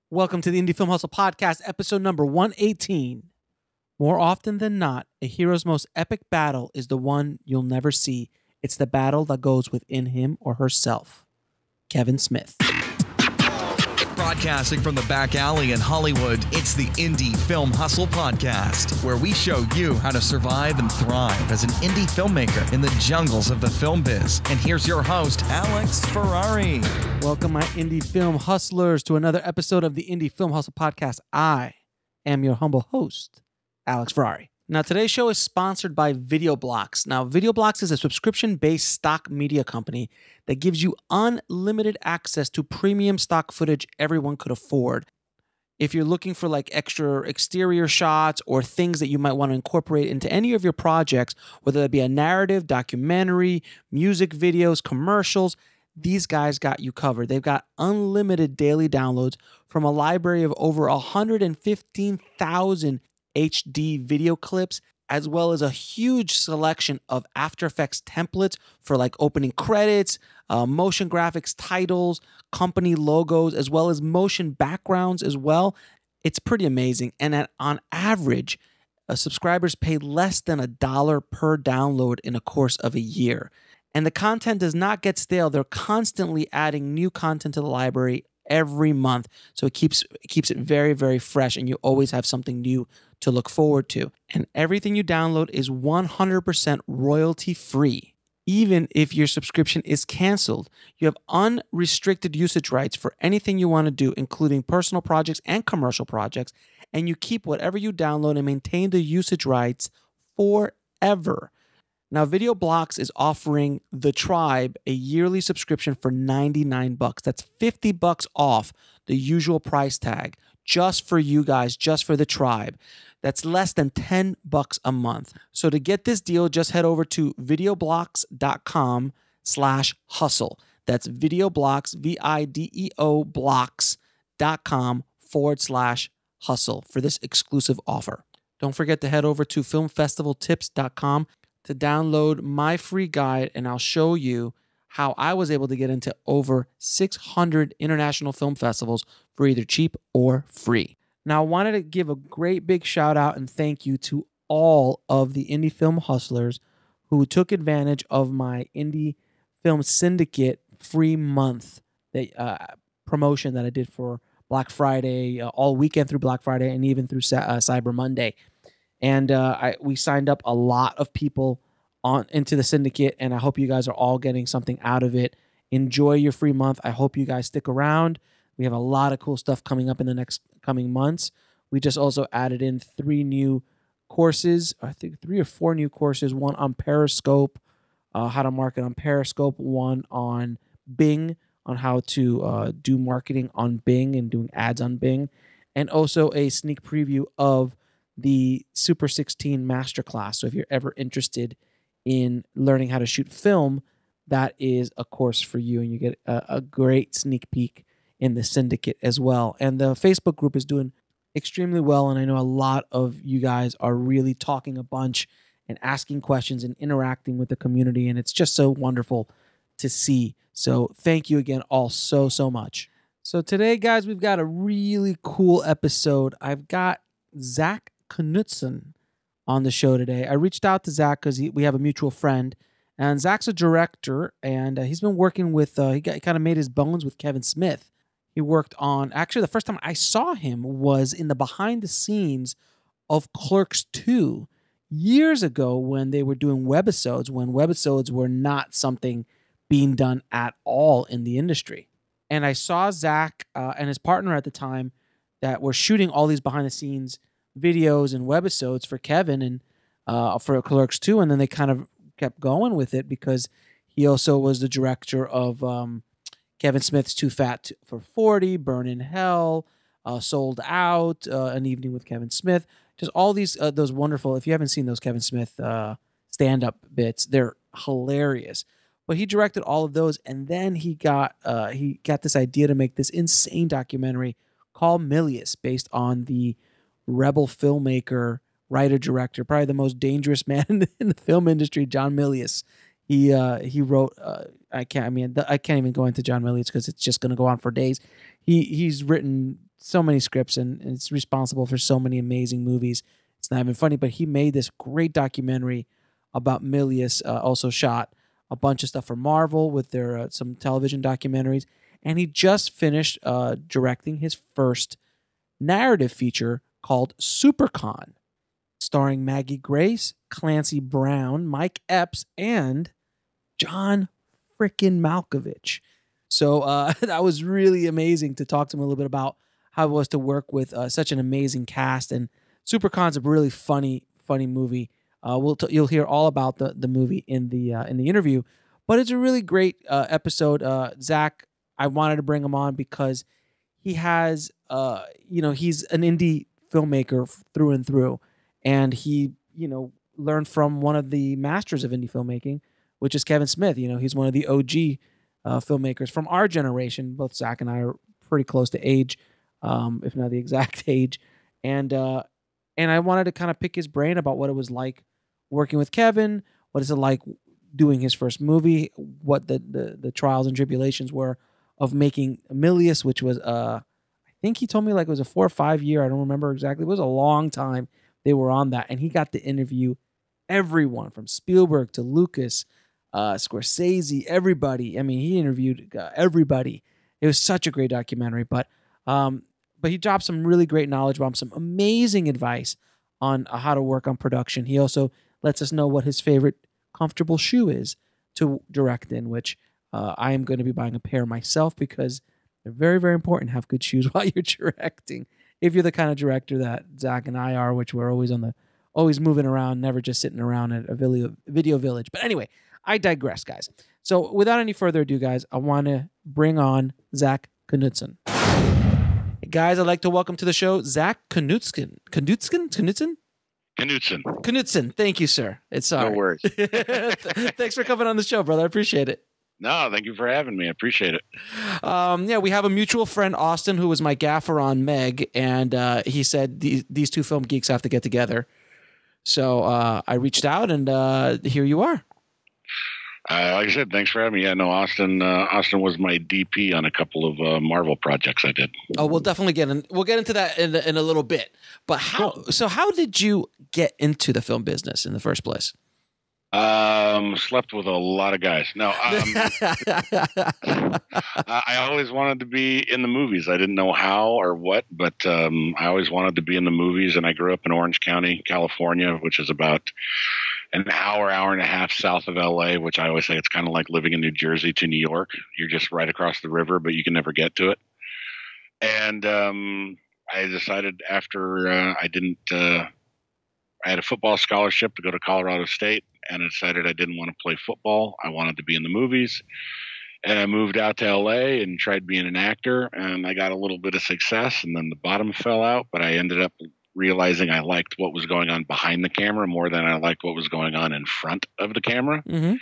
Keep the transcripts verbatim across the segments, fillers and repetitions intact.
Welcome to the Indie Film Hustle Podcast, episode number one eighteen. More often than not, a hero's most epic battle is the one you'll never see. It's the battle that goes within him or herself. Kevin Smith. Broadcasting from the back alley in Hollywood, it's the Indie Film Hustle Podcast, where we show you how to survive and thrive as an indie filmmaker in the jungles of the film biz. And here's your host, Alex Ferrari. Welcome, my indie film hustlers, to another episode of the Indie Film Hustle Podcast. I am your humble host, Alex Ferrari. Now, today's show is sponsored by VideoBlocks. Now, VideoBlocks is a subscription-based stock media company that gives you unlimited access to premium stock footage everyone could afford. If you're looking for like extra exterior shots or things that you might want to incorporate into any of your projects, whether that be a narrative, documentary, music videos, commercials, these guys got you covered. They've got unlimited daily downloads from a library of over one hundred fifteen thousand H D video clips, as well as a huge selection of After Effects templates for like opening credits, uh, motion graphics, titles, company logos, as well as motion backgrounds as well. It's pretty amazing. And at, on average, uh, subscribers pay less than a dollar per download in a course of a year. And the content does not get stale. They're constantly adding new content to the library every month. So it keeps it keeps it very, very fresh, and you always have something new to look forward to. And everything you download is one hundred percent royalty free. Even if your subscription is canceled, you have unrestricted usage rights for anything you want to do, including personal projects and commercial projects, and you keep whatever you download and maintain the usage rights forever. Now, VideoBlocks is offering The Tribe a yearly subscription for ninety-nine bucks. That's fifty bucks off the usual price tag, just for you guys, just for The Tribe. That's less than ten bucks a month. So to get this deal, just head over to videoblocks.com slash hustle. That's VideoBlocks, V I D E O blocks.com forward slash hustle for this exclusive offer. Don't forget to head over to film festival tips dot com to download my free guide, and I'll show you how I was able to get into over six hundred international film festivals for either cheap or free. Now, I wanted to give a great big shout out and thank you to all of the indie film hustlers who took advantage of my Indie Film Syndicate free month that, uh, promotion that I did for Black Friday, uh, all weekend through Black Friday, and even through uh, Cyber Monday. And uh, I, we signed up a lot of people on into the syndicate, and I hope you guys are all getting something out of it. Enjoy your free month. I hope you guys stick around. We have a lot of cool stuff coming up in the next coming months. We just also added in three new courses, I think three or four new courses, one on Periscope, uh, how to market on Periscope, one on Bing, on how to uh, do marketing on Bing and doing ads on Bing, and also a sneak preview of the Super sixteen Masterclass. So if you're ever interested in learning how to shoot film, that is a course for you, and you get a, a great sneak peek in the syndicate as well. And the Facebook group is doing extremely well, and I know a lot of you guys are really talking a bunch and asking questions and interacting with the community, and it's just so wonderful to see. So thank you again all so, so much. So today, guys, we've got a really cool episode. I've got Zak Knutson on the show today. I reached out to Zak because we have a mutual friend, and Zak's a director, and uh, he's been working with, uh, he, got, he kind of made his bones with Kevin Smith. He worked on, actually the first time I saw him was in the behind the scenes of Clerks two years ago when they were doing webisodes, when webisodes were not something being done at all in the industry. And I saw Zak uh, and his partner at the time that were shooting all these behind the scenes videos and webisodes for Kevin and uh, for Clerks two, and then they kind of kept going with it because he also was the director of um, Kevin Smith's Too Fat for forty, Burn in Hell, uh, Sold Out, uh, An Evening with Kevin Smith. Just all these, uh, those wonderful, if you haven't seen those Kevin Smith uh, stand-up bits, they're hilarious. But he directed all of those, and then he got uh, he got this idea to make this insane documentary called Milius, based on the rebel filmmaker, writer-director, probably the most dangerous man in the, in the film industry, John Milius. He uh, he wrote uh, I can't. I mean, the, I can't even go into John Milius because it's just going to go on for days. He he's written so many scripts and, and it's responsible for so many amazing movies. It's not even funny, but he made this great documentary about Milius. Uh, also shot a bunch of stuff for Marvel with their uh, some television documentaries, and he just finished uh, directing his first narrative feature called SuperCon, starring Maggie Grace, Clancy Brown, Mike Epps, and John frickin' Malkovich. So uh, that was really amazing to talk to him a little bit about how it was to work with uh, such an amazing cast. And SuperCon's a really funny, funny movie. Uh, we'll t- you'll hear all about the the movie in the uh, in the interview, but it's a really great uh, episode. Uh, Zach, I wanted to bring him on because he has, uh, you know, he's an indie filmmaker through and through, and he, you know, learned from one of the masters of indie filmmaking, which is Kevin Smith. You know, he's one of the O G uh, filmmakers from our generation. Both Zach and I are pretty close to age, um, if not the exact age, and uh, and I wanted to kind of pick his brain about what it was like working with Kevin. What is it like doing his first movie? What the the, the trials and tribulations were of making Milius, which was uh, I think he told me like it was a four or five year. I don't remember exactly. It was a long time they were on that, and he got to interview everyone from Spielberg to Lucas, uh, Scorsese, everybody. I mean, he interviewed uh, everybody. It was such a great documentary, but um, but he dropped some really great knowledge bombs, some amazing advice on uh, how to work on production. He also lets us know what his favorite comfortable shoe is to direct in, which uh, I am going to be buying a pair myself because they're very, very important to have good shoes while you're directing. If you're the kind of director that Zach and I are, which we're always on the, always moving around, never just sitting around at a video, video village. But anyway, I digress, guys. So without any further ado, guys, I want to bring on Zak Knutson. Hey guys, I'd like to welcome to the show Zak Knutson. Knutson? Knutson? Knutson. Knutson. Thank you, sir. It's sorry. No worries. Thanks for coming on the show, brother. I appreciate it. No, thank you for having me. I appreciate it. Um, yeah, we have a mutual friend, Austin, who was my gaffer on Meg, and uh, he said these, these two film geeks have to get together. So uh, I reached out, and uh, here you are. Uh, like I said, thanks for having me. Yeah, no, Austin. Uh, Austin was my D P on a couple of uh, Marvel projects I did. Oh, we'll definitely get in. We'll get into that in in a little bit. But how? Cool. So, how did you get into the film business in the first place? Um, slept with a lot of guys. No, um, I always wanted to be in the movies. I didn't know how or what, but um, I always wanted to be in the movies. And I grew up in Orange County, California, which is about an hour, hour and a half south of L A, which I always say it's kind of like living in New Jersey to New York. You're just right across the river, but you can never get to it. And um, I decided after uh, I didn't, uh, I had a football scholarship to go to Colorado State, and I decided I didn't want to play football. I wanted to be in the movies. And I moved out to L A and tried being an actor, and I got a little bit of success, and then the bottom fell out, but I ended up realizing I liked what was going on behind the camera more than I liked what was going on in front of the camera. Mm-hmm.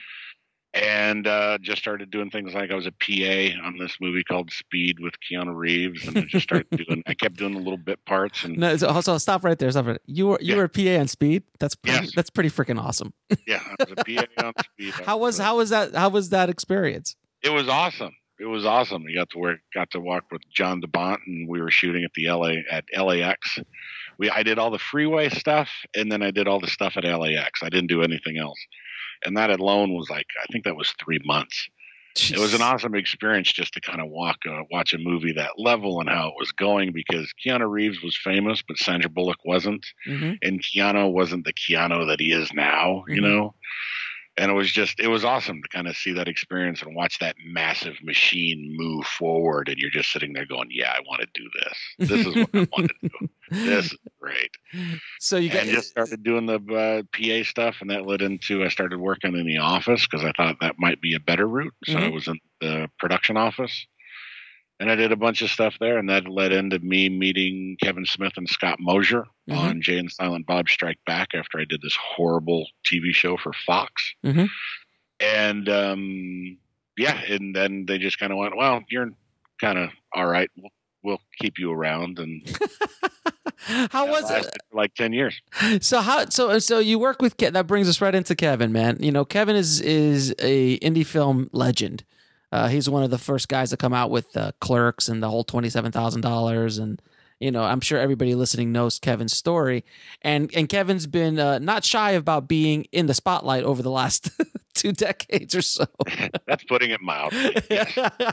And uh, just started doing things like I was a P A on this movie called Speed with Keanu Reeves, and I just started doing. I kept doing the little bit parts. And no, so, so stop right there. Stop right. You were you yeah. were a P A on Speed. That's pretty, yes. That's pretty freaking awesome. Yeah, I was a P A on Speed. how was how was that? How was that experience? It was awesome. It was awesome. We got to work, got to walk with John DeBont, and we were shooting at the L A at L A X. We I did all the freeway stuff, and then I did all the stuff at L A X. I didn't do anything else. And that alone was like, I think that was three months. Jeez. It was an awesome experience just to kind of walk, uh, watch a movie that level and how it was going, because Keanu Reeves was famous, but Sandra Bullock wasn't. Mm-hmm. And Keanu wasn't the Keanu that he is now, mm-hmm. you know? And it was just, it was awesome to kind of see that experience and watch that massive machine move forward. And you're just sitting there going, yeah, I want to do this. This is what I want to do. This is great. So you got and just started doing the uh, P A stuff. And that led into, I started working in the office because I thought that might be a better route. So mm-hmm. I was in the production office. And I did a bunch of stuff there, and that led into me meeting Kevin Smith and Scott Mosier mm-hmm. on Jay and Silent Bob Strike Back after I did this horrible T V show for Fox. Mm-hmm. And, um, yeah, and then they just kind of went, well, you're kind of all right. We'll, we'll keep you around. And How That was it? lasted for like ten years. So how so so you work with Ke- that brings us right into Kevin, man. You know, Kevin is is a indie film legend. Uh, he's one of the first guys to come out with uh, Clerks and the whole twenty-seven thousand dollars, and you know, I'm sure everybody listening knows Kevin's story. And and Kevin's been uh, not shy about being in the spotlight over the last two decades or so. That's putting it mildly. Yes.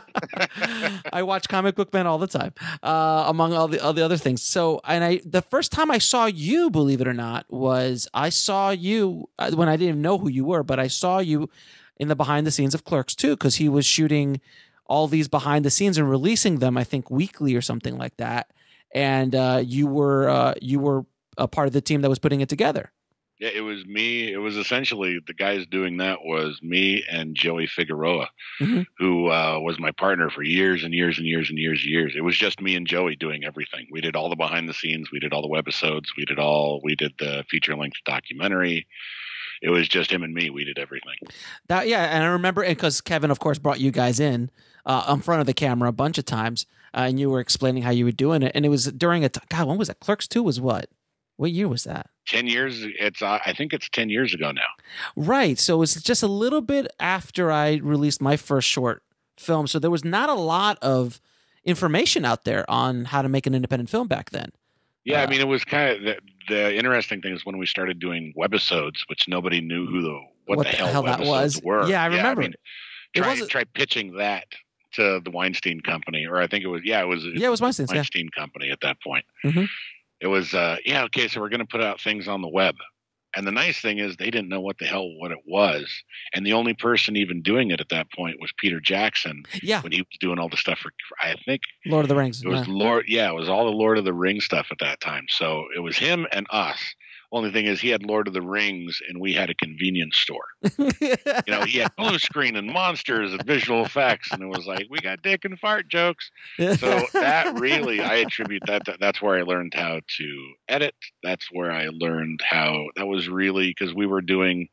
I watch Comic Book Man all the time, uh, among all the all the other things. So, and I the first time I saw you, believe it or not, was I saw you uh, when I didn't even know who you were, but I saw you in the behind the scenes of Clerks two, because he was shooting all these behind the scenes and releasing them, I think, weekly or something like that. And uh, you were uh, you were a part of the team that was putting it together. Yeah, it was me. It was essentially the guys doing that was me and Joey Figueroa, mm-hmm. who uh, was my partner for years and years and years and years and years. It was just me and Joey doing everything. We did all the behind the scenes. We did all the webisodes. We did all. We did the feature length documentary. It was just him and me. We did everything. That yeah, and I remember because Kevin, of course, brought you guys in uh, in front of the camera a bunch of times, uh, and you were explaining how you were doing it. And it was during a t- God. When was that? Clerks two was what? What year was that? Ten years. It's uh, I think it's ten years ago now. Right. So it was just a little bit after I released my first short film. So there was not a lot of information out there on how to make an independent film back then. Yeah, uh, I mean, it was kind of the, the interesting thing is when we started doing webisodes, which nobody knew who the what, what the, the hell, hell that was. Were. Yeah, I remember. Yeah, I mean, it try was try pitching that to the Weinstein Company, or I think it was yeah, it was yeah, it was Weinstein's, Weinstein yeah. Company at that point. Mm-hmm. It was uh, yeah, okay, so we're going to put out things on the web. And the nice thing is they didn't know what the hell what it was. And the only person even doing it at that point was Peter Jackson. Yeah. When he was doing all the stuff for, I think. Lord of the Rings. It was yeah. Lord. Yeah, it was all the Lord of the Rings stuff at that time. So it was him and us. Only thing is he had Lord of the Rings and we had a convenience store. You know, he had blue screen and monsters and visual effects. And it was like, we got dick and fart jokes. So that really, I attribute that. To, that's where I learned how to edit. That's where I learned how, that was really, because we were doing,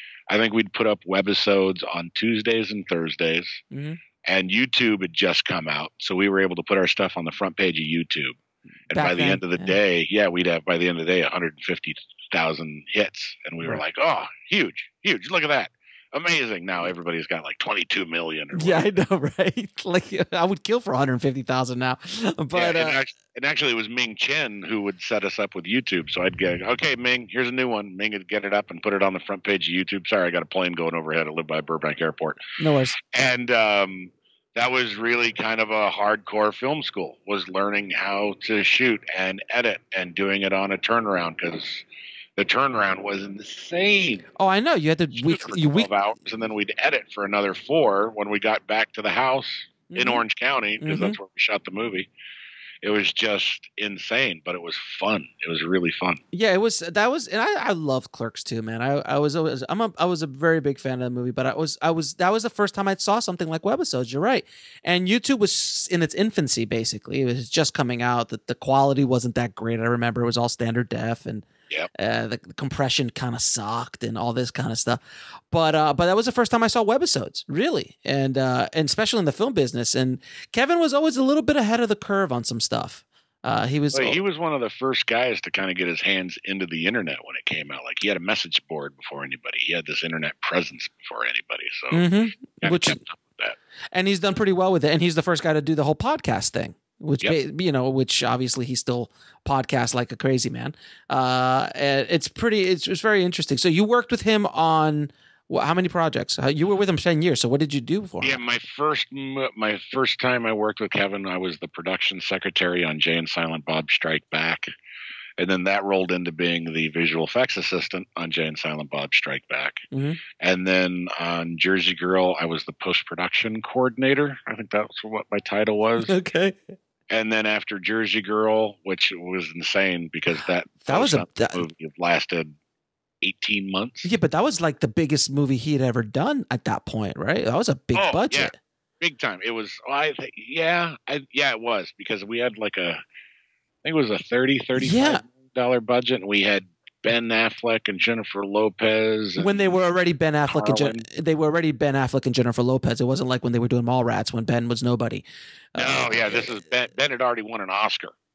I think we'd put up webisodes on Tuesdays and Thursdays. Mm-hmm. And YouTube had just come out. So we were able to put our stuff on the front page of YouTube. And Back by the then, end of the yeah. day, yeah, we'd have by the end of the day one hundred fifty thousand hits. And we were right. like, oh, huge, huge. Look at that. Amazing. Now everybody's got like twenty-two million. Or yeah, I know, right? Like I would kill for one hundred fifty thousand now. But yeah, and, uh, actually, and actually, it was Ming Chen who would set us up with YouTube. So I'd get, okay, Ming, here's a new one. Ming would get it up and put it on the front page of YouTube. Sorry, I got a plane going overhead. I live by Burbank Airport. No worries. And, um, that was really kind of a hardcore film school, was learning how to shoot and edit and doing it on a turnaround because the turnaround was insane. Oh, I know. You had to week, you week hours, and then we'd edit for another four when we got back to the house mm-hmm. in Orange County because mm-hmm. that's where we shot the movie. It was just insane, but it was fun. It was really fun. Yeah, it was. That was, and I, I love Clerks too, man. I, I was always, I'm a, I was a very big fan of the movie, but I was, I was, that was the first time I saw something like webisodes. You're right, and YouTube was in its infancy. Basically, it was just coming out. That the quality wasn't that great. I remember it was all standard def, and yep. uh, the, the compression kind of sucked, and all this kind of stuff. But, uh, but that was the first time I saw webisodes, really, and uh, and especially in the film business. And Kevin was always a little bit ahead of the curve on some stuff. Uh, he was well, he was one of the first guys to kind of get his hands into the internet when it came out. Like he had a message board before anybody. He had this internet presence before anybody. So mm-hmm. which kept up with that. And he's done pretty well with it. And he's the first guy to do the whole podcast thing, which yep. you know, which obviously he still podcasts like a crazy man. Uh, it's pretty. It's, it's very interesting. So you worked with him on. Well, how many projects? You were with him ten years. So what did you do for him? Yeah, my first my first time I worked with Kevin, I was the production secretary on Jay and Silent Bob Strike Back. And then that rolled into being the visual effects assistant on Jay and Silent Bob Strike Back. Mm-hmm. And then on Jersey Girl, I was the post-production coordinator. I think that's what my title was. Okay. And then after Jersey Girl, which was insane because that, that was a that, movie lasted eighteen months. Yeah, but that was like the biggest movie he had ever done at that point, right? That was a big oh, budget. Yeah. Big time. It was, I think, yeah, I, yeah, it was because we had like a, I think it was a thirty, thirty-five dollar budget. And we had Ben Affleck and Jennifer Lopez. And when they were already Ben Affleck Carlin. and Jen- they were already Ben Affleck and Jennifer Lopez. It wasn't like when they were doing Mallrats when Ben was nobody. No, uh, yeah, this is Ben. Ben had already won an Oscar.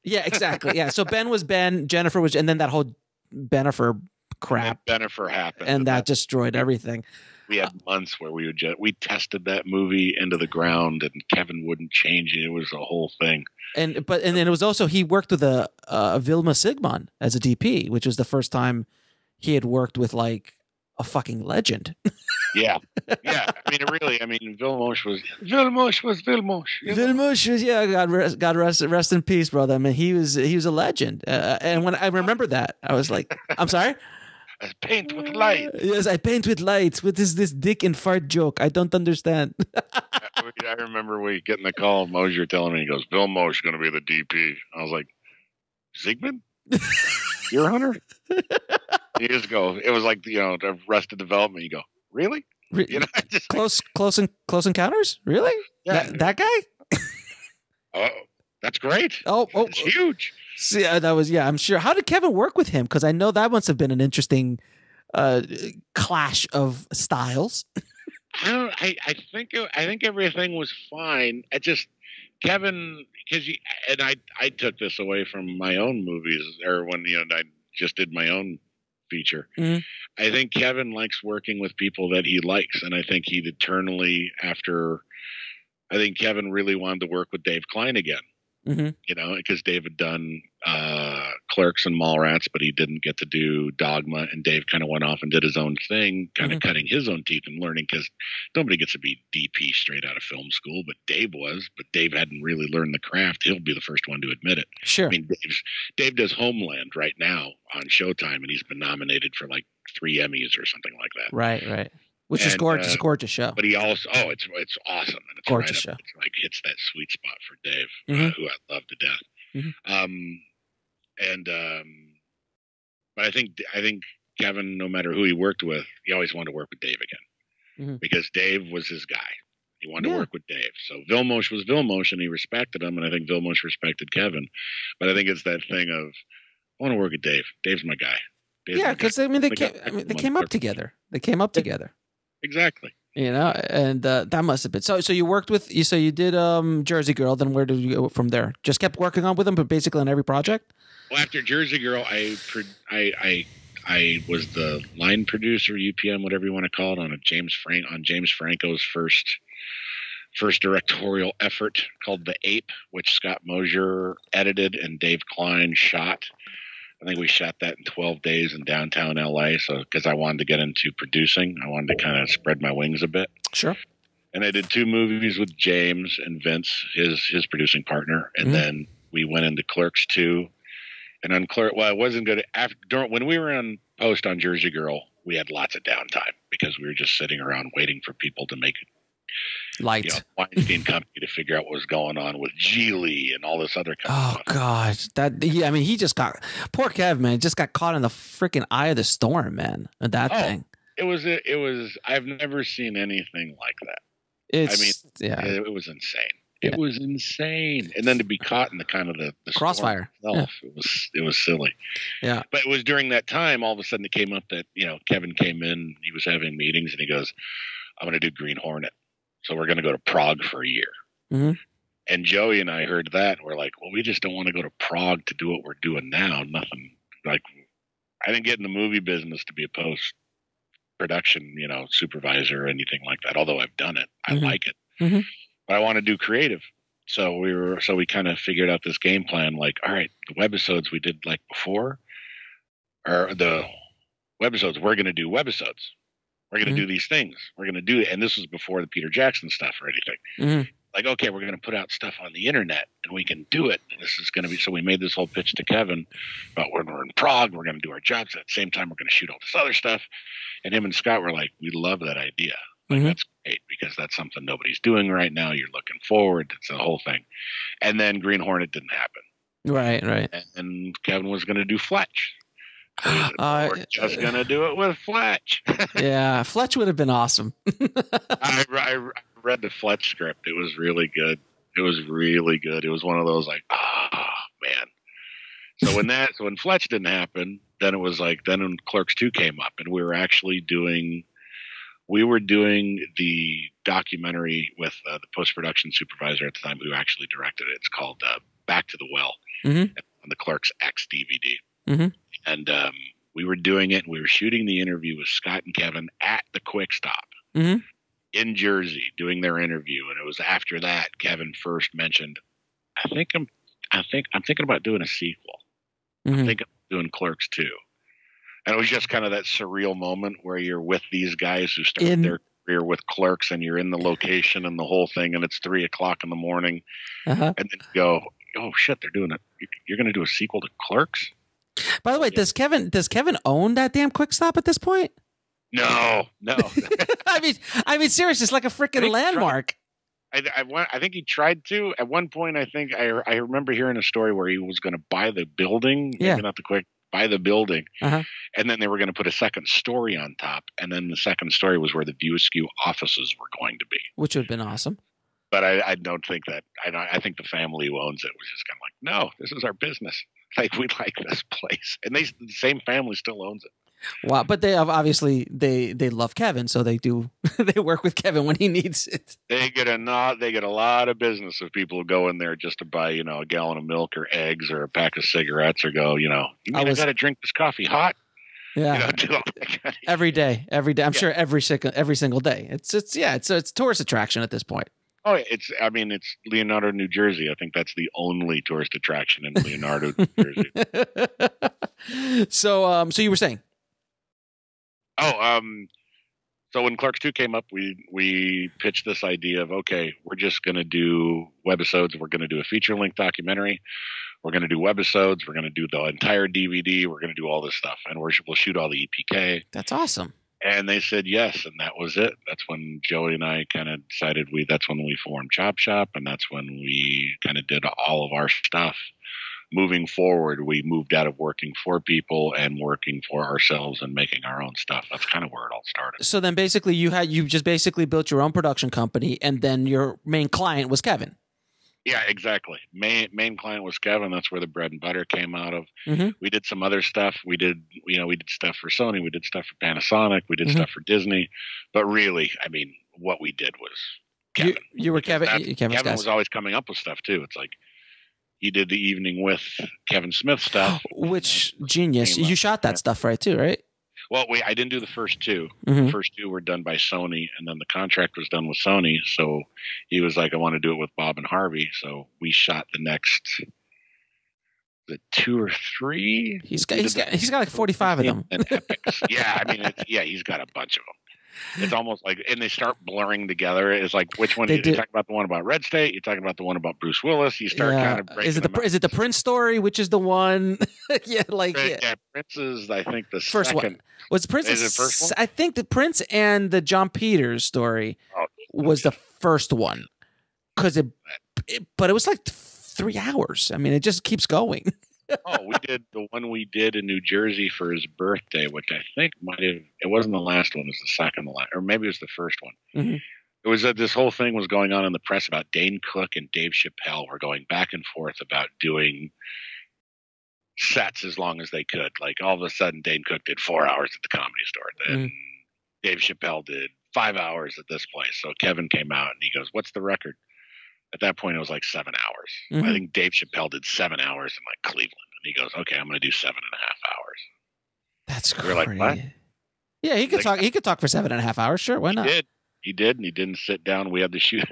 Yeah, exactly. Yeah. So Ben was Ben, Jennifer was, and then that whole Bennifer crap. And Bennifer happened. And, and that, that destroyed everything. We had months where we would just, we tested that movie into the ground, and Kevin wouldn't change it. It was a whole thing. And but and then it was also he worked with a uh, Vilma Sigmund as a D P, which was the first time he had worked with like a fucking legend. Yeah, yeah. I mean, really. I mean, Vilmos was Vilmos was Vilmos. You know? Vilmos was yeah. God rest, God rest, rest in peace, brother. I mean, he was he was a legend. Uh, and when I remember that, I was like, I'm sorry. I paint with light. Yes, I paint with lights. What is this dick and fart joke? I don't understand. I remember we getting the call. Mosier telling me, he goes, "Bill Mosher going to be the D P." I was like, "Zygmunt, Deer Hunter." You just go. It was like, you know, the Arrested Development. You go, really? Re- you know, just close, close, and close encounters. Really? Yeah. That, that guy? Oh, that's great. Oh, oh, it's huge. See, uh, that was yeah. I'm sure. How did Kevin work with him? Because I know that must have been an interesting uh, clash of styles. I don't. I, I think. I think everything was fine. I just Kevin, because you and I. I took this away from my own movies, or when you know I just did my own feature. Mm-hmm. I think Kevin likes working with people that he likes, and I think he eternally after. I think Kevin really wanted to work with Dave Klein again. Mm-hmm. You know, because Dave had done uh, Clerks and Mallrats, but he didn't get to do Dogma, and Dave kind of went off and did his own thing, kind of mm-hmm. cutting his own teeth and learning, because nobody gets to be D P straight out of film school, but Dave was, but Dave hadn't really learned the craft. He'll be the first one to admit it. Sure. I mean, Dave's, Dave does Homeland right now on Showtime, and he's been nominated for like three Emmys or something like that. Right, right. Which and, is gorgeous, uh, gorgeous show. But he also, oh, it's it's awesome. And it's gorgeous right up, show. It's like hits that sweet spot for Dave, mm-hmm. uh, who I love to death. Mm-hmm. Um, and um, but I think I think Kevin, no matter who he worked with, he always wanted to work with Dave again, mm-hmm. because Dave was his guy. He wanted yeah. to work with Dave. So Vilmos was Vilmos, and he respected him, and I think Vilmos respected Kevin. But I think it's that thing of I want to work with Dave. Dave's my guy. Dave's yeah, because I mean they the came, I mean, they came up together. They came up together. Exactly. You know, and uh, that must have been so. So you worked with you. So you did um, Jersey Girl. Then where did you go from there? Just kept working on with him, but basically on every project. Well, after Jersey Girl, I I I I was the line producer, U P M, whatever you want to call it, on a James Frank on James Franco's first first directorial effort called The Ape, which Scott Mosier edited and Dave Klein shot. I think we shot that in twelve days in downtown L A. So, because I wanted to get into producing, I wanted to kind of spread my wings a bit. Sure. And I did two movies with James and Vince, his his producing partner, and mm-hmm. then we went into Clerks two. And on Clerks, well, it wasn't good. After during, when we were on post on Jersey Girl, we had lots of downtime because we were just sitting around waiting for people to make light, you know, Weinstein Company to figure out what was going on with Geely and all this other kind oh, of stuff. Oh God, that yeah, I mean, he just got poor Kev, man, just got caught in the freaking eye of the storm, man. That oh, thing. It was it was. I've never seen anything like that. It's, I mean, yeah, it, it was insane. It yeah. was insane, and then to be caught in the kind of the, the crossfire itself, yeah. it was it was silly. Yeah, but it was during that time. All of a sudden, it came up that you know Kevin came in. He was having meetings, and he goes, "I'm going to do Green Hornet." So we're going to go to Prague for a year. Mm-hmm. And Joey and I heard that. And we're like, well, we just don't want to go to Prague to do what we're doing now. Nothing like I didn't get in the movie business to be a post production, you know, supervisor or anything like that. Although I've done it, I mm-hmm. like it, mm-hmm. but I want to do creative. So we were, so we kind of figured out this game plan. Like, all right, the webisodes we did like before, or the webisodes, we're going to do webisodes. We're going to mm-hmm. do these things. We're going to do it. And this was before the Peter Jackson stuff or anything. Mm-hmm. Like, okay, we're going to put out stuff on the internet and we can do it. And this is going to be, so we made this whole pitch to Kevin about when we're in Prague, we're going to do our jobs. At the same time, we're going to shoot all this other stuff. And him and Scott were like, we love that idea. Like, mm-hmm. that's great because that's something nobody's doing right now. You're looking forward. It's the whole thing. And then Green Hornet didn't happen. Right, right. And, and Kevin was going to do Fletch. So said, uh, we're just going to do it with Fletch. Yeah, Fletch would have been awesome. I, I read the Fletch script. It was really good. It was really good. It was one of those like, oh, man. So when that, so when Fletch didn't happen, then it was like, then when Clerks two came up and we were actually doing, we were doing the documentary with uh, the post-production supervisor at the time who actually directed it. It's called uh, Back to the Well Mm-hmm. on the Clerks X D V D. Mm-hmm. And um, we were doing it. And we were shooting the interview with Scott and Kevin at the Quick Stop Mm-hmm. in Jersey, doing their interview. And it was after that Kevin first mentioned, I think I'm, I think I'm thinking about doing a sequel. Mm-hmm. I'm thinking of doing Clerks two. And it was just kind of that surreal moment where you're with these guys who started In- their career with Clerks, and you're in the location and the whole thing, and it's three o'clock in the morning, Uh-huh. and then you go, "Oh shit, they're doing it! You're going to do a sequel to Clerks?" By the way, Yeah. does Kevin does Kevin own that damn Quick Stop at this point? No, no. I mean, I mean, seriously, it's like a freaking landmark. I, I, went- I think he tried to. At one point, I think I, I remember hearing a story where he was going to buy the building, Yeah. maybe not the Quick, buy the building, Uh-huh. and then they were going to put a second story on top, and then the second story was where the View Askew offices were going to be. Which would have been awesome. But I, I don't think that. I don't, I think the family who owns it was just kind of like, no, this is our business. Like, we like this place, and they the same family still owns it. Wow, but they have obviously they they love Kevin, so they do they work with Kevin when he needs it. They get a not. They get a lot of business of people who go in there just to buy, you know, a gallon of milk or eggs or a pack of cigarettes, or go, you know, you mean I I, was- got to drink this coffee hot? Yeah, You know, do all that kind of every day, every day. I'm Yeah. sure every single every single day. It's it's yeah, it's it's a tourist attraction at this point. Oh, it's. I mean, it's Leonardo, New Jersey. I think that's the only tourist attraction in Leonardo, New Jersey. so um, so you were saying? Oh, um, so when Clerks two came up, we we pitched this idea of, okay, we're just going to do webisodes. We're going to do a feature length documentary. We're going to do webisodes. We're going to do the entire D V D. We're going to do all this stuff, and we're, we'll shoot all the E P K. That's awesome. And they said yes, and that was it. That's when Joey and I kind of decided we. That's when we formed Chop Shop, and that's when we kind of did all of our stuff. Moving forward, we moved out of working for people and working for ourselves and making our own stuff. That's kind of where it all started. So then, basically, you had you just basically built your own production company, and then your main client was Kevin. Yeah, exactly. Main main client was Kevin. That's where the bread and butter came out of. Mm-hmm. We did some other stuff. We did, you know, we did stuff for Sony. We did stuff for Panasonic. We did Mhm. stuff for Disney. But really, I mean, what we did was Kevin. You, you were Kevin. That- Kevin's Kevin guys. was always coming up with stuff too. It's like he did the evening with Kevin Smith stuff. Which genius! Came You up. shot that Yeah. stuff right too, right? Well, we I didn't do the first two. Mhm. The first two were done by Sony, and then the contract was done with Sony. So he was like, "I want to do it with Bob and Harvey." So we shot the next, the two or three. He's got We he's did got he's got like forty-five of them. and epics. Yeah, I mean, it's, yeah, he's got a bunch of them. It's almost like, and they start blurring together. It's like, which one? They You do- talking about the one about Red State? You're talking about the one about Bruce Willis. You start Yeah. kind of breaking Is it the them up. is it the Prince story? Which is the one? yeah, like Prin- yeah. yeah, Prince is, I think, the First second. one was Prince. Is it first one? I think the Prince and the John Peters story Oh, was the first one because it, it, but it was like th- three hours. I mean, it just keeps going. oh, we did the one we did in New Jersey for his birthday, which I think might have. It wasn't the last one; it was the second, the last, or maybe it was the first one. Mhm. It was that this whole thing was going on in the press about Dane Cook and Dave Chappelle were going back and forth about doing sets as long as they could. Like all of a sudden, Dane Cook did four hours at the Comedy Store, then Dave Chappelle did five hours at this place. So Kevin came out and he goes, "What's the record?" At that point, it was like seven hours. Mhm. I think Dave Chappelle did seven hours in like Cleveland, and he goes, "Okay, I'm going to do seven and a half hours." That's We're crazy. like, what? Yeah, he could Like- talk. He could talk for seven and a half hours. Sure, why He not? did. He did, and he didn't sit down. We had to shoot.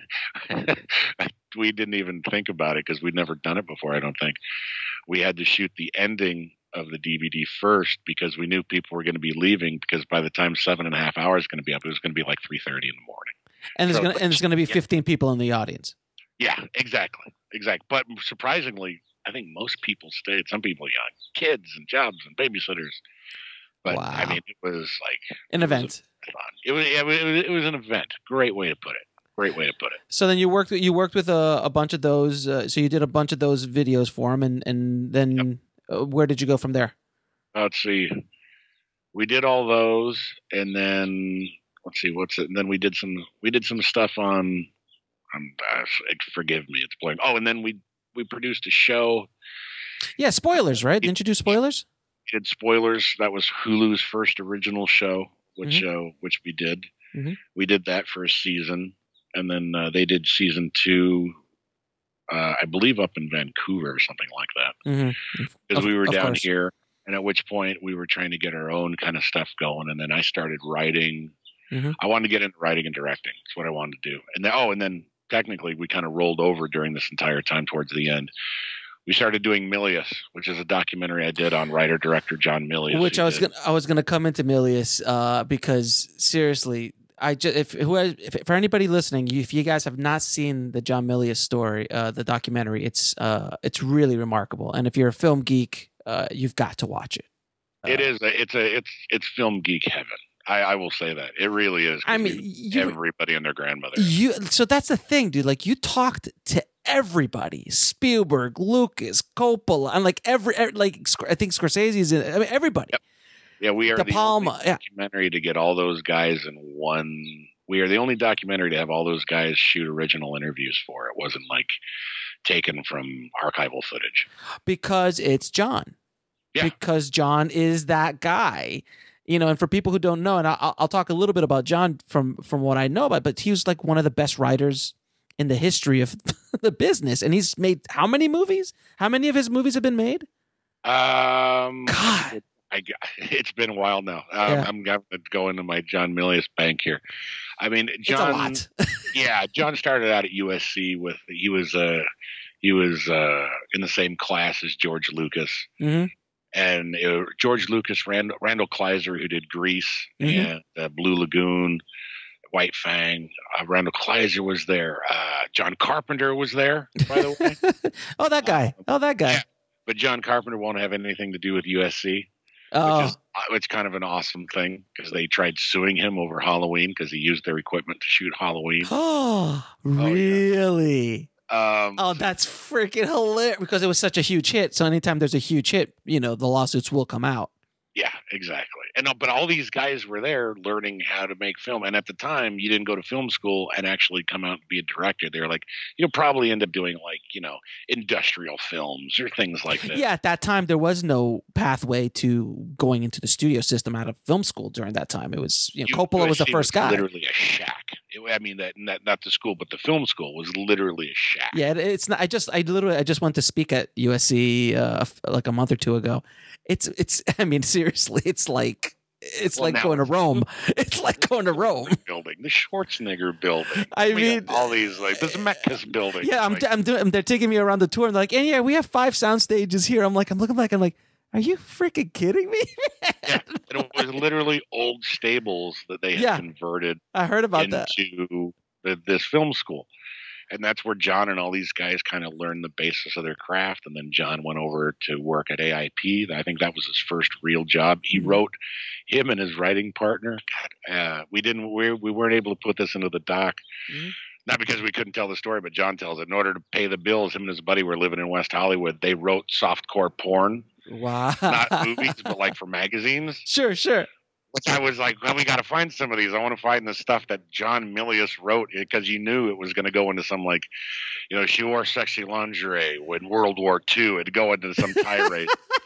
We didn't even think about it because we'd never done it before, I don't think. We had to shoot the ending of the D V D first because we knew people were going to be leaving, because by the time seven and a half hours is going to be up, it was going to be like three thirty in the morning. And there's So- gonna and there's gonna be Yeah. fifteen people in the audience. Yeah, exactly. Exactly. But surprisingly, I think most people stayed. Some people young, kids and jobs and babysitters. But I Wow. mean, it was like An it was event. fun. It was, it was it was an event. Great way to put it. Great way to put it. So then you worked you worked with a, a bunch of those. Uh, so you did a bunch of those videos for him, and and then uh, where did you go from there? Let's see. We did all those, and then let's see what's it. And then we did some we did some stuff on. Um, uh, forgive me, it's blank. Oh, and then we we produced a show. Yeah, spoilers, right? Didn't you do spoilers? We did spoilers. That was Hulu's first original show, which uh, which we did. Mhm. We did that for a season, and then uh, they did season two uh, I believe up in Vancouver or something like that. Mm-hmm. Because Of- we were of down course. here, and at which point we were trying to get our own kind of stuff going. And then I started writing. Mhm. I wanted to get into writing and directing. That's what I wanted to do. And then, oh, and then technically we kind of rolled over during this entire time towards the end. We started doing Milius, which is a documentary I did on writer director John Milius. Which who I was did- gonna I was gonna come into Milius uh, because seriously, I just if who if, for anybody listening, you, if you guys have not seen the John Milius story, uh, the documentary, it's uh, it's really remarkable. And if you're a film geek, uh, you've got to watch it. It is. A, it's a. It's it's film geek heaven. I, I will say that it really is. 'cause I mean, we- you, everybody and their grandmother. you. So that's the thing, dude. Like you talked to everybody: Spielberg, Lucas, Coppola, and like every, every like Sc- I think Scorsese's in. I mean, everybody. Yep. Yeah, we are De the Palma, only yeah. documentary to get all those guys in one. We are the only documentary to have all those guys shoot original interviews for. It wasn't like taken from archival footage. Because it's John. Yeah. Because John is that guy. You know, and for people who don't know, and I'll, I'll talk a little bit about John from from what I know about, but he was like one of the best writers in the history of the business, and he's made how many movies? How many of his movies have been made? Um, God, I, it's been a while now. Um, Yeah. I'm going to go into my John Milius bank here. I mean, it's John. a lot. Yeah, John started out at U S C with he was uh he was uh in the same class as George Lucas. hmm And uh, George Lucas, Rand- Randall Kleiser, who did Grease Mhm. and uh, Blue Lagoon, White Fang. Uh, Randall Kleiser was there. Uh, John Carpenter was there, by the way. oh, that guy. Oh, that guy. Yeah. But John Carpenter won't have anything to do with U S C, Oh, which is uh, it's kind of an awesome thing because they tried suing him over Halloween because he used their equipment to shoot Halloween. oh, yeah. really? Um, Oh, that's freaking hilarious! Because it was such a huge hit. So anytime there's a huge hit, you know, the lawsuits will come out. Yeah, exactly. And uh, but all these guys were there learning how to make film. And at the time, you didn't go to film school and actually come out and be a director. They were like, you'll probably end up doing like, you know, industrial films or things like that. Yeah, at that time there was no pathway to going into the studio system out of film school. During that time, it was you know You- Coppola was the U S C first guy. Literally a shack. It- I mean, that not, not the school, but the film school was literally a shack. Yeah, it, it's not. I just, I literally, I just went to speak at U S C uh, f- like a month or two ago. It's, it's. I mean, seriously, it's like, it's Well, like now going to it's- Rome. It's like going to Rome. Building the Schwarzenegger building. I We have mean, all these like this Zemeckis building. Yeah, I'm, like, I'm doing. They're taking me around the tour, and they're like, and yeah, we have five sound stages here. I'm like, I'm looking back, I'm like, are you freaking kidding me? yeah, and it was literally old stables that they had Yeah. converted I heard about that. into the, this film school. And that's where John and all these guys kind of learned the basis of their craft. And then John went over to work at A I P. I think that was his first real job. He Mhm. wrote him and his writing partner. God, uh, we didn't, we, we weren't able to put this into the doc. Mhm. Not because we couldn't tell the story, but John tells it. In order to pay the bills, him and his buddy were living in West Hollywood. They wrote softcore porn, Wow. not movies, but like for magazines. Sure, sure. Which I was like, well, we got to find some of these. I want to find the stuff that John Milius wrote because you knew it was going to go into some like, you know, she wore sexy lingerie when World War Two. It'd go into some tirade,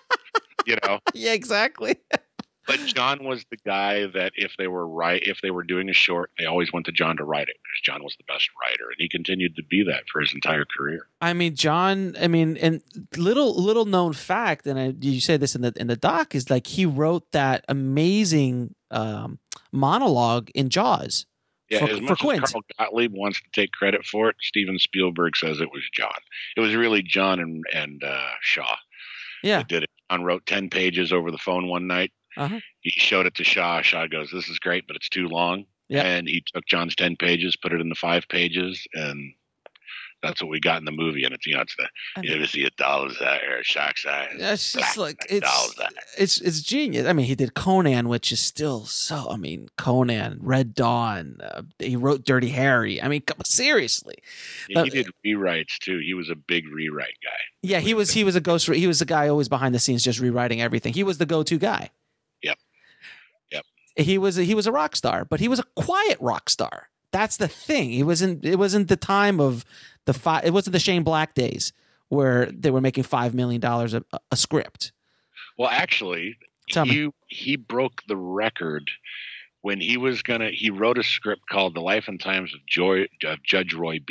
you know. Yeah, exactly. But John was the guy that if they were right, if they were doing a short, they always went to John to write it because John was the best writer, and he continued to be that for his entire career. I mean, John. I mean, and little little known fact, and I, you say this in the in the doc is like he wrote that amazing um, monologue in Jaws. Yeah, for, as for much Quint. as Carl Gottlieb wants to take credit for it, Steven Spielberg says it was John. It was really John and and uh, Shaw Yeah. that did it. John wrote ten pages over the phone one night. Uh-huh. He showed it to Shaw. Shaw goes, "This is great, but it's too long." Yeah. And he took John's ten pages, put it into five pages, and that's what we got in the movie. And it's you know, it's the I you ever see a doll's eye or a shark's eye? It's just Black like it's doll's eye. it's it's genius. I mean, he did Conan, which is still so. I mean, Conan, Red Dawn. Uh, he wrote Dirty Harry. I mean, come, seriously. Yeah, he Uh, did rewrites too. He was a big rewrite guy. Yeah, he was he was a ghost. He was the guy always behind the scenes, just rewriting everything. He was the go-to guy. Yep. Yep. He was a, he was a rock star, but he was a quiet rock star. That's the thing. He wasn't. It wasn't the time of the five. It wasn't the Shane Black days where they were making five million dollars a, a script. Well, actually, Tell me. he he broke the record when he was gonna. He wrote a script called "The Life and Times of, Joy, of Judge Roy Bean."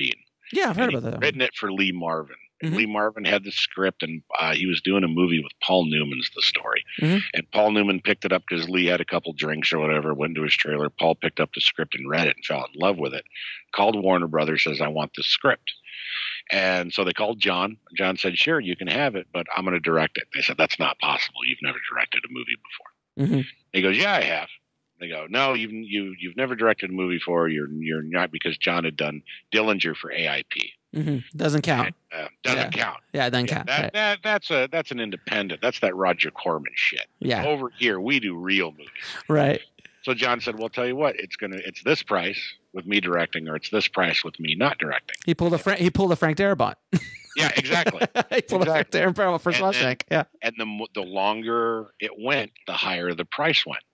Yeah, I've heard and about that. Written it for Lee Marvin. Mm-hmm. Lee Marvin had the script, and uh, he was doing a movie with Paul Newman's the story. Mm-hmm. And Paul Newman picked it up because Lee had a couple drinks or whatever, went to his trailer. Paul picked up the script and read it and fell in love with it. Called Warner Brothers, says, I want this script. And so they called John. John said, sure, you can have it, but I'm going to direct it. They said, that's not possible. You've never directed a movie before. Mm-hmm. He goes, yeah, I have. They go, no, you've you, you've never directed a movie before. You're you're not, because John had done Dillinger for A I P. Mm-hmm. Doesn't count. And, uh, doesn't yeah. count. Yeah, it doesn't yeah, count. That, right. that that's a that's an independent. That's that Roger Corman shit. Yeah. Over here, we do real movies. Right. So John said, "Well, tell you what, it's gonna it's this price with me directing, or it's this price with me not directing." He pulled a Fra- he pulled a Frank Darabont. Yeah, exactly. he pulled exactly. a Frank Darabont for Shawshank. Yeah. And the the longer it went, the higher the price went.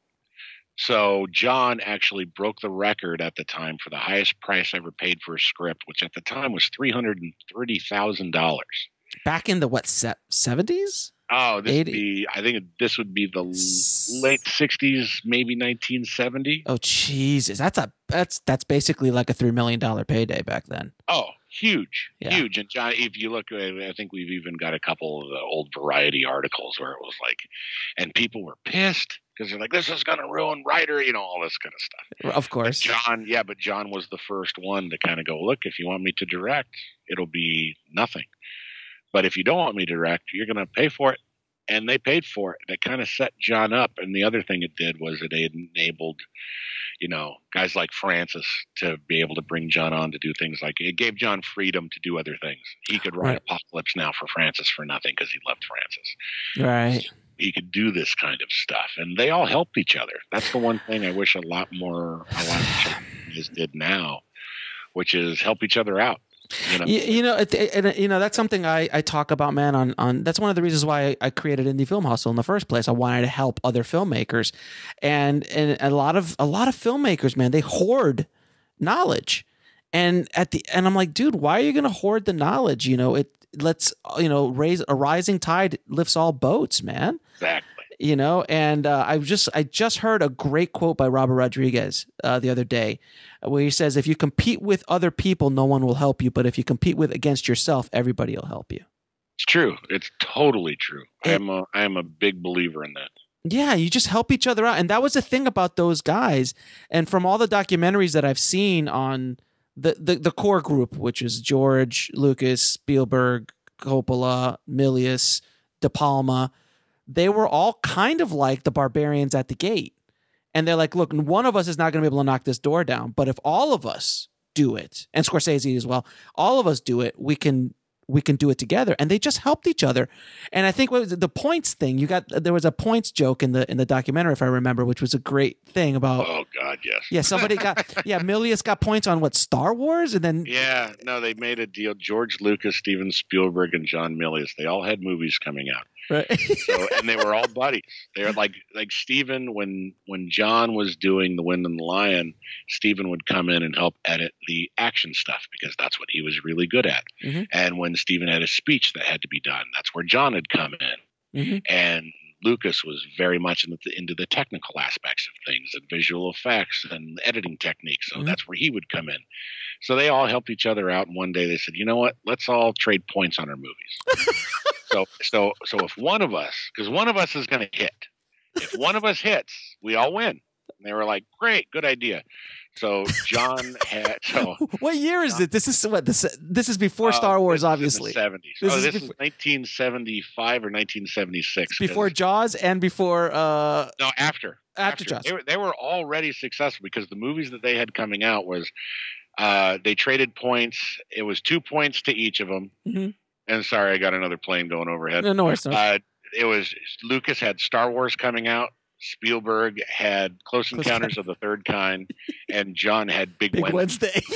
So John actually broke the record at the time for the highest price ever paid for a script, which at the time was three hundred and thirty thousand dollars. Back in the what seventies? Oh, this would eighty be. I think this would be the late sixties, maybe nineteen seventy. Oh, Jesus, that's a that's that's basically like a three million dollar payday back then. Oh, huge, yeah. huge. And John, if you look, I think we've even got a couple of the old Variety articles where it was like, and people were pissed because they're like, this is going to ruin writer, you know, all this kind of stuff. Of course. But John, yeah, but John was the first one to kind of go, look, if you want me to direct, it'll be nothing. But if you don't want me to direct, you're going to pay for it. And they paid for it. And it kind of set John up. And the other thing it did was it enabled, you know, guys like Francis to be able to bring John on to do things like, it gave John freedom to do other things. He could write right. Apocalypse Now for Francis for nothing because he loved Francis. Right. So he could do this kind of stuff. And they all helped each other. That's the one thing I wish a lot more, a lot of companies did now, which is help each other out. You know, you, you know, it, it, you know that's something I, I talk about, man. On, on that's one of the reasons why I created Indie Film Hustle in the first place. I wanted to help other filmmakers, and and a lot of a lot of filmmakers, man, they hoard knowledge, and at the and I'm like, dude, why are you going to hoard the knowledge? You know, it let's you know raise a rising tide lifts all boats, man. Exactly. You know, and uh, I just I just heard a great quote by Robert Rodriguez uh, the other day, where he says, "If you compete with other people, no one will help you. But if you compete with against yourself, everybody will help you." It's true. It's totally true. It, I am a I am a big believer in that. Yeah, you just help each other out, and that was the thing about those guys. And from all the documentaries that I've seen on the the, the core group, which is George Lucas, Spielberg, Coppola, Milius, De Palma. They were all kind of like the barbarians at the gate. And they're like, look, one of us is not going to be able to knock this door down. But if all of us do it, and Scorsese as well, all of us do it, we can we can do it together. And they just helped each other. And I think what was the points thing, you got there was a points joke in the in the documentary, if I remember, which was a great thing about. Oh God, yes. Yeah, somebody got yeah, Milius got points on what, Star Wars, and then yeah, no, they made a deal. George Lucas, Steven Spielberg, and John Milius. They all had movies coming out. Right. So, and they were all buddies. They were like like Steven, when when John was doing The Wind and the Lion, Steven would come in and help edit the action stuff because that's what he was really good at. Mm-hmm. And when Steven had a speech that had to be done, that's where John had come in. Mm-hmm. And Lucas was very much in the, into the technical aspects of things and visual effects and editing techniques. So mm-hmm. that's where he would come in. So they all helped each other out. And one day they said, you know what? Let's all trade points on our movies. So, so, so if one of us, because one of us is going to hit, if one of us hits, we all win. And they were like, great, good idea. So John had. So what year is John, it? This is what this. This is before uh, Star Wars, this obviously. Is in the seventies. This oh, is this before, is nineteen seventy-five or nineteen seventy-six. Before Jaws and before. Uh, no, after. After, after Jaws. They were, they were already successful because the movies that they had coming out was uh, they traded points. It was two points to each of them. Mm-hmm. And sorry, I got another plane going overhead. No, no worries. Uh, it was Lucas had Star Wars coming out. Spielberg had Close Encounters of the Third Kind, and John had Big, Big Wednesday. Wednesday.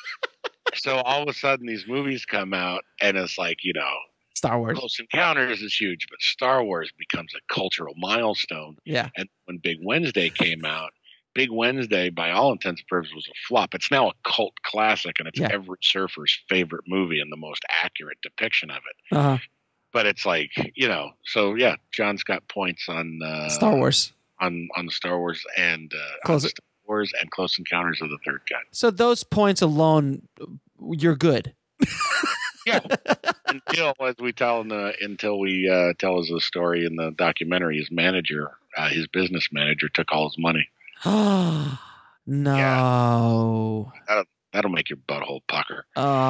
So all of a sudden, these movies come out, and it's like, you know, Star Wars. Close Encounters is huge, but Star Wars becomes a cultural milestone. Yeah. And when Big Wednesday came out, Big Wednesday, by all intents and purposes, was a flop. It's now a cult classic, and it's yeah. every surfer's favorite movie and the most accurate depiction of it. Uh-huh. But it's like, you know, so yeah, John's got points on uh, Star Wars, on on Star Wars and uh, Close on Star Wars and Close Encounters of the Third Kind. So those points alone, you're good. Yeah. Until, as we tell in the, until we uh, tell us the story in the documentary, his manager, uh, his business manager, took all his money. No. Yeah. That'll, that'll make your butthole pucker.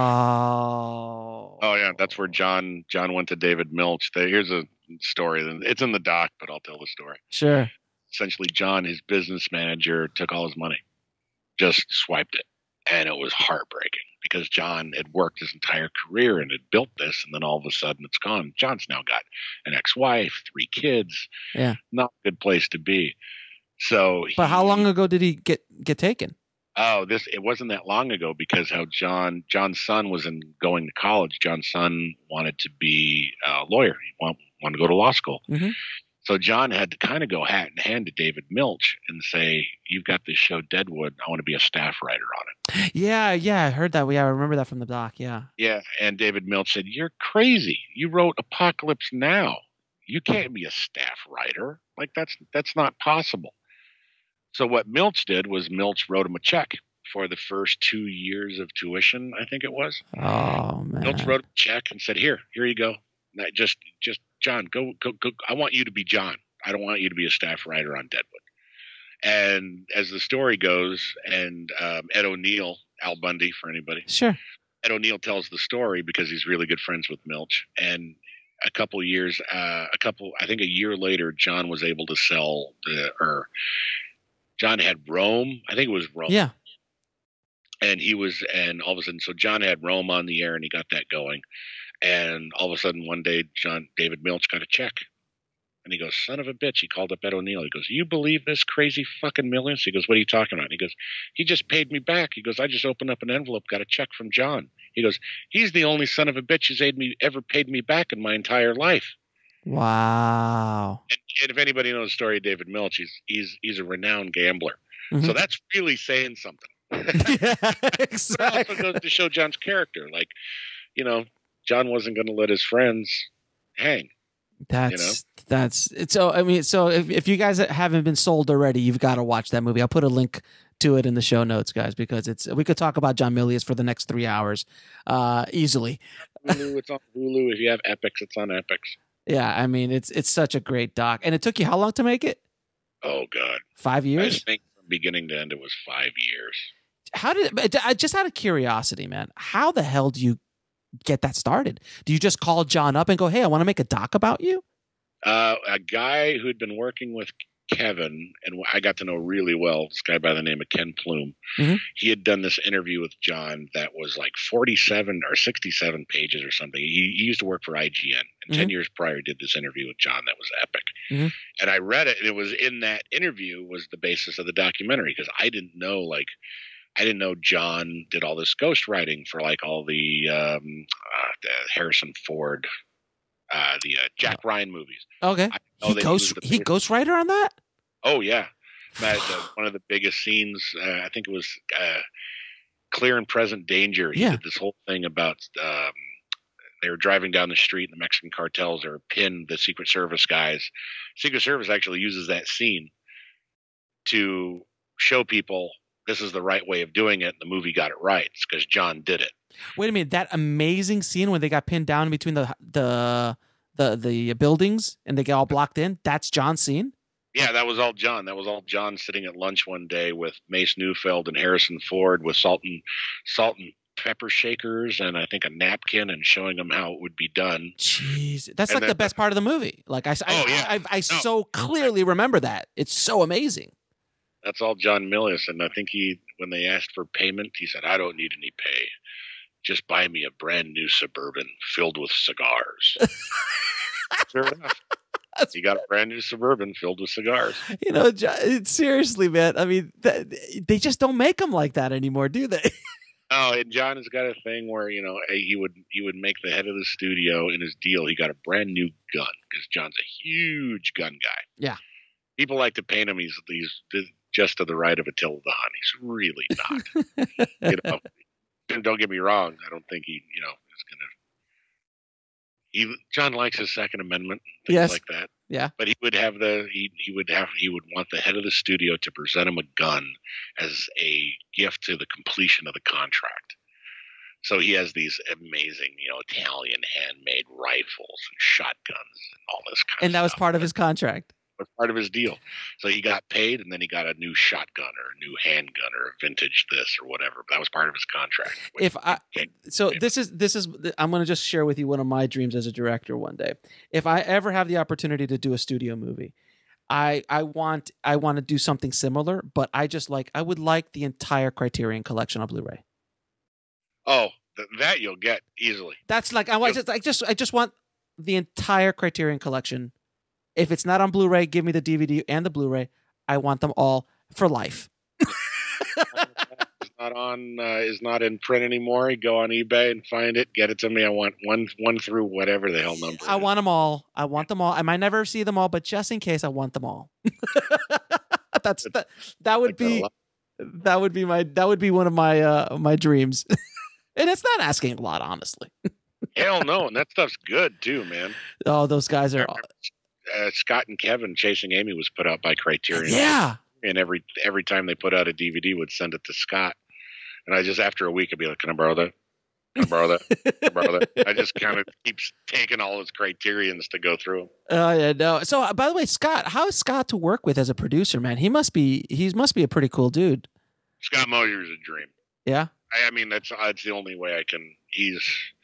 Oh. Oh yeah, that's where John John went to David Milch. There, here's a story. It's in the doc, but I'll tell the story. Sure. Essentially, John, his business manager, took all his money, just swiped it, and it was heartbreaking because John had worked his entire career and had built this, and then all of a sudden it's gone. John's now got an ex-wife, three kids. Yeah, not a good place to be. So, but he, how long ago did he get get taken? Oh, this it wasn't that long ago because how John John's son was in going to college. John's son wanted to be a lawyer. He want, wanted to go to law school. Mm-hmm. So John had to kind of go hat in hand to David Milch and say, "You've got this show Deadwood. I want to be a staff writer on it." Yeah, yeah, I heard that. Yeah, I remember that from the doc. Yeah, yeah. And David Milch said, "You're crazy. You wrote Apocalypse Now. You can't be a staff writer. Like that's that's not possible." So what Milch did was Milch wrote him a check for the first two years of tuition, I think it was. Oh man! Milch wrote him a check and said, "Here, here you go. Now, just, just John, go, go, go. I want you to be John. I don't want you to be a staff writer on Deadwood." And as the story goes, and um, Ed O'Neill, Al Bundy, for anybody, sure. Ed O'Neill tells the story because he's really good friends with Milch. And a couple of years, uh, a couple, I think a year later, John was able to sell the, or John had Rome. I think it was Rome. Yeah. And he was, and all of a sudden, so John had Rome on the air and he got that going. And all of a sudden, one day, John David Milch got a check. And he goes, "Son of a bitch." He called up Ed O'Neill. He goes, "You believe this crazy fucking Milius?" He goes, "What are you talking about?" And he goes, "He just paid me back." He goes, "I just opened up an envelope, got a check from John." He goes, "He's the only son of a bitch who's paid me, ever paid me back in my entire life." Wow. And, and if anybody knows the story of David Milch, he's, he's, he's a renowned gambler. Mm-hmm. So that's really saying something. Yeah, exactly. It also goes to show John's character. Like, you know, John wasn't going to let his friends hang. That's you know? that's it's so. I mean, so if if you guys haven't been sold already, you've got to watch that movie. I'll put a link to it in the show notes, guys, because it's we could talk about John Milius for the next three hours, uh, easily. Hulu, it's on Hulu. If you have Epix, it's on Epix. Yeah, I mean, it's it's such a great doc, and it took you how long to make it? Oh God, five years. I think from beginning to end, it was five years. How did I just out of curiosity, man? How the hell do you get that started? Do you just call John up and go, "Hey, I want to make a doc about you"? Uh, a guy who'd been working with Kevin, and I got to know really well, this guy by the name of Ken Plume. Mm-hmm. He had done this interview with John that was like forty-seven or sixty-seven pages or something. He, he used to work for I G N, and mm-hmm. ten years prior did this interview with John that was epic. Mm-hmm. And I read it, and it was in that interview was the basis of the documentary, because I didn't know, like, I didn't know John did all this ghostwriting for like all the, um, uh, the Harrison Ford, uh, the uh, Jack Ryan movies. Okay, he ghost he, he ghostwriter on that. Oh yeah, that, uh, one of the biggest scenes. Uh, I think it was uh, Clear and Present Danger. He yeah. did this whole thing about um, they were driving down the street, and the Mexican cartels are pinned the Secret Service guys. Secret Service actually uses that scene to show people this is the right way of doing it. The movie got it right. It's because John did it. Wait a minute, that amazing scene when they got pinned down between the the the the buildings and they get all blocked in. That's John's scene. Yeah, that was all John. That was all John sitting at lunch one day with Mace Neufeld and Harrison Ford with salt and salt and pepper shakers and I think a napkin and showing them how it would be done. Jeez, that's and like then, the best part of the movie. Like I, oh, I, yeah. I, I, I no. so clearly remember that. It's so amazing. That's all John Milius, and I think he, when they asked for payment, he said, "I don't need any pay. Just buy me a brand new Suburban filled with cigars." Sure enough. He got a brand new Suburban filled with cigars. You know, seriously, man. I mean, they just don't make them like that anymore, do they? Oh, and John has got a thing where, you know, he would he would make the head of the studio in his deal. He got a brand new gun because John's a huge gun guy. Yeah. People like to paint him. He's he's just to the right of Attila the Hun. He's really not. You know, don't get me wrong. I don't think he, you know, is going to. He, John likes his Second Amendment, things yes. like that. Yeah. But he would have the he he would have he would want the head of the studio to present him a gun as a gift to the completion of the contract. So he has these amazing, you know, Italian handmade rifles and shotguns and all this kind And of that was stuff. part of his contract. Was part of his deal. So he got paid, and then he got a new shotgun or a new handgun or a vintage this or whatever. That was part of his contract. If I so this is this is I'm going to just share with you one of my dreams as a director one day. If I ever have the opportunity to do a studio movie, I I want I want to do something similar, but I just like I would like the entire Criterion collection on Blu-ray. Oh, th- that you'll get easily. That's like I want just I just I just want the entire Criterion collection. If it's not on Blu-ray, give me the D V D and the Blu-ray. I want them all for life. It's not on. Uh, is not in print anymore. You go on eBay and find it. Get it to me. I want one, one through whatever the hell number. I want them all. I want them all. I might never see them all, but just in case, I want them all. That's that. That would be. That would be my. That would be one of my uh, my dreams. And it's not asking a lot, honestly. Hell no, and that stuff's good too, man. Oh, those guys are. Uh, Scott and Kevin Chasing Amy was put out by Criterion. Yeah. And every every time they put out a D V D, would send it to Scott. And I just, after a week, I'd be like, can I borrow that? Can I borrow that? Can I borrow that? I just kind of keeps taking all his Criterions to go through them. Oh, yeah, no. So, uh, by the way, Scott, how is Scott to work with as a producer, man? He must be, he must be a pretty cool dude. Scott Mosier's a dream. Yeah? I, I mean, that's that's the only way I can, he's,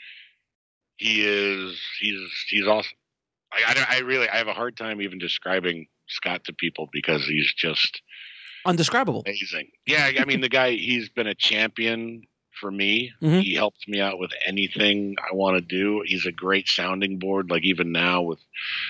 he is, he's, he's awesome. I, I, I really, I have a hard time even describing Scott to people because he's just undescribable. Amazing. Yeah. I mean, the guy, he's been a champion for me. Mm-hmm. He helps me out with anything I want to do. He's a great sounding board. Like even now with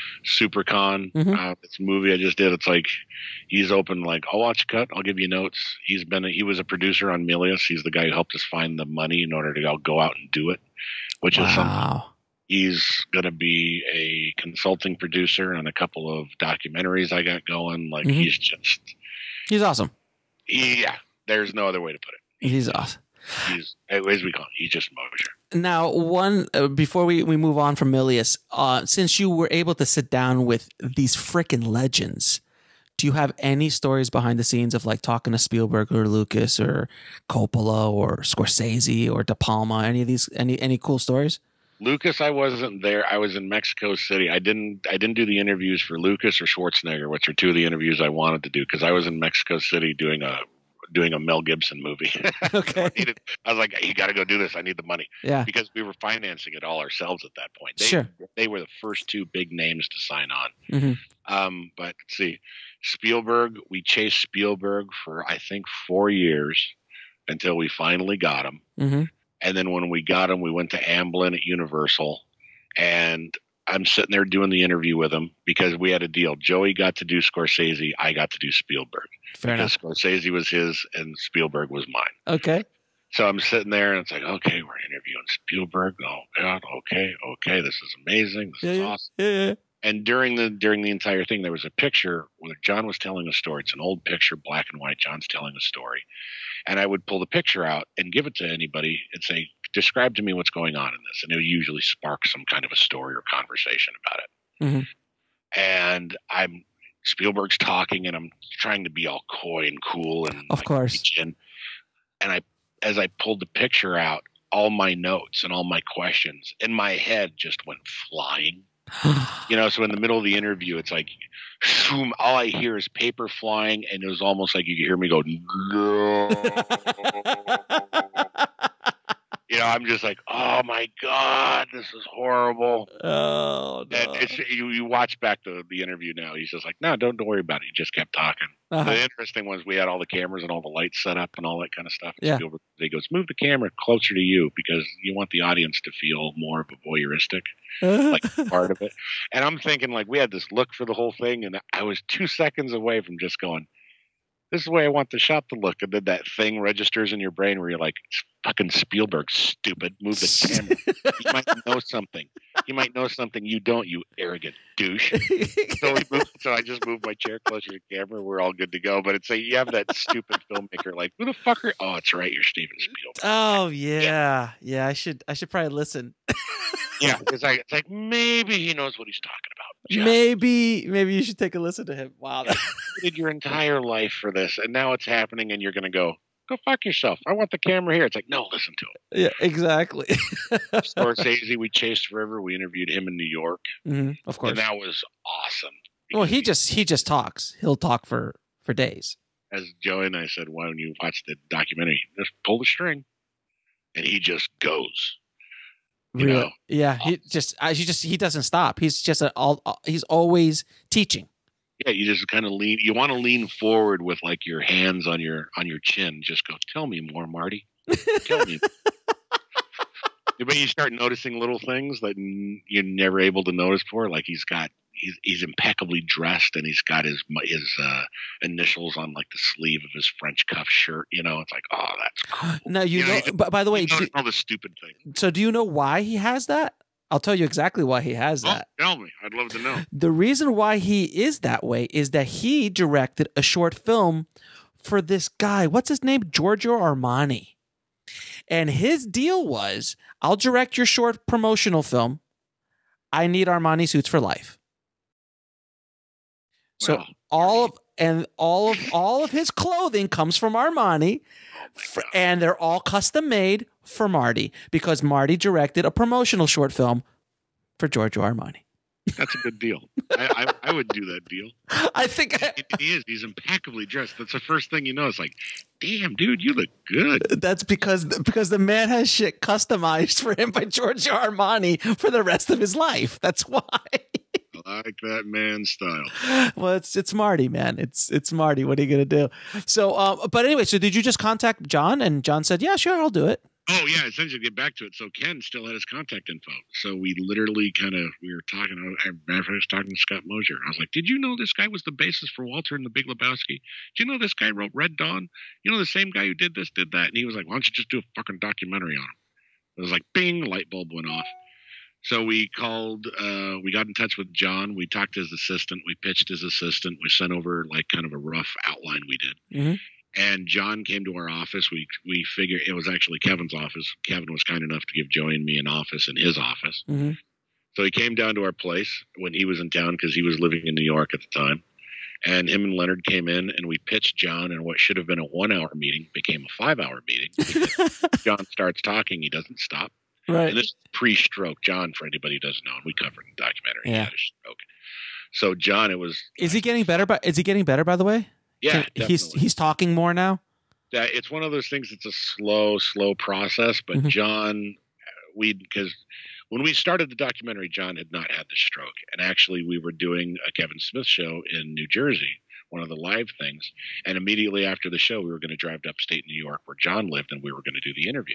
SuperCon, mm-hmm. uh, this movie I just did, it's like, he's open, like, I'll watch a cut. I'll give you notes. He's been, a, he was a producer on Milius. He's the guy who helped us find the money in order to go out and do it, which wow. is something. He's going to be a consulting producer on a couple of documentaries I got going. Like, mm-hmm. he's just... He's awesome. He, yeah, there's no other way to put it. He's awesome. He's, as we call him, he's just Mosier. Now, one, uh, before we, we move on from Milius, uh, since you were able to sit down with these freaking legends, do you have any stories behind the scenes of, like, talking to Spielberg or Lucas or Coppola or Scorsese or De Palma? Any of these, any any cool stories? Lucas, I wasn't there. I was in Mexico City. I didn't. I didn't do the interviews for Lucas or Schwarzenegger, which are two of the interviews I wanted to do because I was in Mexico City doing a doing a Mel Gibson movie. Okay. I, needed, I was like, you got to go do this. I need the money. Yeah. Because we were financing it all ourselves at that point. They, sure. They were the first two big names to sign on. Mm-hmm. Um, but let's see, Spielberg. We chased Spielberg for I think four years until we finally got him. Mm-hmm. And then when we got him, we went to Amblin at Universal, and I'm sitting there doing the interview with him because we had a deal. Joey got to do Scorsese. I got to do Spielberg. Fair because enough. Scorsese was his and Spielberg was mine. Okay. So I'm sitting there, and it's like, okay, we're interviewing Spielberg. Oh, God, okay, okay, this is amazing. This yeah, is yeah, awesome. Yeah, yeah. And during the during the entire thing, there was a picture where John was telling a story. It's an old picture, black and white. John's telling a story. And I would pull the picture out and give it to anybody and say, describe to me what's going on in this. And it would usually spark some kind of a story or conversation about it. Mm-hmm. And I'm Spielberg's talking, and I'm trying to be all coy and cool. And of like, course. And I, as I pulled the picture out, all my notes and all my questions in my head just went flying. You know, so in the middle of the interview, it's like, shoom, all I hear is paper flying, and it was almost like you could hear me go, no. You know, I'm just like, oh my God, this is horrible. Oh, no. And it's, you, you watch back the, the interview now. He's just like, no, don't, don't worry about it. He just kept talking. Uh-huh. The interesting was we had all the cameras and all the lights set up and all that kind of stuff. Yeah. Spielberg, he goes, move the camera closer to you because you want the audience to feel more of a voyeuristic like part of it. And I'm thinking, like, we had this look for the whole thing, and I was two seconds away from just going, this is the way I want the shot to look. And then that thing registers in your brain where you're like, it's fucking Spielberg, stupid. Move the camera. He might know something. He might know something you don't, you arrogant douche. so, we moved, so I just moved my chair closer to the camera. We're all good to go. But it's like you have that stupid filmmaker like, who the fuck are... Oh, it's right. You're Steven Spielberg. Oh, yeah. Yeah, yeah I should I should probably listen. Yeah, it's like, it's like maybe he knows what he's talking about. Just. Maybe maybe you should take a listen to him. Wow. You did your entire life for this, and now it's happening, and you're going to go, go fuck yourself. I want the camera here. It's like, no, listen to him. Yeah, exactly. Scorsese, we chased forever. We interviewed him in New York. Mm-hmm, of course. And that was awesome. Well, he just he just talks. He'll talk for, for days. As Joey and I said, why don't you watch the documentary? Just pull the string. And he just goes. You really? know? Yeah, he just uh, he just he doesn't stop. He's just a, all he's always teaching. Yeah, you just kind of lean. You want to lean forward with like your hands on your on your chin. Just go, tell me more, Marty. Tell me. But you start noticing little things that you're never able to notice before. Like he's got, he's he's impeccably dressed, and he's got his his uh, initials on like the sleeve of his French cuff shirt. You know, it's like, oh, that's cool. Now you, you know. know by, by the way, do, all the stupid things. So, do you know why he has that? I'll tell you exactly why he has that. Oh, tell me. I'd love to know. The reason why he is that way is that he directed a short film for this guy. What's his name? Giorgio Armani. And his deal was, I'll direct your short promotional film. I need Armani suits for life. So wow. all of and all of all of his clothing comes from Armani, oh and they're all custom made for Marty because Marty directed a promotional short film for Giorgio Armani. That's a good deal. I, I, I would do that deal. I think I, he is. He's impeccably dressed. That's the first thing you know. It's like, damn, dude, you look good. That's because because the man has shit customized for him by Giorgio Armani for the rest of his life. That's why. I like that man's style. Well, it's it's Marty, man. It's it's Marty. What are you gonna do? So, uh, but anyway, so did you just contact John? And John said, "Yeah, sure, I'll do it." Oh yeah, essentially get back to it. So Ken still had his contact info. So we literally kind of we were talking. I was talking to Scott Mosier. I was like, "Did you know this guy was the bassist for Walter and the Big Lebowski? Did you know this guy wrote Red Dawn? You know the same guy who did this, did that?" And he was like, "Why don't you just do a fucking documentary on him?" It was like, bing, light bulb went off. So we called. Uh, we got in touch with John. We talked to his assistant. We pitched his assistant. We sent over like kind of a rough outline we did. Mm-hmm. And John came to our office. We we figured it was actually Kevin's office. Kevin was kind enough to give Joey and me an office in his office. Mm-hmm. So he came down to our place when he was in town because he was living in New York at the time. And him and Leonard came in and we pitched John, and what should have been a one-hour meeting became a five-hour meeting. Because John starts talking, he doesn't stop. Right. And this is pre-stroke. John, for anybody who doesn't know, and we covered in the documentary, yeah. he had a stroke. So John, it was. Is he getting better? By is he getting better? By the way. Yeah, Can, he's he's talking more now. Yeah, it's one of those things. It's a slow, slow process. But mm-hmm. John, we because when we started the documentary, John had not had the stroke, and actually we were doing a Kevin Smith show in New Jersey, one of the live things, and immediately after the show, we were going to drive to upstate New York where John lived, and we were going to do the interview,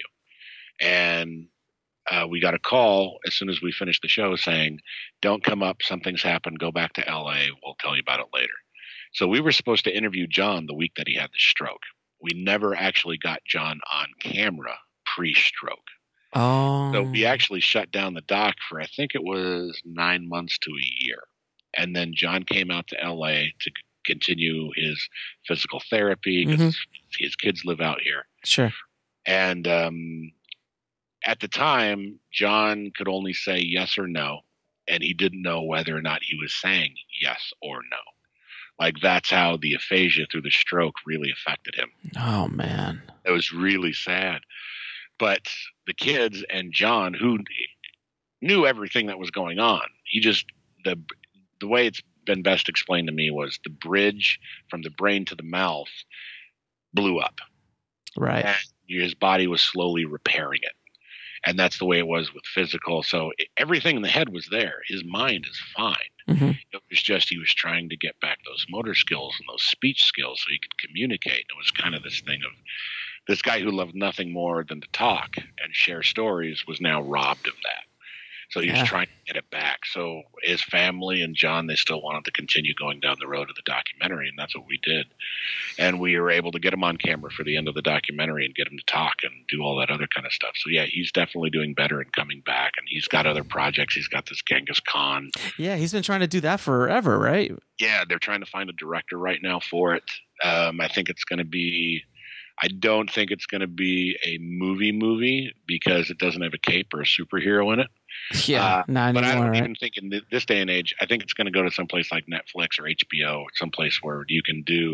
and. Uh, we got a call as soon as we finished the show saying, "Don't come up. Something's happened. Go back to L A. We'll tell you about it later." So we were supposed to interview John the week that he had the stroke. We never actually got John on camera pre-stroke. Oh. So we actually shut down the doc for, I think it was nine months to a year. And then John came out to L A to c- continue his physical therapy because mm-hmm. his kids live out here. Sure. And um, at the time, John could only say yes or no. And he didn't know whether or not he was saying yes or no. Like, that's how the aphasia through the stroke really affected him. Oh, man. It was really sad. But the kids and John, who knew everything that was going on, he just, the the way it's been best explained to me was the bridge from the brain to the mouth blew up. Right. And his body was slowly repairing it. And that's the way it was with physical. So it, everything in the head was there. His mind is fine. Mm-hmm. It was just he was trying to get back those motor skills and those speech skills so he could communicate. It was kind of this thing of this guy who loved nothing more than to talk and share stories was now robbed of that. So he was yeah. trying to get it back. So his family and John, they still wanted to continue going down the road of the documentary, and that's what we did. And we were able to get him on camera for the end of the documentary and get him to talk and do all that other kind of stuff. So, yeah, he's definitely doing better and coming back, and he's got other projects. He's got this Genghis Khan. Yeah, he's been trying to do that forever, right? Yeah, they're trying to find a director right now for it. Um, I think it's going to be – I don't think it's going to be a movie movie because it doesn't have a cape or a superhero in it. Yeah, uh, not but anymore, I don't right? even think in th- this day and age, I think it's going to go to some place like Netflix or H B O, someplace where you can do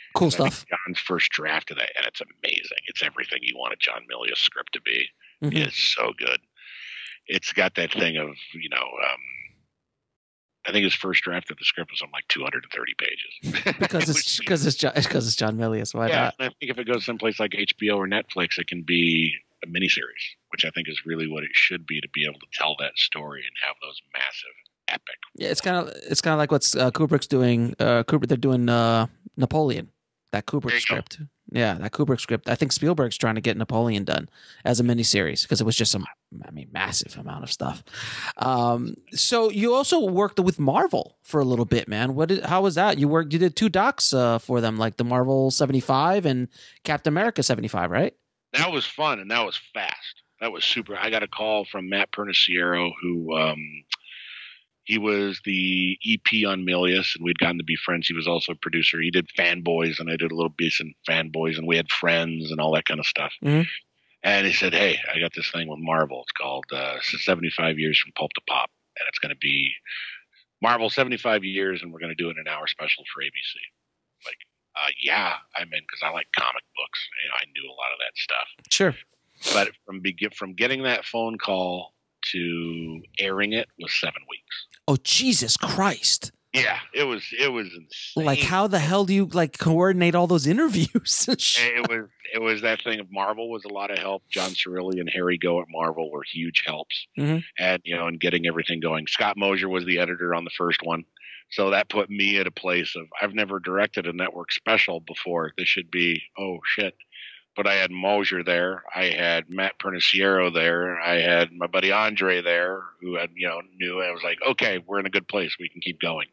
Cool I think stuff. John's first draft of that, and it's amazing. It's everything you want a John Milius script to be. Mhm. It's so good. It's got that thing of, you know, um, I think his first draft of the script was on like two hundred thirty pages. Because it's because it's John, because it's John Milius. Why Yeah, not? and I think if it goes someplace like H B O or Netflix, it can be a miniseries, which I think is really what it should be, to be able to tell that story and have those massive epic. Yeah, it's kind of it's kind of like what's uh, Kubrick's doing. Uh, Kubrick, they're doing uh, Napoleon, that There Kubrick you script. Yeah, that Kubrick script. I think Spielberg's trying to get Napoleon done as a miniseries because it was just some, I mean, massive amount of stuff. Um, so you also worked with Marvel for a little bit, man. What? Did, how was that? You worked. You did two docs uh, for them, like the Marvel seventy-five and Captain America seventy-five, right? That was fun, and that was fast. That was super. I got a call from Matt Perniciero, who um, he was the E P on Milius, and we'd gotten to be friends. He was also a producer. He did Fanboys, and I did a little piece in Fanboys, and we had friends and all that kind of stuff. Mm-hmm. And he said, "Hey, I got this thing with Marvel. It's called uh, seventy-five Years from Pulp to Pop, and it's going to be Marvel seventy-five years, and we're going to do it in an hour special for A B C." Like, uh, yeah, I'm in because I like comic books. You know, I knew a lot of that stuff. Sure. But from be- from getting that phone call to airing it was seven weeks. Oh, Jesus Christ. Yeah, it was it was insane. Like, how the hell do you like coordinate all those interviews? it was it was that thing of Marvel was a lot of help. John Cirilli and Harry Go at Marvel were huge helps, mm-hmm. and you know, and getting everything going. Scott Mosier was the editor on the first one, so that put me at a place of I've never directed a network special before. This should be oh shit. But I had Mosier there. I had Matt Perniciero there. I had my buddy Andre there, who had, you know, knew. I was like, okay, we're in a good place. We can keep going.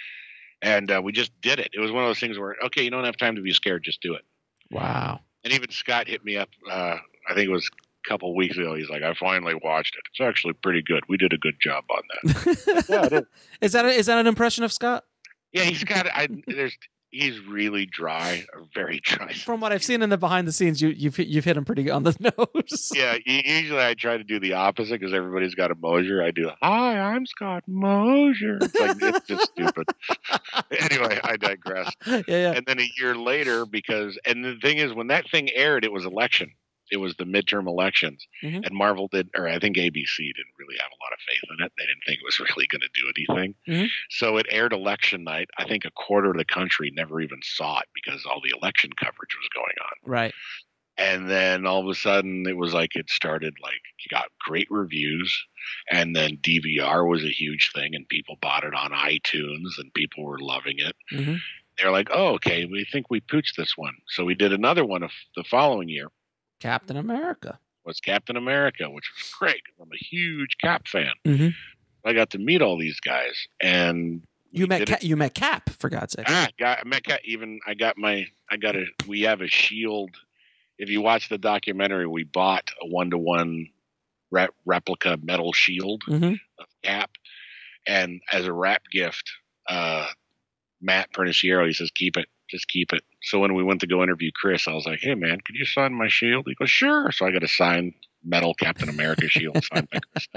And uh, we just did it. It was one of those things where, okay, you don't have time to be scared. Just do it. Wow. And even Scott hit me up. Uh, I think it was a couple of weeks ago. He's like, I finally watched it. It's actually pretty good. We did a good job on that. Yeah, it is. Is that a, is that an impression of Scott? Yeah, he's got. I there's. He's really dry, or very dry. From what I've seen in the behind the scenes, you, you've you've hit him pretty good on the nose. Yeah, usually I try to do the opposite because everybody's got a Mosier. I do, hi, I'm Scott Mosier. It's like it's just stupid. Anyway, I digress. Yeah, yeah. And then a year later, because and the thing is, when that thing aired, it was election. It was the midterm elections, mm-hmm. and Marvel did, or I think A B C didn't really have a lot of faith in it. They didn't think it was really going to do anything. Mm-hmm. So it aired election night. I think a quarter of the country never even saw it because all the election coverage was going on. Right. And then all of a sudden, it was like it started like you got great reviews, and then D V R was a huge thing, and people bought it on iTunes, and people were loving it. Mm-hmm. They're like, "Oh, okay, we think we pooched this one." So we did another one of the following year. Captain America was Captain America, which was great. I'm a huge Cap fan. Mm-hmm. I got to meet all these guys, and you met Ca- you met Cap, for God's sake. Ah, got, I met Cap. Even I got my I got a. We have a shield. If you watch the documentary, we bought a one to one replica metal shield mm-hmm. of Cap, and as a wrap gift, uh, Matt Perniciero, he says, "Keep it, just keep it." So when we went to go interview Chris, I was like, "Hey man, could you sign my shield?" He goes, "Sure." So I got a signed metal Captain America shield signed by Chris.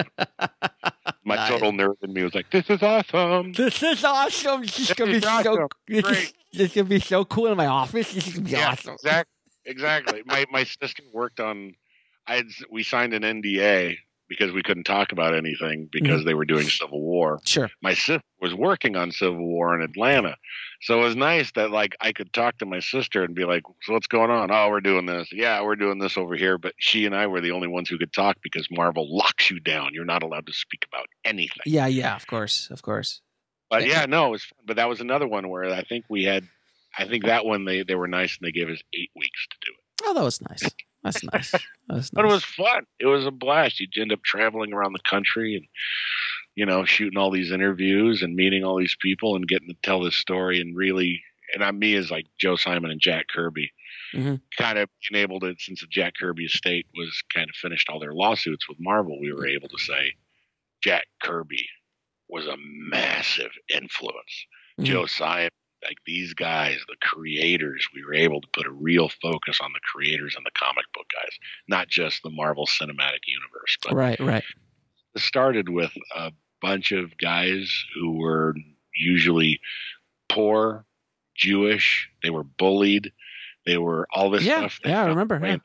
My nice. Total nerd in me was like, "This is awesome! This is awesome! This is gonna be awesome. so this Great. Is, this is gonna be so cool in my office. This is gonna be yeah, awesome." Exactly. Exactly. my my sister worked on. I had we signed an N D A because we couldn't talk about anything because mm-hmm. they were doing Civil War. Sure. My sister was working on Civil War in Atlanta. So it was nice that like I could talk to my sister and be like, "So what's going on?" "Oh, we're doing this." "Yeah, we're doing this over here." But she and I were the only ones who could talk because Marvel locks you down. You're not allowed to speak about anything. Yeah, yeah, of course, of course. But yeah, no, it was fun. But that was another one where I think we had I think that one they, they were nice and they gave us eight weeks to do it. Oh, that was nice. That's nice. That was nice. But it was fun. It was a blast. You'd end up traveling around the country and, you know, shooting all these interviews and meeting all these people and getting to tell this story and really, and I'm me as like Joe Simon and Jack Kirby, mm-hmm. kind of being able to, since the Jack Kirby estate was kind of finished all their lawsuits with Marvel, we were able to say Jack Kirby was a massive influence. Mm-hmm. Joe Simon. Like these guys, the creators, we were able to put a real focus on the creators and the comic book guys, not just the Marvel Cinematic Universe. But right, right. It started with a bunch of guys who were usually poor, Jewish. They were bullied. They were all this yeah, stuff. They yeah, I felt remember. Yeah.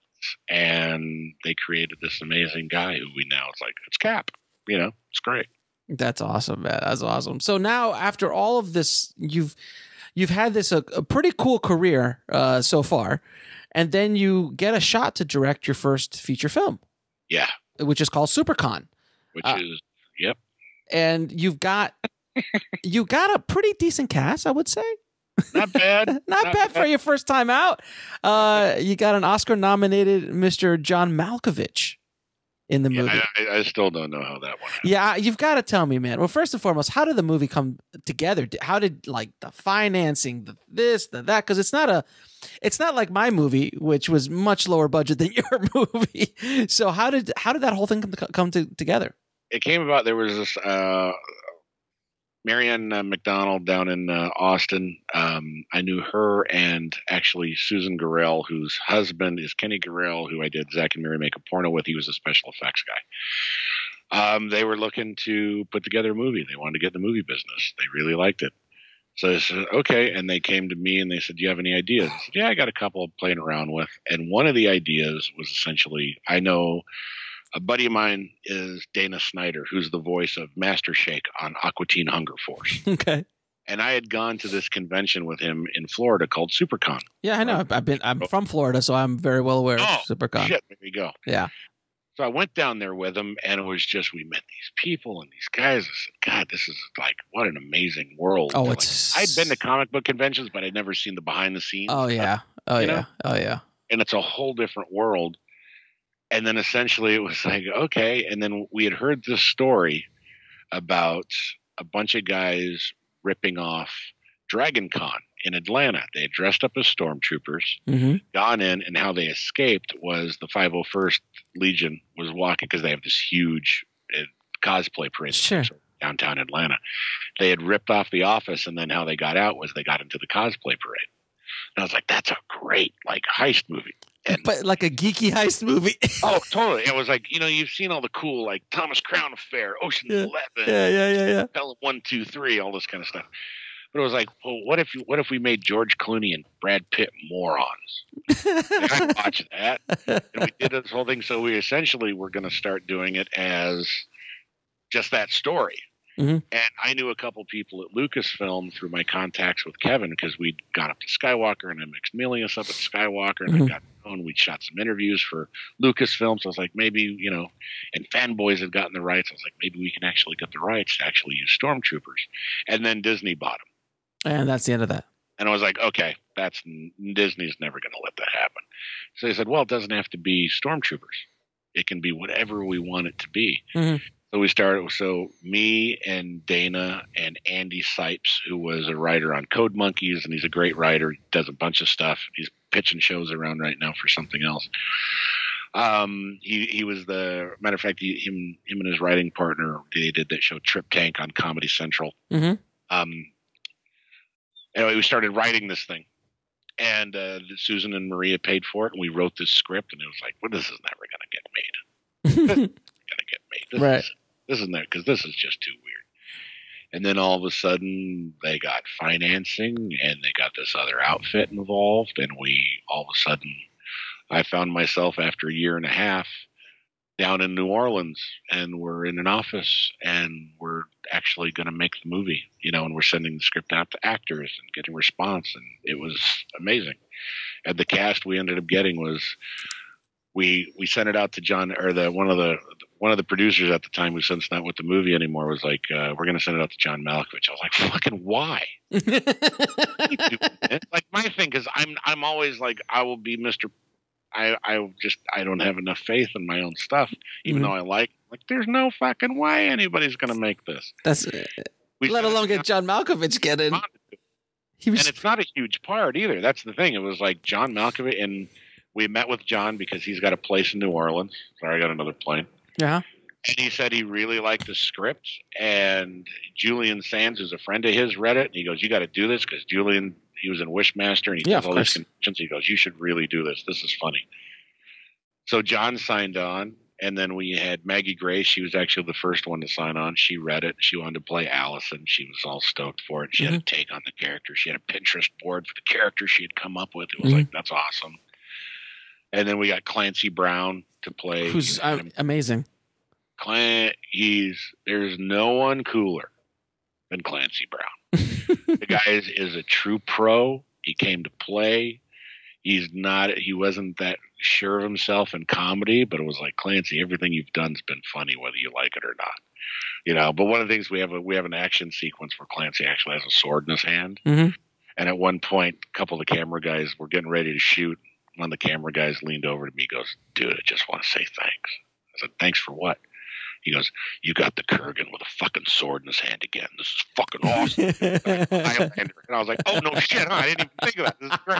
And they created this amazing guy who we now, it's like, it's Cap. You know, it's great. That's awesome, man. That's awesome. So now, after all of this, you've you've had this a, a pretty cool career uh, so far, and then you get a shot to direct your first feature film. Yeah, which is called SuperCon. Which uh, is yep. And you've got you got a pretty decent cast, I would say. Not bad. Not, Not bad, bad for your first time out. Uh, you got an Oscar-nominated Mister John Malkovich in the movie. Yeah, I, I still don't know how that went. Yeah, you've got to tell me, man. Well, first and foremost, how did the movie come together? How did like the financing, the this, the that? Because it's not a, it's not like my movie, which was much lower budget than your movie. So how did how did that whole thing come to, come to, together? It came about. There was this uh, Marianne uh, McDonald down in uh, Austin. Um, I knew her and actually Susan Garrell, whose husband is Kenny Garrell, who I did Zach and Mary Make a Porno with. He was a special effects guy. Um, they were looking to put together a movie. They wanted to get in the movie business. They really liked it. So I said, okay. And they came to me and they said, do you have any ideas? I said, yeah, I got a couple playing around with. And one of the ideas was essentially, I know a buddy of mine is Dana Snyder, who's the voice of Master Shake on Aqua Teen Hunger Force. Okay. And I had gone to this convention with him in Florida called SuperCon. Yeah, I know. I've, I've been. I'm from Florida, so I'm very well aware oh, of SuperCon. Shit, there we go. Yeah. So I went down there with him, and it was just we met these people and these guys. I said, God, this is like what an amazing world. Oh, They're it's. Like, I'd been to comic book conventions, but I'd never seen the behind the scenes. Oh yeah. Oh yeah. know? Oh yeah. And it's a whole different world. And then essentially it was like, okay. And then we had heard this story about a bunch of guys ripping off Dragon Con in Atlanta. They had dressed up as stormtroopers, mm-hmm. gone in, and how they escaped was the five oh first Legion was walking because they have this huge uh, cosplay parade sure. downtown Atlanta. They had ripped off the office, and then how they got out was they got into the cosplay parade. And I was like, that's a great like heist movie. And, but like a geeky heist movie. oh, totally. It was like, you know, you've seen all the cool, like Thomas Crown Affair, Ocean's yeah. Eleven, yeah, yeah, yeah, yeah, Pelham One, Two, Three, all this kind of stuff. But it was like, well, what if you, what if we made George Clooney and Brad Pitt morons? I watched that, and we did this whole thing. So we essentially were going to start doing it as just that story. Mm-hmm. And I knew a couple people at Lucasfilm through my contacts with Kevin because we'd gone up to Skywalker and I mixed Milius up at Skywalker and mm-hmm. I got known. We'd shot some interviews for Lucasfilm. So I was like, maybe, you know, and Fanboys had gotten the rights. I was like, maybe we can actually get the rights to actually use Stormtroopers. And then Disney bought them. And that's the end of that. And I was like, okay, that's Disney's never going to let that happen. So they said, well, it doesn't have to be Stormtroopers. It can be whatever we want it to be. Mm-hmm. So we started, so me and Dana and Andy Sipes, who was a writer on Code Monkeys, and he's a great writer, he does a bunch of stuff. He's pitching shows around right now for something else. Um, he, he was the, matter of fact, he, him, him and his writing partner, they did that show Trip Tank on Comedy Central. Mm-hmm. Um, anyway, we started writing this thing. And uh, Susan and Maria paid for it, and we wrote this script, and it was like, well, this is never going to get made. This is going to get made. This right. Is, This isn't there because this is just too weird. And then all of a sudden they got financing and they got this other outfit involved. And we, all of a sudden, I found myself after a year and a half down in New Orleans and we're in an office and we're actually going to make the movie, you know, and we're sending the script out to actors and getting response. And it was amazing. And the cast we ended up getting was, we, we sent it out to John or the, one of the, one of the producers at the time who said it's not with the movie anymore was like, uh, we're going to send it out to John Malkovich. I was like, fucking why? Like my thing, cause I'm, I'm always like, I will be Mister I, I just, I don't have enough faith in my own stuff, even mm-hmm. though I like, like, there's no fucking way anybody's going to make this. That's, we let alone get John Malkovich get in. He was, and it's not a huge part either. That's the thing. It was like John Malkovich, and we met with John because he's got a place in New Orleans. Sorry, I got another plane. Yeah. And he said he really liked the script. And Julian Sands, who's a friend of his, read it. And he goes, you got to do this because Julian, he was in Wishmaster and he yeah, does all these conventions. He goes, you should really do this. This is funny. So John signed on. And then we had Maggie Gray. She was actually the first one to sign on. She read it. She wanted to play Allison. She was all stoked for it. She mm-hmm. had a take on the character. She had a Pinterest board for the character she had come up with. It was mm-hmm. like, that's awesome. And then we got Clancy Brown to play. Who's uh, amazing. Clan, he's, there's no one cooler than Clancy Brown. The guy is, is a true pro. He came to play. He's not, he wasn't that sure of himself in comedy, but it was like, Clancy, everything you've done's been funny, whether you like it or not. You know, but one of the things we have, a, we have an action sequence where Clancy actually has a sword in his hand. Mm-hmm. And at one point, a couple of the camera guys were getting ready to shoot. One of the camera guys leaned over to me, goes, dude, I just want to say thanks. I said, thanks for what? He goes, you got the Kurgan with a fucking sword in his hand again. This is fucking awesome. Highlander. And I was like, oh, no shit. Huh? I didn't even think of that. This is great.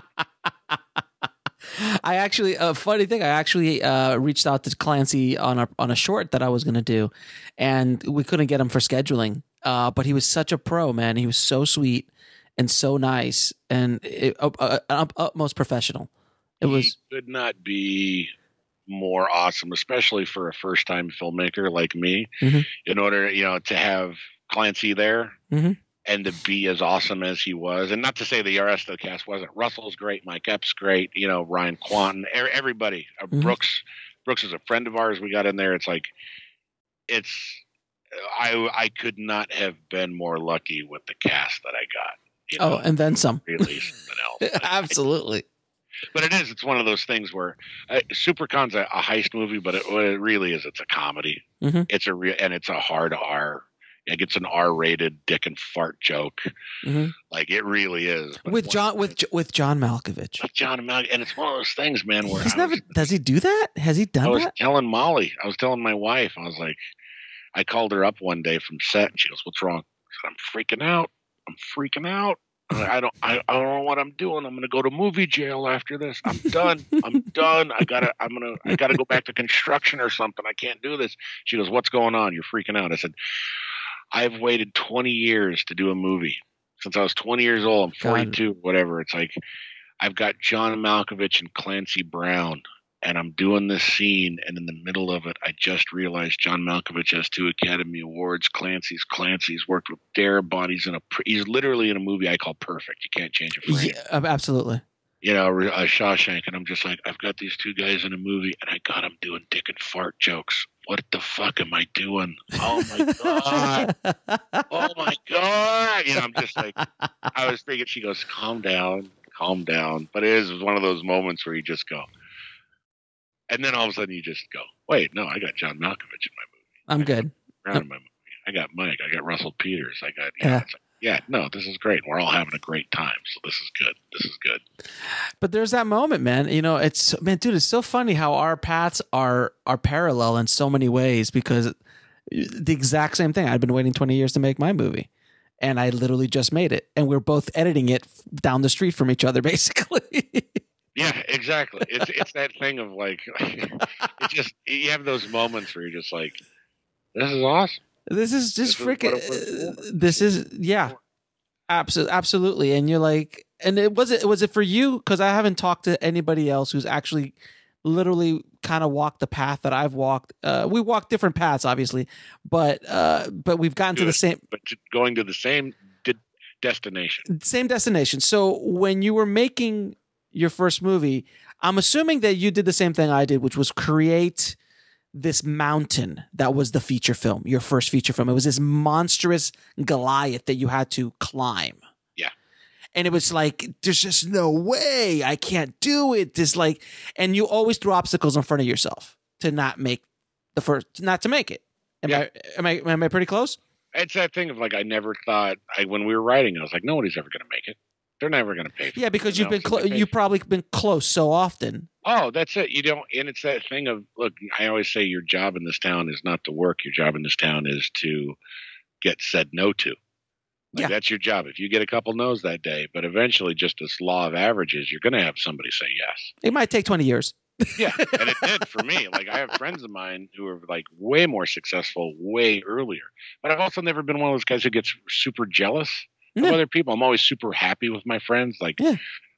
I actually, a uh, funny thing, I actually uh, reached out to Clancy on a, on a short that I was going to do, and we couldn't get him for scheduling. Uh, but he was such a pro, man. He was so sweet and so nice and it, uh, uh, uh, utmost professional. It he was could not be more awesome, especially for a first time filmmaker like me, mm-hmm. in order, you know, to have Clancy there mm-hmm. and to be as awesome as he was. And not to say the rest of the cast wasn't. Russell's great. Mike Epps great. You know, Ryan Quanten, everybody. Uh, mm-hmm. Brooks, Brooks is a friend of ours. We got in there. It's like, it's, I, I could not have been more lucky with the cast that I got. You know, oh, and then some. Really something else. Absolutely. But it is, it's one of those things where uh, Supercon's a, a heist movie, but it, what it really is, it's a comedy. Mm-hmm. It's a real, and it's a hard R. Like it's an R-rated dick and fart joke. Mm-hmm. Like it really is. But with John, with with John Malkovich. With John Malkovich, and it's one of those things, man. Where he's I never was, does he do that? Has he done I was that? telling Molly, I was telling my wife, I was like, I called her up one day from set, and she goes, "What's wrong?" I said, "I'm freaking out. I'm freaking out. I don't, I, I don't know what I'm doing. I'm going to go to movie jail after this. I'm done. I'm done. I gotta, I'm going to, I gotta go back to construction or something. I can't do this." She goes, "What's going on? You're freaking out." I said, "I've waited twenty years to do a movie. Since I was twenty years old. I'm forty-two, whatever. It's like, I've got John Malkovich and Clancy Brown, and I'm doing this scene, and in the middle of it, I just realized John Malkovich has two Academy Awards. Clancy's Clancy's worked with Darabont. He's in a he's literally in a movie I call Perfect. You can't change a frame. Yeah, absolutely. You know, uh, Shawshank, and I'm just like, I've got these two guys in a movie, and I got them doing dick and fart jokes. What the fuck am I doing? Oh my god! Oh my god! You know, I'm just like, I was thinking. She goes, "Calm down, calm down." But it is one of those moments where you just go. And then all of a sudden you just go, wait, no, I got John Malkovich in my movie. I'm good. Brown in my movie. I got Mike. I got Russell Peters. I got, you know, yeah. It's like, yeah, no, this is great. We're all having a great time. So this is good. This is good. But there's that moment, man. You know, it's, man, dude, it's so funny how our paths are, are parallel in so many ways because the exact same thing. I'd been waiting twenty years to make my movie. And I literally just made it. And we're both editing it down the street from each other, basically. Yeah, exactly. It's it's that thing of like, it's just, you have those moments where you're just like, this is awesome. This is just this freaking, is this is, yeah, absolutely. Absolutely. And you're like, and it was it, was it for you? Cause I haven't talked to anybody else who's actually literally kind of walked the path that I've walked. Uh, we walked different paths, obviously, but, uh, but we've gotten Good. to the same, but going to the same de- destination, same destination. So when you were making your first movie, I'm assuming that you did the same thing I did, which was create this mountain that was the feature film, your first feature film. It was this monstrous Goliath that you had to climb. Yeah. And it was like, there's just no way I can't do it. This like, and you always threw obstacles in front of yourself to not make the first, not to make it. Am yeah. I, am I, am I pretty close? It's that thing of like, I never thought I, when we were writing, I was like, nobody's ever going to make it. They're never going to pay for yeah, because it. you've been clo- you've probably been close so often. Oh, that's it. You don't, and it's that thing of, look, I always say your job in this town is not to work. Your job in this town is to get said no to. Like, yeah. That's your job. If you get a couple no's that day, but eventually just this law of averages, you're going to have somebody say yes. It might take twenty years. Yeah, and it did for me. Like, I have friends of mine who are like way more successful way earlier, but I've also never been one of those guys who gets super jealous. Yeah. Other people. I'm always super happy with my friends. Like, yeah.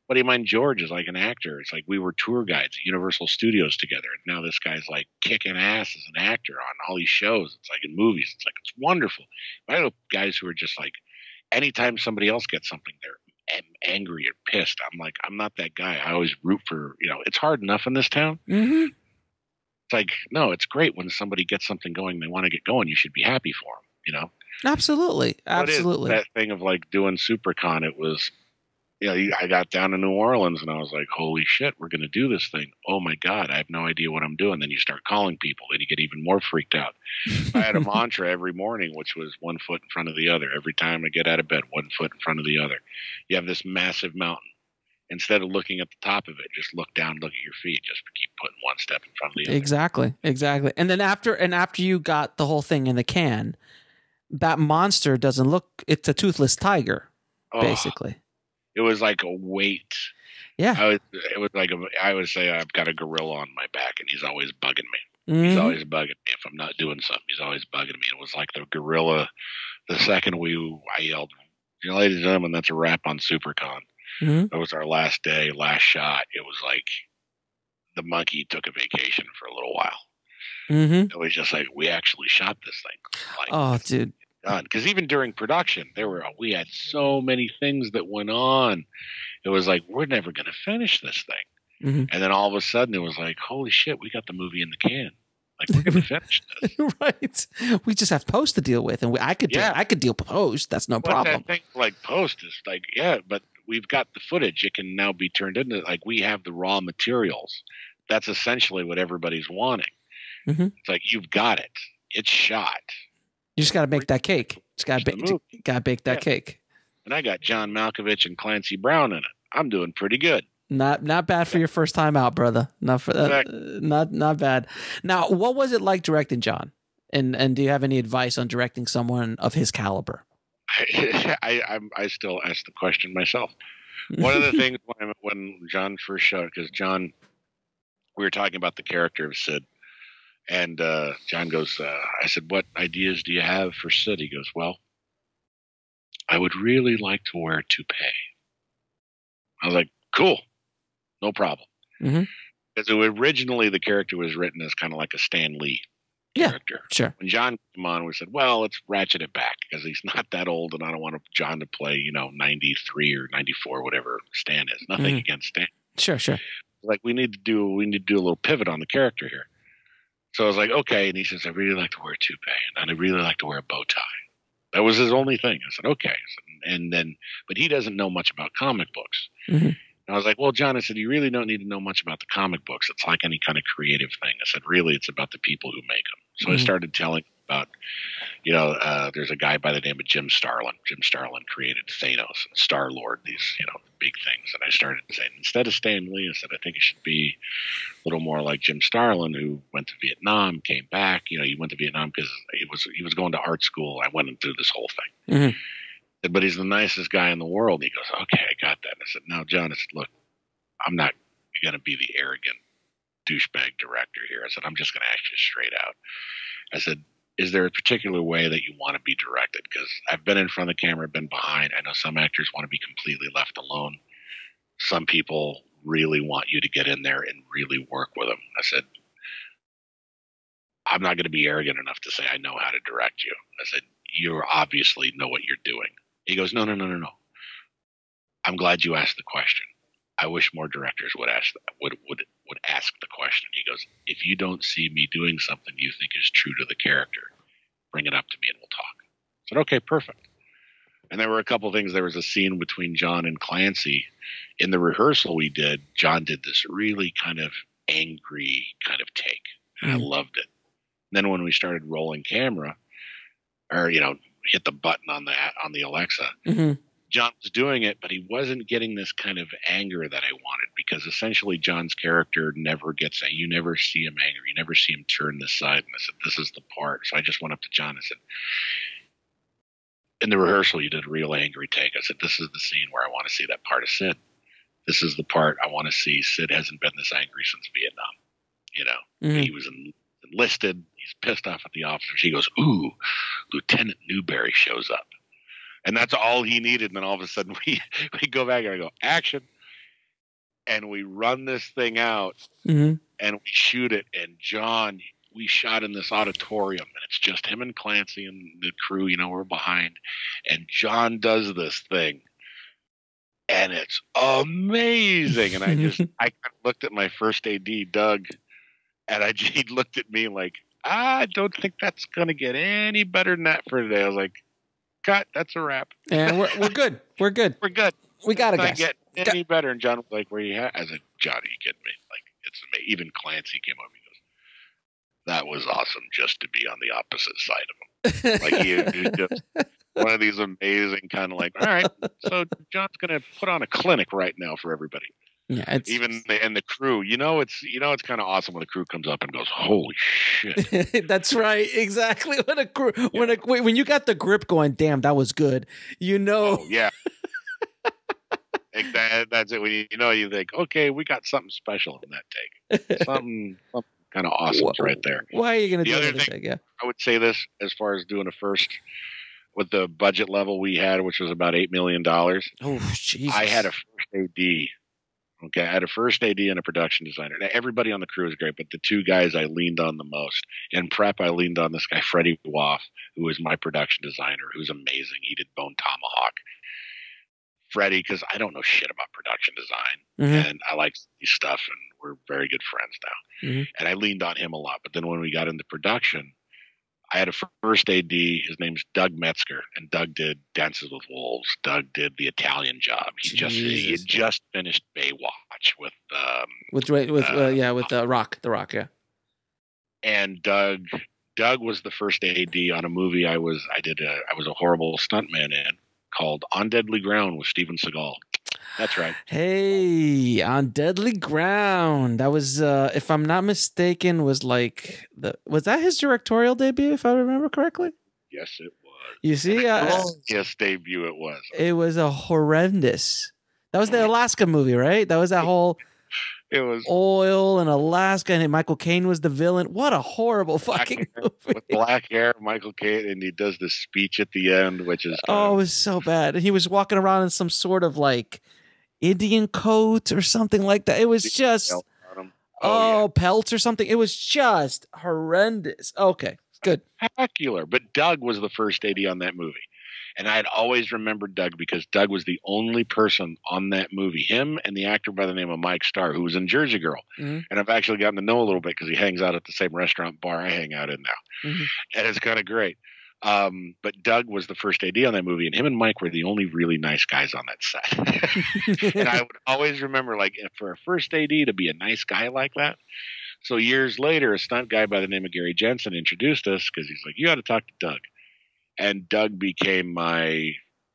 buddy of mine, George, is like an actor. It's like we were tour guides at Universal Studios together. And now this guy's like kicking ass as an actor on all these shows. It's like in movies. It's like, it's wonderful. I know guys who are just like, anytime somebody else gets something, they're angry or pissed. I'm like, I'm not that guy. I always root for, you know, it's hard enough in this town. Mm-hmm. It's like, no, it's great when somebody gets something going, they want to get going. You should be happy for them, you know? Absolutely. Absolutely. That thing of like doing SuperCon, it was, you know, I got down to New Orleans and I was like, holy shit, we're going to do this thing. Oh my God, I have no idea what I'm doing. Then you start calling people, then you get even more freaked out. I had a mantra every morning, which was one foot in front of the other. Every time I get out of bed, one foot in front of the other. You have this massive mountain. Instead of looking at the top of it, just look down, look at your feet. Just keep putting one step in front of the other. Exactly, exactly. And then after, and after you got the whole thing in the can, that monster doesn't look. It's a toothless tiger, oh, basically. It was like a weight. Yeah. I was, it was like a, I would say I've got a gorilla on my back, and he's always bugging me. Mm-hmm. He's always bugging me if I'm not doing something. He's always bugging me. It was like the gorilla. The second we, I yelled, you know, ladies and gentlemen, that's a wrap on SuperCon. Mm-hmm. It was our last day, last shot. It was like the monkey took a vacation for a little while. Mm-hmm. It was just like, we actually shot this thing. Like, oh, dude. Because even during production, there were we had so many things that went on. It was like, we're never going to finish this thing. Mm-hmm. And then all of a sudden, it was like, holy shit, we got the movie in the can. Like, we're going to finish this. Right. We just have post to deal with, and we, I could, yeah. do, I could deal with post. That's no but problem. That thing, like post is like, yeah, but we've got the footage. It can now be turned into, like, we have the raw materials. That's essentially what everybody's wanting. Mm-hmm. It's like, you've got it. It's shot. You just got to make that cake. Just got to bake. Got to bake that yeah. cake. And I got John Malkovich and Clancy Brown in it. I'm doing pretty good. Not not bad for your first time out, brother. Not for uh, not not bad. Now, what was it like directing John? And and do you have any advice on directing someone of his caliber? I I, I'm, I still ask the question myself. One of the things when, when John first showed, because John, we were talking about the character of Sid, and uh, John goes, uh, I said, what ideas do you have for Sid? He goes, well, I would really like to wear a toupee. I was like, cool. No problem. Mm-hmm. Because originally the character was written as kind of like a Stan Lee character. Yeah, sure. When John came on, we said, well, let's ratchet it back because he's not that old, and I don't want John to play, you know, ninety-three or ninety-four, whatever Stan is. Nothing mm-hmm. against Stan. Sure, sure. Like we need to do, we need to do a little pivot on the character here. So I was like, okay. And he says, I really like to wear a toupee, and I really like to wear a bow tie. That was his only thing. I said, okay. And then, but he doesn't know much about comic books. Mm-hmm. And I was like, well, John, I said, you really don't need to know much about the comic books. It's like any kind of creative thing. I said, really, it's about the people who make them. So mm-hmm. I started telling about, you know, uh, there's a guy by the name of Jim Starlin. Jim Starlin created Thanos and Star-Lord, these, you know, big things. And I started saying, instead of Stan Lee, I said, I think it should be a little more like Jim Starlin, who went to Vietnam, came back. You know, he went to Vietnam because he was, he was going to art school. I went through this whole thing. Mm-hmm. But he's the nicest guy in the world. He goes, okay, I got that. And I said, now, John, I said, look, I'm not going to be the arrogant douchebag director here. I said, I'm just going to ask you straight out. I said, is there a particular way that you want to be directed? Because I've been in front of the camera, been behind. I know some actors want to be completely left alone. Some people really want you to get in there and really work with them. I said, I'm not going to be arrogant enough to say I know how to direct you. I said, you obviously know what you're doing. He goes, no, no, no, no, no. I'm glad you asked the question. I wish more directors would ask would would would ask the question. He goes, if you don't see me doing something you think is true to the character, bring it up to me and we'll talk. I said, okay, perfect. And there were a couple of things. There was a scene between John and Clancy. In the rehearsal we did, John did this really kind of angry kind of take. And mm. I loved it. And then when we started rolling camera, or, you know, hit the button on the on the Alexa, mm-hmm. John was doing it, but he wasn't getting this kind of anger that I wanted, because essentially John's character never gets, you never see him angry. You never see him turn this side. And I said, this is the part. So I just went up to John and said, in the rehearsal, you did a real angry take. I said, this is the scene where I want to see that part of Sid. This is the part I want to see. Sid hasn't been this angry since Vietnam. You know, mm-hmm. he was enlisted. He's pissed off at the officers. He goes, ooh, Lieutenant Newberry shows up. And that's all he needed. And then all of a sudden we, we go back and I go, action. and we run this thing out, mm-hmm. and we shoot it. And John, we shot in this auditorium, and it's just him and Clancy and the crew. You know, we're behind, and John does this thing, and it's amazing. And I just, I looked at my first A D, Doug, and I he looked at me like, I don't think that's gonna get any better than that for today. I was like, cut, that's a wrap. And we're we're good. We're good. We're good. We gotta Not guess. get any better. And John was like, "Where you at?" I said, "Johnny, you kidding me? Like, it's amazing." Even Clancy came over. He goes, "That was awesome, just to be on the opposite side of him." Like he, he just one of these amazing kind of like, "All right, so John's gonna put on a clinic right now for everybody." Yeah, it's, even the, and the crew. You know, it's you know, it's kind of awesome when the crew comes up and goes, "Holy shit!" That's right, exactly. When a crew, yeah. when a when you got the grip going, damn, that was good. You know, oh, yeah. Like that, that's it. When you, you know, you think, okay, we got something special in that take. Something, something kind of awesome right there. Why are you going to the do other that? thing, Yeah. I would say this as far as doing a first with the budget level we had, which was about eight million dollars. Oh, Jesus. I had a first A D. Okay, I had a first A D and a production designer. Now, everybody on the crew was great, but the two guys I leaned on the most. In prep, I leaned on this guy, Freddie Waff, who was my production designer, who's amazing. He did Bone Tomahawk. Freddie, because I don't know shit about production design, mm-hmm. and I like his stuff, and we're very good friends now. Mm-hmm. And I leaned on him a lot. But then when we got into production, I had a first A D. His name's Doug Metzger, and Doug did Dances with Wolves. Doug did The Italian Job. He Jesus. just he had just finished Baywatch with um with with uh, uh, yeah with the uh, Rock, the Rock, yeah. And Doug Doug was the first A D on a movie I was I did a I was a horrible stuntman in, called On Deadly Ground with Steven Seagal. That's right. Hey, On Deadly Ground. That was, uh, if I'm not mistaken, was like the was that his directorial debut, if I remember correctly? Yes, it was. You see, uh, yes, debut it was. It was a horrendous. That was the Alaska movie, right? That was that whole. It was oil in Alaska, and Michael Caine was the villain. What a horrible fucking hair, movie. With black hair, Michael Caine, and he does this speech at the end, which is oh, of, it was so bad. And he was walking around in some sort of like Indian coat or something like that. It was just oh, oh yeah. pelts or something. It was just horrendous. Okay, good, spectacular. But Doug was the first A D on that movie. And I had always remembered Doug because Doug was the only person on that movie, him and the actor by the name of Mike Starr, who was in Jersey Girl. Mm-hmm. And I've actually gotten to know a little bit because he hangs out at the same restaurant bar I hang out in now. Mm-hmm. And it's kind of great. Um, but Doug was the first A D on that movie, and him and Mike were the only really nice guys on that set. And I would always remember, like, for a first A D to be a nice guy like that. So years later, a stunt guy by the name of Gary Jensen introduced us because he's like, you got to talk to Doug. And Doug became my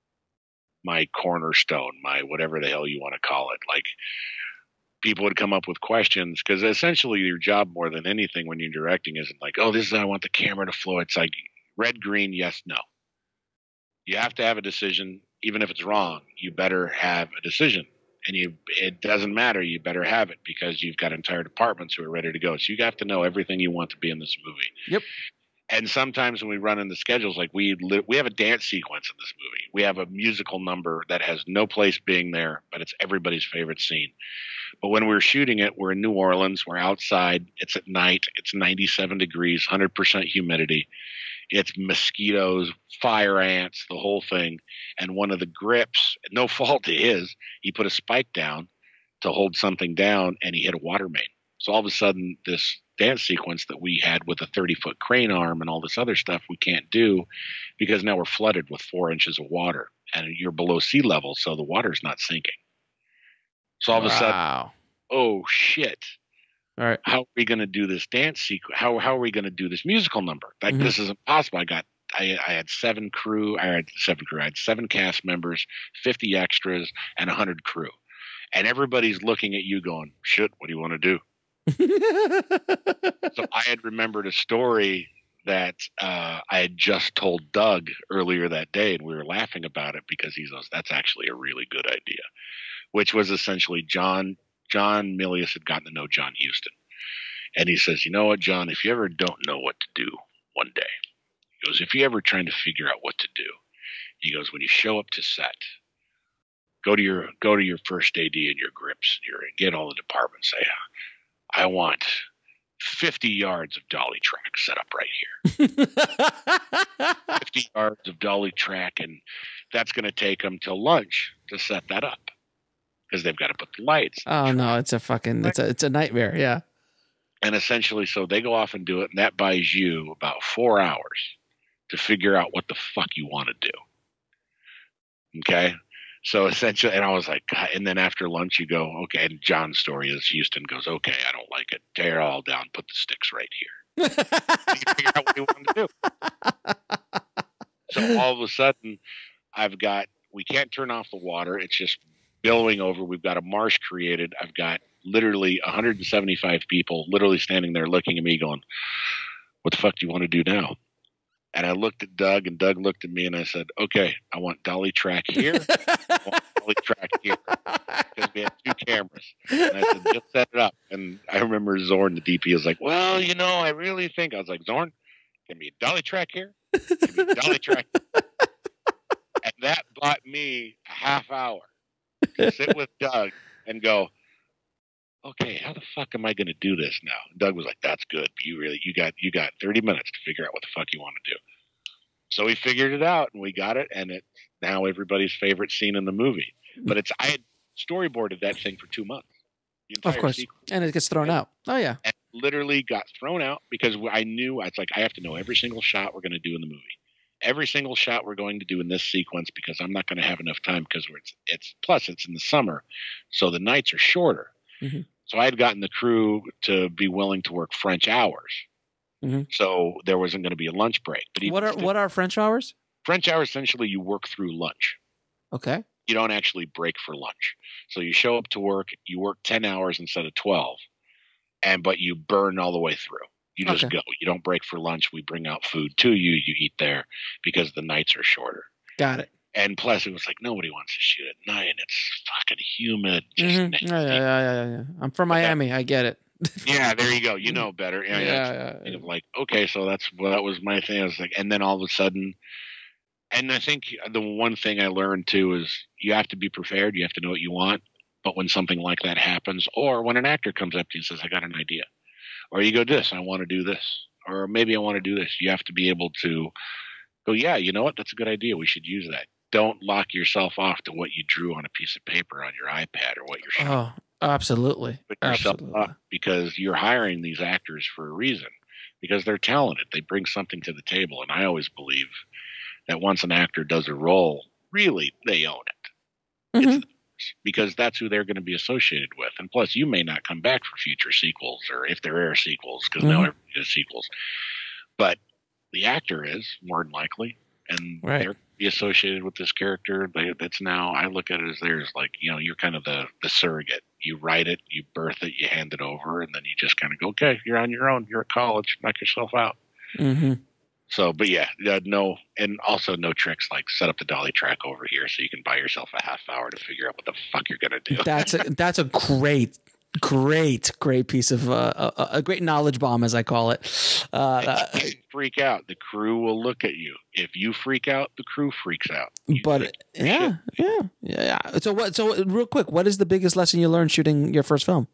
my cornerstone, my whatever the hell you want to call it. Like, people would come up with questions because essentially your job more than anything when you're directing isn't like, oh, this is how I want the camera to flow. It's like red, green, yes, no. You have to have a decision. Even if it's wrong, you better have a decision. And you, it doesn't matter. You better have it because you've got entire departments who are ready to go. So you have to know everything you want to be in this movie. Yep. And sometimes when we run into schedules, like we li- we have a dance sequence in this movie. We have a musical number that has no place being there, but it's everybody's favorite scene. But when we're shooting it, we're in New Orleans. We're outside. It's at night. It's ninety-seven degrees, one hundred percent humidity. It's mosquitoes, fire ants, the whole thing. And one of the grips, no fault to his, he put a spike down to hold something down, and he hit a water main. So all of a sudden, this dance sequence that we had with a thirty-foot crane arm and all this other stuff we can't do because now we're flooded with four inches of water, and you're below sea level, so the water's not sinking. So all wow. of a sudden, oh, shit. All right. How are we going to do this dance sequence? How, how are we going to do this musical number? Like, mm-hmm. This is impossible. I got I, I had seven crew. I had seven crew. I had seven cast members, fifty extras, and one hundred crew. And everybody's looking at you going, shit, what do you want to do? So I had remembered a story that uh, I had just told Doug earlier that day, and we were laughing about it because he goes, that's actually a really good idea, which was essentially John John Milius had gotten to know John Huston. And he says, you know what, John, if you ever don't know what to do one day, he goes, if you're ever trying to figure out what to do, he goes, when you show up to set, go to your go to your first A D and your grips, your get all the departments. Say, I want fifty yards of dolly track set up right here. fifty yards of dolly track, and that's going to take them till lunch to set that up because they've got to put the lights. Oh no, it's a fucking it's a it's a nightmare. Yeah. And essentially, so they go off and do it, and that buys you about four hours to figure out what the fuck you want to do. Okay. So essentially, and I was like, God, and then after lunch, you go, okay. And John's story is Houston goes, okay, I don't like it. Tear it all down, put the sticks right here. You figure out what you want to do. So all of a sudden, I've got, we can't turn off the water. It's just billowing over. We've got a marsh created. I've got literally one hundred seventy-five people literally standing there looking at me going, what the fuck do you want to do now? And I looked at Doug, and Doug looked at me, and I said, okay, I want dolly track here. I want dolly track here. Because we had two cameras. And I said, just set it up. And I remember Zorn, the D P, was like, well, you know, I really think. I was like, Zorn, give me a dolly track here. Give me a dolly track here. And that bought me a half hour to sit with Doug and go, okay, how the fuck am I going to do this now? And Doug was like, that's good. But you really, you got, you got thirty minutes to figure out what the fuck you want to do. So we figured it out, and we got it. And it's now everybody's favorite scene in the movie. But it's, I had storyboarded that thing for two months. Of course. Sequence. And it gets thrown and, out. Oh yeah. And literally got thrown out because I knew, it's like, I have to know every single shot we're going to do in the movie. Every single shot we're going to do in this sequence, because I'm not going to have enough time because it's, it's, plus it's in the summer. So the nights are shorter. Mm-hmm. So I had gotten the crew to be willing to work French hours. Mm-hmm. So there wasn't going to be a lunch break. But what are, what are French hours? French hours, essentially you work through lunch. Okay. You don't actually break for lunch. So you show up to work, you work ten hours instead of twelve, and, but you burn all the way through. You just okay. go. You don't break for lunch. We bring out food to you. You eat there because the nights are shorter. Got it. And plus, it was like nobody wants to shoot at night. It's fucking humid. Just mm-hmm. yeah, yeah, yeah, yeah, yeah. I'm from Miami. That, I get it. Yeah, there you go. You know better. Yeah, yeah. yeah, yeah, yeah. Like, okay, so that's well, that was my thing. I was like, and then all of a sudden, and I think the one thing I learned too is you have to be prepared. You have to know what you want. But when something like that happens, or when an actor comes up to you and says, "I got an idea," or you go, "This, I want to do this," or maybe I want to do this, you have to be able to go, "Yeah, you know what? That's a good idea. We should use that." Don't lock yourself off to what you drew on a piece of paper on your iPad or what you're showing. Oh, absolutely. Put yourself absolutely. up because you're hiring these actors for a reason, because they're talented. They bring something to the table. And I always believe that once an actor does a role, really, they own it. Mm-hmm. It's because that's who they're going to be associated with. And plus, you may not come back for future sequels, or if there are sequels, because mm-hmm. now everybody does sequels. But the actor is, more than likely. And right. they're be associated with this character. They, that's now, I look at it as there's like, you know, you're kind of the, the surrogate. You write it, you birth it, you hand it over, and then you just kind of go, okay, you're on your own. You're at college. Knock yourself out. Mm-hmm. So, but yeah, uh, no, and also no tricks like set up the dolly track over here so you can buy yourself a half hour to figure out what the fuck you're going to do. That's a, that's a great Great, great piece of uh, a, a great knowledge bomb, as I call it. Uh, uh, freak out. The crew will look at you. If you freak out, the crew freaks out. You but yeah, yeah, yeah, yeah. So what? So real quick, what is the biggest lesson you learned shooting your first film?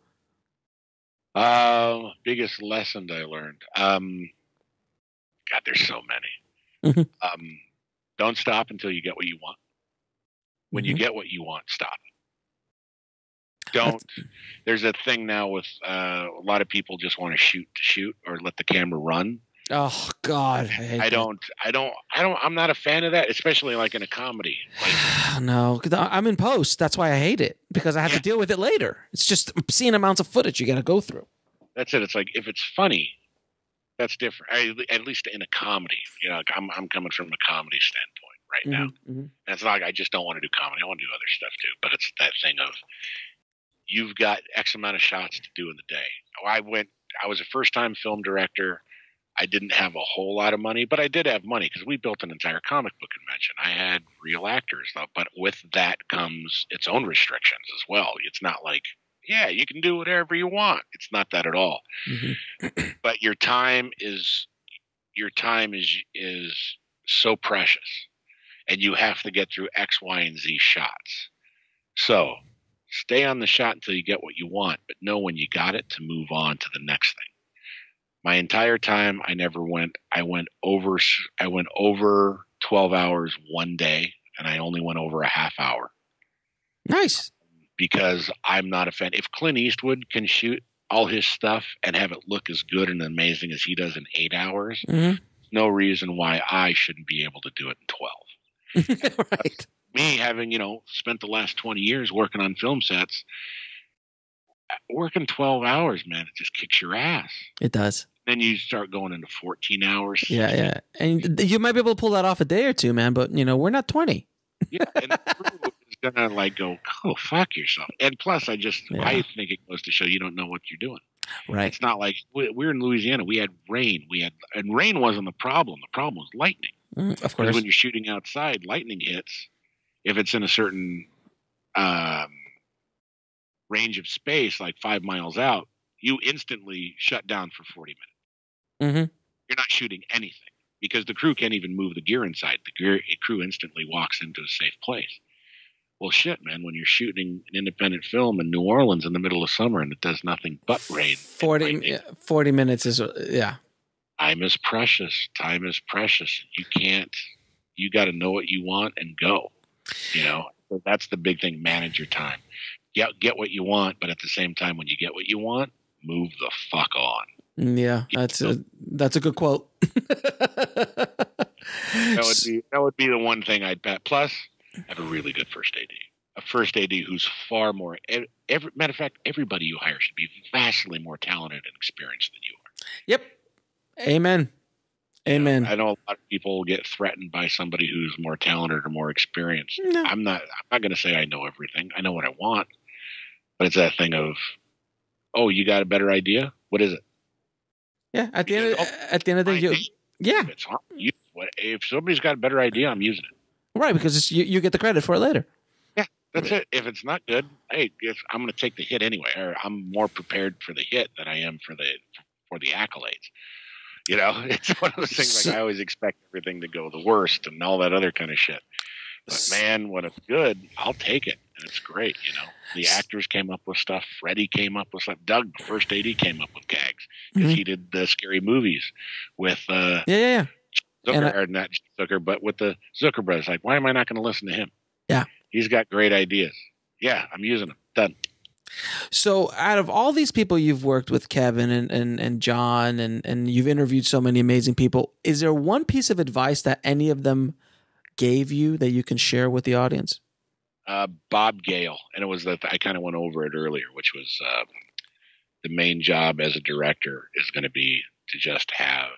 Uh, biggest lesson I learned. Um, God, there's so many. Mm-hmm. Um, don't stop until you get what you want. When mm-hmm. you get what you want, stop. Don't. That's... There's a thing now with uh, a lot of people just want to shoot to shoot or let the camera run. Oh God, I, hate I don't. I don't. I don't. I'm not a fan of that, especially like in a comedy. Like, no, because I'm in post. That's why I hate it, because I have yeah. to deal with it later. It's just obscene amounts of footage you got to go through. That's it. It's like if it's funny, that's different. I, at least in a comedy, you know, like I'm I'm coming from a comedy standpoint right mm-hmm, now. Mm-hmm. And it's not like I just don't want to do comedy. I want to do other stuff too. But it's that thing of you've got X amount of shots to do in the day. I went. I was a first time film director. I didn't have a whole lot of money, but I did have money because we built an entire comic book convention. I had real actors, though, but with that comes its own restrictions as well. It's not like, yeah, you can do whatever you want. It's not that at all. Mm-hmm. But your time is your time is is so precious, and you have to get through X, Y, and Z shots. So stay on the shot until you get what you want, but know when you got it to move on to the next thing. My entire time, I never went. I went over. I went over twelve hours one day, and I only went over a half hour. Nice. Because I'm not a fan. If Clint Eastwood can shoot all his stuff and have it look as good and amazing as he does in eight hours, mm-hmm. no reason why I shouldn't be able to do it in twelve. Right. Me having, you know, spent the last twenty years working on film sets, working twelve hours, man, it just kicks your ass. It does. Then you start going into fourteen hours. Yeah, yeah. And you might be able to pull that off a day or two, man, but, you know, we're not twenty. Yeah, and the crew is going to, like, go, oh, fuck yourself. And plus, I just, yeah. I think it goes to show you don't know what you're doing. Right. It's not like, we're in Louisiana. We had rain. We had, and rain wasn't the problem. The problem was lightning. Mm, of course. Because when you're shooting outside, lightning hits. If it's in a certain um, range of space, like five miles out, you instantly shut down for forty minutes. Mm-hmm. You're not shooting anything because the crew can't even move the gear inside. The gear, crew instantly walks into a safe place. Well, shit, man, when you're shooting an independent film in New Orleans in the middle of summer and it does nothing but rain. forty, yeah, forty minutes is, yeah. Time is precious. Time is precious. You can't, you got to know what you want and go. You know, so that's the big thing. Manage your time. Get, get what you want, but at the same time, when you get what you want, move the fuck on. Yeah, that's a that's a good quote. that would be that would be the one thing I'd bet. Plus, have a really good first A D. A first A D who's far more. Every matter of fact, everybody you hire should be vastly more talented and experienced than you are. Yep. Amen. Amen. You know, I know a lot of people get threatened by somebody who's more talented or more experienced. No. I'm not. I'm not going to say I know everything. I know what I want, but it's that thing of, oh, you got a better idea? What is it? Yeah, at the end of, at the end of the day, you, yeah. It's you, if somebody's got a better idea, I'm using it. Right, because it's, you you get the credit for it later. Yeah, that's it. If it's not good, hey, if I'm going to take the hit anyway. Or I'm more prepared for the hit than I am for the for the accolades. You know, it's one of those things. Like I always expect everything to go the worst and all that other kind of shit. But man, when it's good, I'll take it, and it's great. You know, the actors came up with stuff. Freddie came up with stuff. Doug, first A D, came up with gags because mm-hmm. he did the scary movies with uh, yeah, yeah, yeah. Zucker, and I, or not Zucker, but with the Zucker brothers. Like, why am I not going to listen to him? Yeah, he's got great ideas. Yeah, I'm using them. Done. So, out of all these people you've worked with, Kevin and and, and John, and and you've interviewed so many amazing people, is there one piece of advice that any of them gave you that you can share with the audience? Uh, Bob Gale, and it was that I kind of went over it earlier, which was uh, the main job as a director is going to be to just have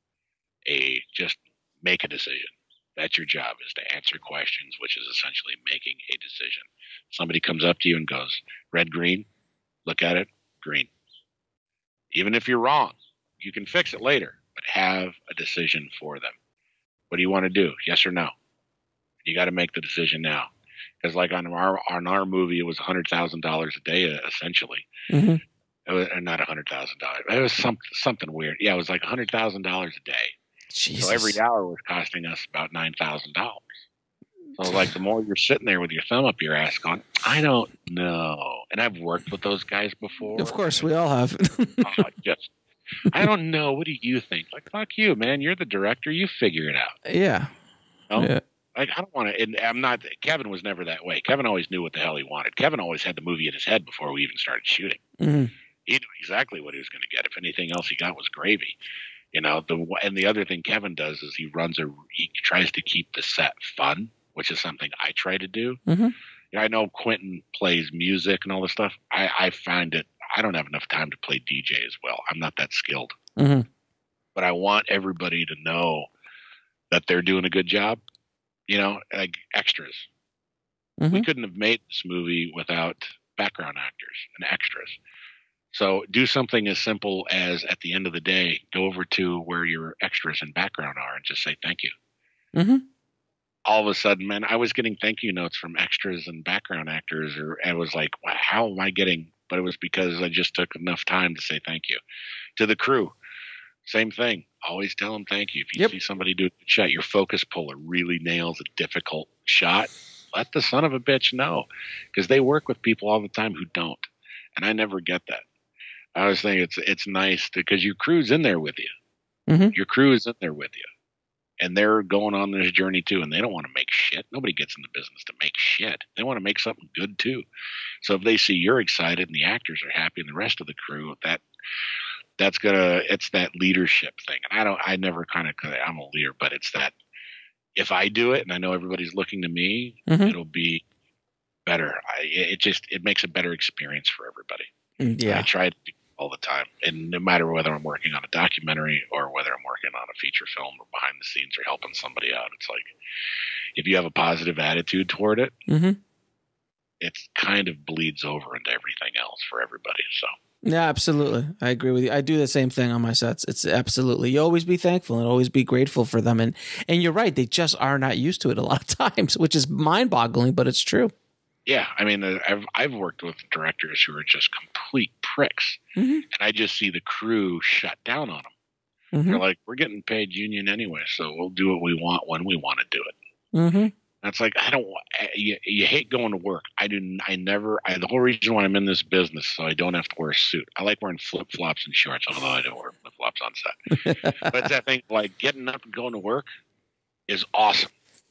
a just make a decision. That's your job, is to answer questions, which is essentially making a decision. Somebody comes up to you and goes, red, green, look at it, green. Even if you're wrong, you can fix it later, but have a decision for them. What do you want to do? Yes or no? You got to make the decision now. Because like on our on our movie, it was one hundred thousand dollars a day, essentially. Mm-hmm. It was, not one hundred thousand dollars. It was some, something weird. Yeah, it was like one hundred thousand dollars a day. Jesus. So every hour was costing us about nine thousand dollars. So like the more you're sitting there with your thumb up your ass going, I don't know. And I've worked with those guys before. Of course, we all have. oh, just, I don't know. What do you think? Like, fuck you, man. You're the director. You figure it out. Yeah. You know? Yeah. Like, I don't want to, and I'm not, Kevin was never that way. Kevin always knew what the hell he wanted. Kevin always had the movie in his head before we even started shooting. Mm-hmm. He knew exactly what he was going to get. If anything else he got was gravy. You know, the and the other thing Kevin does is he runs a, he tries to keep the set fun, which is something I try to do. Mm-hmm. You know, I know Quentin plays music and all this stuff. I, I find it, I don't have enough time to play D J as well. I'm not that skilled. Mm-hmm. But I want everybody to know that they're doing a good job. You know, like extras. Mm-hmm. We couldn't have made this movie without background actors and extras. So do something as simple as at the end of the day, go over to where your extras and background are and just say thank you. Mm-hmm. All of a sudden, man, I was getting thank you notes from extras and background actors, or I was like, wow, how am I getting? But it was because I just took enough time to say thank you. To the crew, same thing. Always tell them thank you. If you yep. see somebody do a shot, your focus puller really nails a difficult shot, let the son of a bitch know, because they work with people all the time who don't, and I never get that. I always think it's it's nice because your crew's in there with you. Mm-hmm. Your crew is in there with you, and they're going on this journey too, and they don't want to make shit. Nobody gets in the business to make shit. They want to make something good too. So if they see you're excited and the actors are happy and the rest of the crew, that that's gonna it's that leadership thing. And I don't I never kind of I'm a leader, but it's that if I do it and I know everybody's looking to me, mm-hmm. it'll be better. I, it just it makes a better experience for everybody. Yeah, I try to do it all the time, and no matter whether I'm working on a documentary or whether I'm working on a feature film or behind the scenes or helping somebody out, it's like if you have a positive attitude toward it, mm-hmm. it kind of bleeds over into everything else for everybody. So. Yeah, absolutely. I agree with you. I do the same thing on my sets. It's absolutely, you always be thankful and always be grateful for them. And and you're right, they just are not used to it a lot of times, which is mind-boggling, but it's true. Yeah, I mean, I've I've worked with directors who are just complete pricks, mm-hmm. and I just see the crew shut down on them. Mm-hmm. They're like, "We're getting paid union anyway, so we'll do what we want when we want to do it." Mm-hmm. That's like, I don't want, you, you hate going to work. I do. I never, I, the whole reason why I'm in this business, so I don't have to wear a suit. I like wearing flip flops and shorts, although I don't wear flip flops on set. But it's that thing, like getting up and going to work is awesome.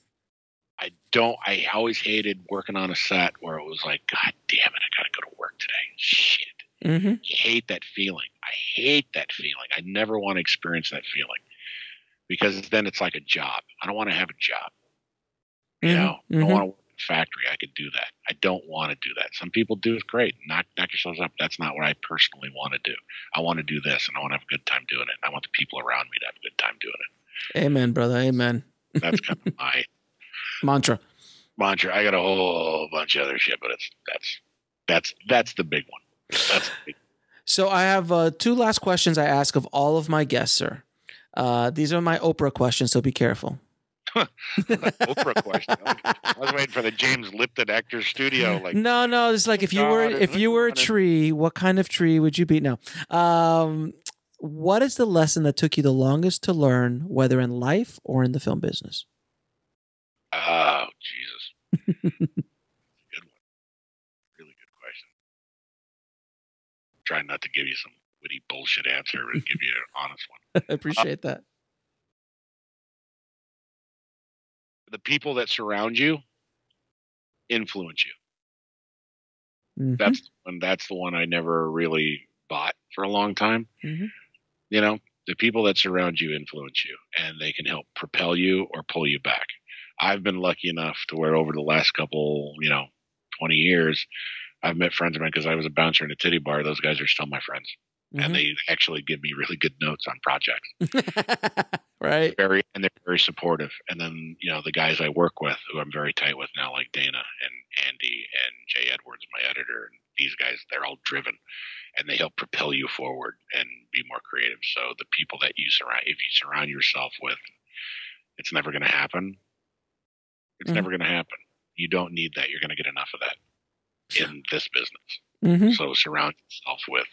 I don't, I always hated working on a set where it was like, God damn it, I got to go to work today. Shit. Mm-hmm. You hate that feeling. I hate that feeling. I never want to experience that feeling because then it's like a job. I don't want to have a job. You know, mm-hmm. I don't want to work in a factory. I could do that. I don't want to do that. Some people do it great. Knock, knock yourselves up. That's not what I personally want to do. I want to do this, and I want to have a good time doing it. And I want the people around me to have a good time doing it. Amen, brother. Amen. That's kind of my mantra. Mantra. I got a whole bunch of other shit, but it's that's that's that's the big one. That's the big one. So I have uh, two last questions I ask of all of my guests, sir. Uh, these are my Oprah questions, so be careful. Oprah question. I was waiting for the James Lipton Actors Studio. Like, no, no, it's like if you were if you were a tree, what kind of tree would you be? No. Um, what is the lesson that took you the longest to learn, whether in life or in the film business? Oh, Jesus. Good one. Really good question. Trying not to give you some witty bullshit answer, but give you an honest one. I appreciate uh, that. The people that surround you influence you. Mm-hmm. That's when that's the one I never really bought for a long time. Mm-hmm. You know, the people that surround you influence you, and they can help propel you or pull you back. I've been lucky enough to where over the last couple, you know, twenty years, I've met friends of mine because I was a bouncer in a titty bar. Those guys are still my friends. Mm-hmm. And they actually give me really good notes on projects. Right. Very, and they're very supportive. And then, you know, the guys I work with who I'm very tight with now, like Dana and Andy and Jay Edwards, my editor, and these guys, they're all driven and they help propel you forward and be more creative. So the people that you surround, if you surround yourself with, it's never going to happen. It's mm-hmm. never going to happen. You don't need that. You're going to get enough of that in this business. Mm-hmm. So surround yourself with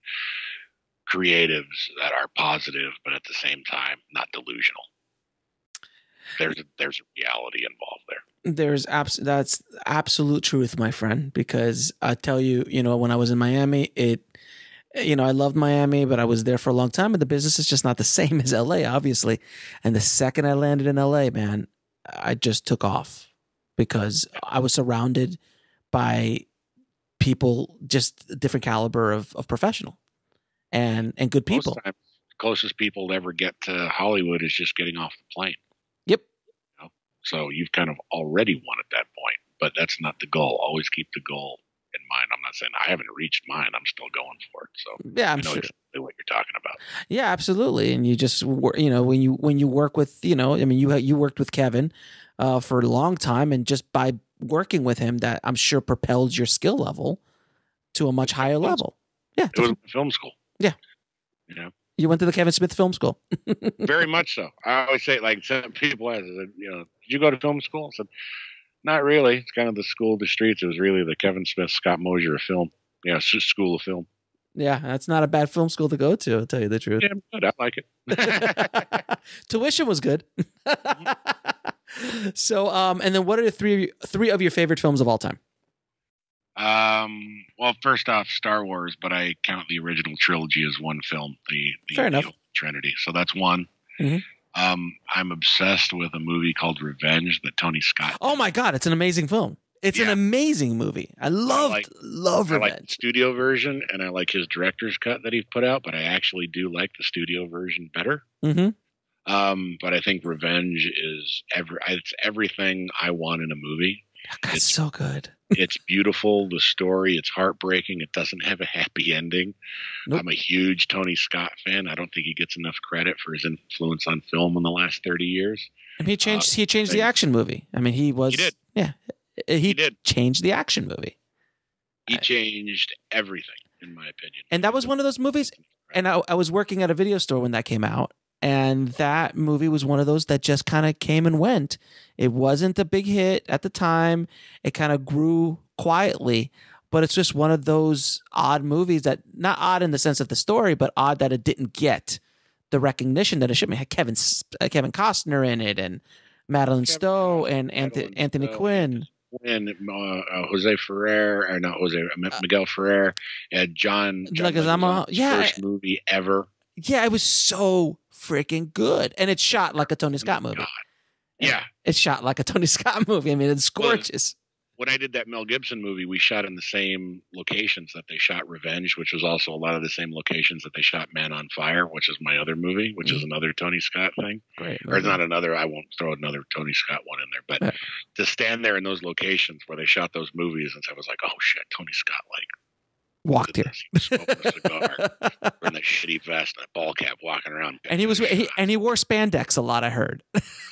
creatives that are positive, but at the same time, not delusional. There's a, there's a reality involved there. There's abs- that's absolute truth, my friend, because I tell you, you know, when I was in Miami, it, you know, I loved Miami, but I was there for a long time and the business is just not the same as L A, obviously. And the second I landed in L A, man, I just took off because I was surrounded by people, just different caliber of, of professional. And and good people. Most times, the closest people to ever get to Hollywood is just getting off the plane. Yep. You know? So you've kind of already won at that point, but that's not the goal. Always keep the goal in mind. I'm not saying I haven't reached mine. I'm still going for it. So yeah, I'm you know sure. exactly what you're talking about. Yeah, absolutely. And you just you know when you when you work with you know I mean you you worked with Kevin uh, for a long time, and just by working with him, that I'm sure propelled your skill level to a much higher level. Yeah, it was film school. Yeah. You know, you went to the Kevin Smith Film School. Very much so. I always say, like, some people ask, you know, did you go to film school? I said, not really. It's kind of the school of the streets. It was really the Kevin Smith, Scott Mosier of film. Yeah, you know, school of film. Yeah, that's not a bad film school to go to, I'll tell you the truth. Yeah, good. I like it. Tuition was good. So, um, and then what are the three three of your favorite films of all time? Um, well, first off, Star Wars, but I count the original trilogy as one film, the, the, Fair the enough. old Trinity. So that's one. Mm-hmm. Um, I'm obsessed with a movie called Revenge that Tony Scott. Oh my God, it's an amazing film. It's Yeah. an amazing movie. I loved, I like, love I Revenge. like the studio version, and I like his director's cut that he put out, but I actually do like the studio version better. Mm-hmm. Um, but I think Revenge is every it's everything I want in a movie. God, It's so good. It's beautiful. The story, it's heartbreaking. It doesn't have a happy ending. Nope. I'm a huge Tony Scott fan. I don't think he gets enough credit for his influence on film in the last thirty years. And he changed. Uh, he changed the thanks. action movie. I mean, he was. He did. Yeah, he, He did. changed the action movie. He changed everything, in my opinion. And that was one of those movies. And I, I was working at a video store when that came out. And that movie was one of those that just kind of came and went. It wasn't a big hit at the time. It kind of grew quietly. But it's just one of those odd movies that, not odd in the sense of the story, but odd that it didn't get the recognition that it should. I mean, it had Kevin, uh, Kevin Costner in it, and Madeline Kevin Stowe, Costner, and Anthony, Madeline Anthony Stowe, Quinn. And uh, uh, Jose Ferrer, or not Jose, uh, Miguel Ferrer, and John, John Leguizamo. Leguizamo's Yeah. first movie ever. Yeah, it was so freaking good. And it's shot like a Tony Scott movie. God. Yeah. It's shot like a Tony Scott movie. I mean, it's gorgeous. When I did that Mel Gibson movie, we shot in the same locations that they shot Revenge, which was also a lot of the same locations that they shot Man on Fire, which is my other movie, which is another Tony Scott thing. Great. Or not another, I won't throw another Tony Scott one in there, but Yeah. to stand there in those locations where they shot those movies, and so I was like, oh shit, Tony Scott, like, Walked did here. this. He was smoking a cigar, wearing that shitty vest and a ball cap, walking around. And he was he, and he wore spandex a lot, I heard.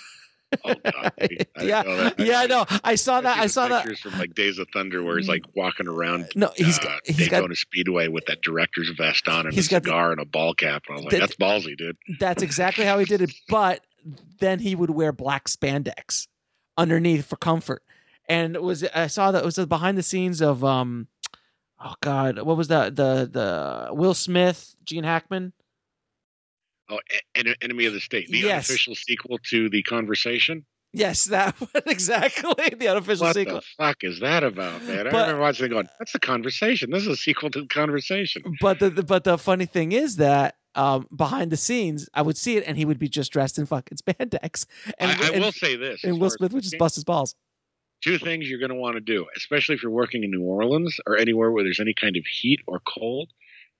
Oh god! I didn't yeah, know that. yeah, I know. I saw that. seen I the saw that. pictures from like Days of Thunder, where he's like walking around. No, he's uh, got- he's got- Daytona Speedway with that director's vest on and He's a got the- cigar and a ball cap, and I was like, that- "That's ballsy, dude." That's exactly how he did it. But then he would wear black spandex underneath for comfort. And it was I saw that it was the behind the scenes of um, oh god, what was that? The the Will Smith, Gene Hackman. Oh, en- Enemy of the State, the Yes. unofficial sequel to The Conversation. Yes, that one exactly. The unofficial What sequel. the fuck is that about, man? I But- remember watching it going, "That's The Conversation. This is a sequel to The Conversation." But the, the but the funny thing is that um, behind the scenes, I would see it, and he would be just dressed in fucking spandex. And, I, I and, will say this: and as Will far as Smith would just cooking, bust his balls. two things you're going to want to do, especially if you're working in New Orleans or anywhere where there's any kind of heat or cold.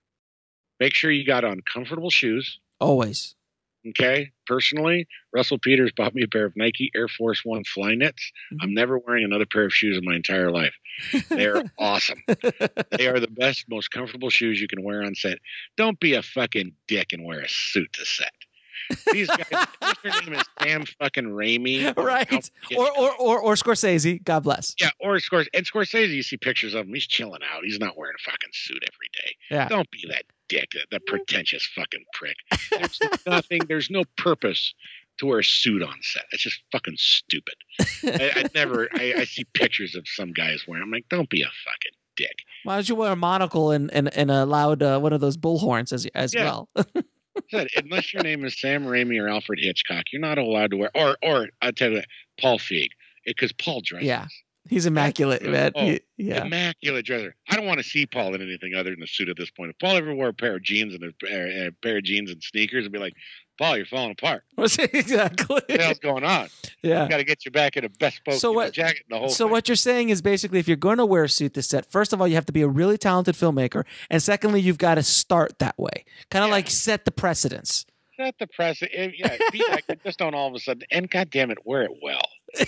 Make sure you got on comfortable shoes. Always. Okay. Personally, Russell Peters bought me a pair of Nike Air Force One Flyknits. Mhm. I'm never wearing another pair of shoes in my entire life. They're awesome. They are the best, most comfortable shoes you can wear on set. Don't be a fucking dick and wear a suit to set. These guys, what's their name is Sam fucking Raimi. Right. Or, Or, or or or Scorsese. God bless. yeah, or Scors and Scorsese, you see pictures of him. He's chilling out. He's not wearing a fucking suit every day. Yeah. Don't be that dick, that, that pretentious fucking prick. There's nothing, there's no purpose to wear a suit on set. That's just fucking stupid. I, I never, I, I see pictures of some guys wearing. I'm like, don't be a fucking dick. Why don't you wear a monocle and and, and a loud uh, one of those bullhorns as as Yeah. well? Said, unless your name is Sam Raimi or Alfred Hitchcock, you're not allowed to wear. Or, or I tell you, Paul Feig, because Paul dresses. Yeah. He's immaculate, man. Oh, He- yeah. Immaculate dresser. I don't want to see Paul in anything other than a suit at this point. If Paul ever wore a pair of jeans and a, a, a pair of jeans and sneakers, I'd be like, Paul, you're falling apart. exactly. What the hell's going on? Yeah. Got to get you back in a bespoke So you know, what- jacket and the whole So thing. what you're saying is basically if you're going to wear a suit to set, first of all, you have to be a really talented filmmaker. And secondly, you've got to start that way. Kind of Yeah. like set the precedence. Set the press. If, yeah, be like, just don't all of a sudden. And goddamn it, wear it well.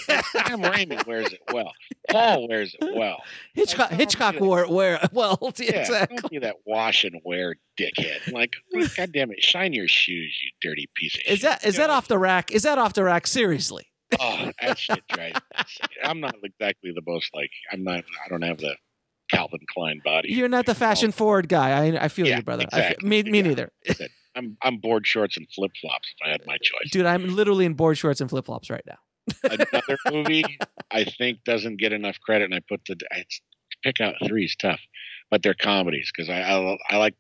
Sam Raimi wears it well. Paul wears it well. Hitchcock Like, Hitchcock don't be- wore it where well. Yeah, exactly. don't be that wash and wear dickhead. Like, goddamn it, shine your shoes, you dirty piece of shit. Is that is You that know, off the rack? Is that off the rack? Seriously. Oh, that shit drives me insane. I'm not exactly the most like. I'm not. I don't have the Calvin Klein body. You're not the fashion forward guy. I I feel Yeah, you, brother. I feel- exactly. me me Yeah. neither. I'm I'm board shorts and flip flops if I had my choice. Dude, I'm literally in board shorts and flip flops right now. Another movie I think doesn't get enough credit, and I put the I, pick out three is tough, but they're comedies because I, I I like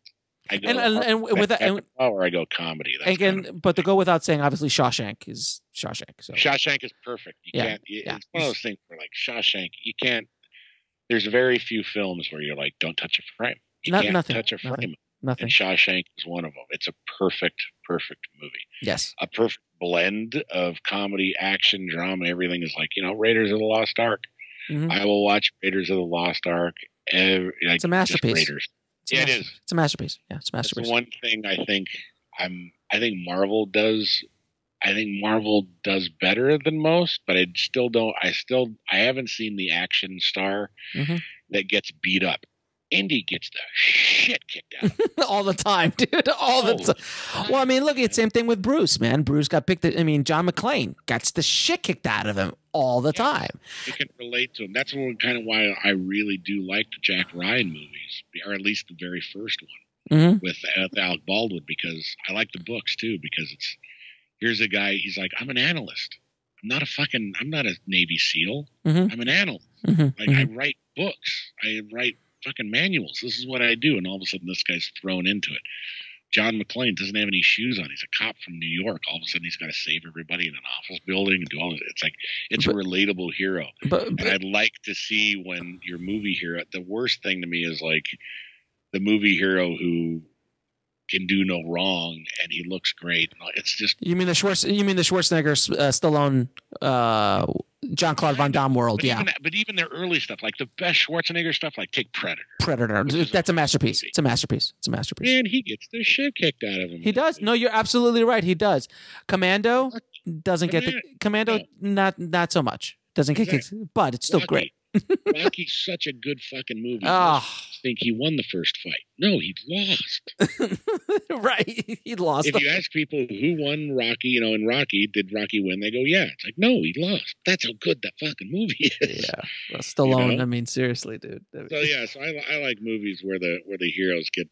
I go and and, and with that, and, or I go comedy. That's again, kind of, but to go without saying, obviously Shawshank is Shawshank. So Shawshank is perfect. You yeah, can't. It's yeah. one of those things where like Shawshank, you can't. There's very few films where you're like, don't touch a frame. You Not, can't nothing, touch a frame. Nothing. Nothing. And Shawshank is one of them. It's a perfect, perfect movie. Yes. A perfect blend of comedy, action, drama, everything is like, you know, Raiders of the Lost Ark. Mm-hmm. I will watch Raiders of the Lost Ark. Every, like, it's a masterpiece. Raiders. It's a yeah, master- it is. It's a masterpiece. Yeah, it's a masterpiece. That's one thing I think I'm. I think Marvel does. I think Marvel does better than most, but I still don't. I still. I haven't seen the action star mm-hmm. that gets beat up. Indy gets the shit kicked out of him. all the time, dude. All oh, the time. Well, I mean, look, it's the same thing with Bruce, man. Bruce got picked. I mean, John McClane gets the shit kicked out of him all the yeah, time. You can relate to him. That's one kind of why I really do like the Jack Ryan movies, or at least the very first one mm-hmm. with, uh, with Alec Baldwin, because I like the books too. Because it's here's a guy. He's like, I'm an analyst. I'm not a fucking. I'm not a Navy SEAL. Mm-hmm. I'm an analyst. Mm-hmm. Like mm-hmm. I write books. I write fucking manuals. This is what I do. And all of a sudden this guy's thrown into it. John McClane doesn't have any shoes on. He's a cop from New York. All of a sudden he's got to save everybody in an office building and do all this. It's like, it's but, a relatable hero. But, but, and I'd like to see when your movie hero, the worst thing to me is like the movie hero who can do no wrong and he looks great. It's just, you mean the Schwarz, you mean the Schwarzenegger, uh, Stallone, uh, John Claude Van Damme world, but yeah. Even, but even their early stuff, like the best Schwarzenegger stuff, like take Predator. Predator, that's a masterpiece. It's a masterpiece. It's a masterpiece. Man, he gets the shit kicked out of him. He does. No, you're absolutely right. He does. Commando doesn't Commando, get the Commando. No. Not not so much. Doesn't get kicked, but it's still Rocky. great. Rocky's such a good fucking movie. Oh. I think he won the first fight. No, he lost. Right. He lost. If you ask people who won Rocky, you know, in Rocky, did Rocky win? They go, yeah. It's like, no, he lost. That's how good that fucking movie is. Yeah. Well, Stallone, you know? I mean, seriously, dude. So, yeah, so I, I like movies where the where the heroes get,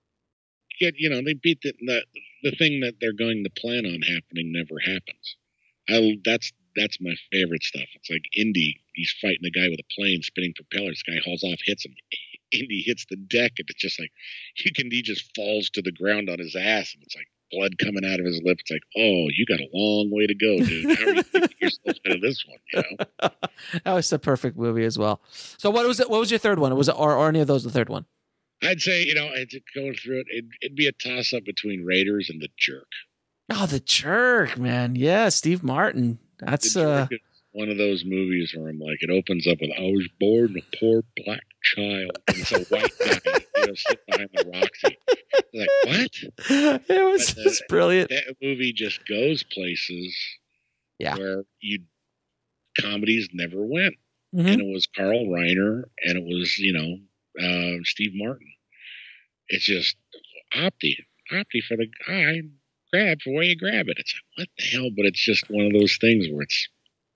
get you know, they beat the, the, the thing that they're going to plan on happening never happens. I That's That's my favorite stuff. It's like Indy, he's fighting a guy with a plane spinning propellers. This guy hauls off, hits him. Indy hits the deck, and it's just like, you can, he just falls to the ground on his ass, and it's like blood coming out of his lip. It's like, oh, you got a long way to go, dude. How are you thinking yourself out of this one, you know? That was the perfect movie as well. So what was it? What was your third one? Was it, or, or any of those the third one? I'd say, you know, I'd going through it, it'd, it'd be a toss-up between Raiders and The Jerk. Oh, The Jerk, man. Yeah, Steve Martin. That's uh, one of those movies where I'm like, it opens up with, I was born a poor black child. And it's a white guy, you know, sitting behind the Roxy. Like, what? It was but, just uh, brilliant. That movie just goes places yeah. where you comedies never went. Mm-hmm. And it was Carl Reiner and it was, you know, uh, Steve Martin. It's just opti, opti for the guy. Grab for where you grab it. It's like, what the hell? But it's just one of those things where it's,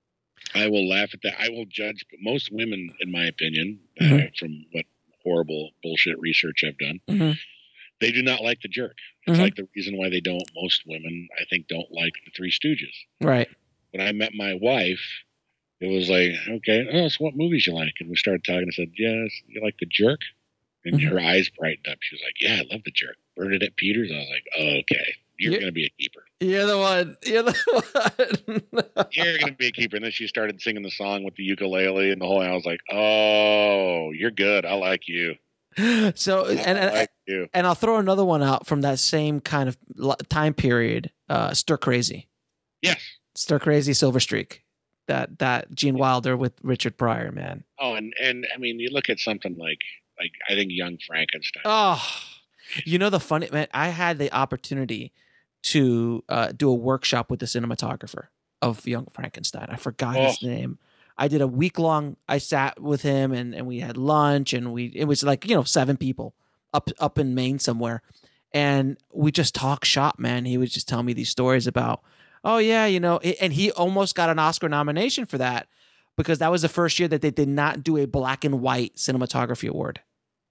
I will laugh at that. I will judge, but most women, in my opinion, mm-hmm. uh, from what horrible bullshit research I've done, mm-hmm. they do not like The Jerk. It's mm-hmm. like the reason why they don't, most women, I think, don't like The Three Stooges. Right. When I met my wife, it was like, okay, oh, so what movies you like? And we started talking. I said, yes, you like The Jerk? And mm-hmm. her eyes brightened up. She was like, yeah, I love The Jerk. Bernadette Peters? I was like, oh, okay. You're, you're going to be a keeper. You're the one. You're the one. You're going to be a keeper. And then she started singing the song with the ukulele and the whole. I was like, oh, you're good. I like you. So I and and, like you. And I'll throw another one out from that same kind of time period. Uh, Stir Crazy. Yes. Stir Crazy, Silver Streak. That that Gene Wilder with Richard Pryor, man. Oh, and and I mean, you look at something like like I think Young Frankenstein. Oh, you know the funny man. I had the opportunity to uh, do a workshop with the cinematographer of Young Frankenstein. I forgot oh. his name. I did a week long. I sat with him and, and we had lunch and we it was like you know seven people up up in Maine somewhere, and we just talked shop. Man, he would just tell me these stories about oh yeah you know, and he almost got an Oscar nomination for that because that was the first year that they did not do a black and white cinematography award.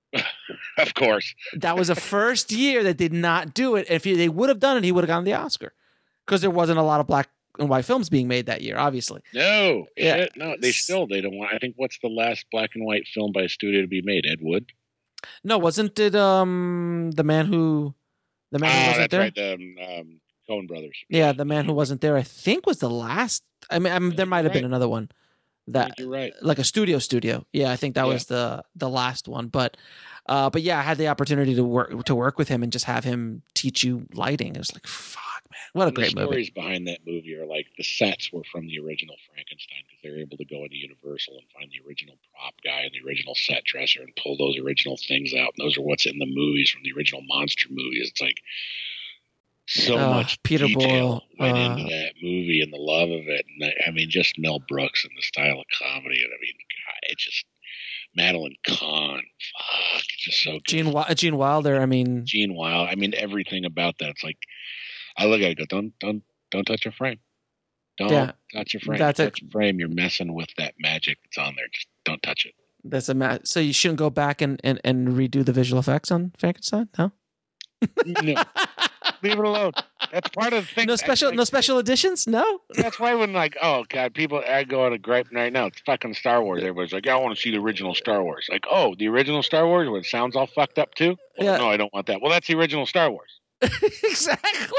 Of course. That was the first year that did not do it. If he, they would have done it, he would have gotten the Oscar because there wasn't a lot of black and white films being made that year, obviously. No, yeah. Shit, no, they still, they don't want, I think what's the last black and white film by a studio to be made? Ed Wood? No, wasn't it um the man who the man who Ah, wasn't that's there? right. The um, um, Coen brothers. Yeah, the man who wasn't there. I think was the last. I mean, I mean there might have right. been another one. I That think you're right. like a studio studio. Yeah, I think that Yeah. was the the last one. But uh, but yeah, I had the opportunity to work to work with him and just have him teach you lighting. It was like, fuck, man, what a And great the movie. stories behind that movie are like the sets were from the original Frankenstein because they were able to go into Universal and find the original prop guy and the original set dresser and pull those original things out. And those are what's in the movies from the original monster movies. It's like so Uh, much Peter detail Boyle, went uh, into that movie and the love of it. And I, I mean, just Mel Brooks and the style of comedy. And I mean, God, it just Madeline Kahn. Fuck, it's just so good. Gene Wi- Gene Wilder. I mean, Gene Wilder. I mean, everything about that. It's like I look at it, go, don't don't don't touch your frame. Don't Yeah, touch your frame. that's touch a- your frame. You're messing with that magic that's on there. Just don't touch it. that's a ma- so you shouldn't go back and, and, and redo the visual effects on Frankenstein. No, No, leave it alone. That's part of the thing. no special That's no like- special editions. No. That's why when like, oh god, people I go on a gripe right now. It's fucking Star Wars. Everybody's like, yeah, I want to see the original Star Wars. Like, oh, the original Star Wars where it sounds all fucked up too. Well, Yeah. No, I don't want that. Well, that's the original Star Wars. Exactly.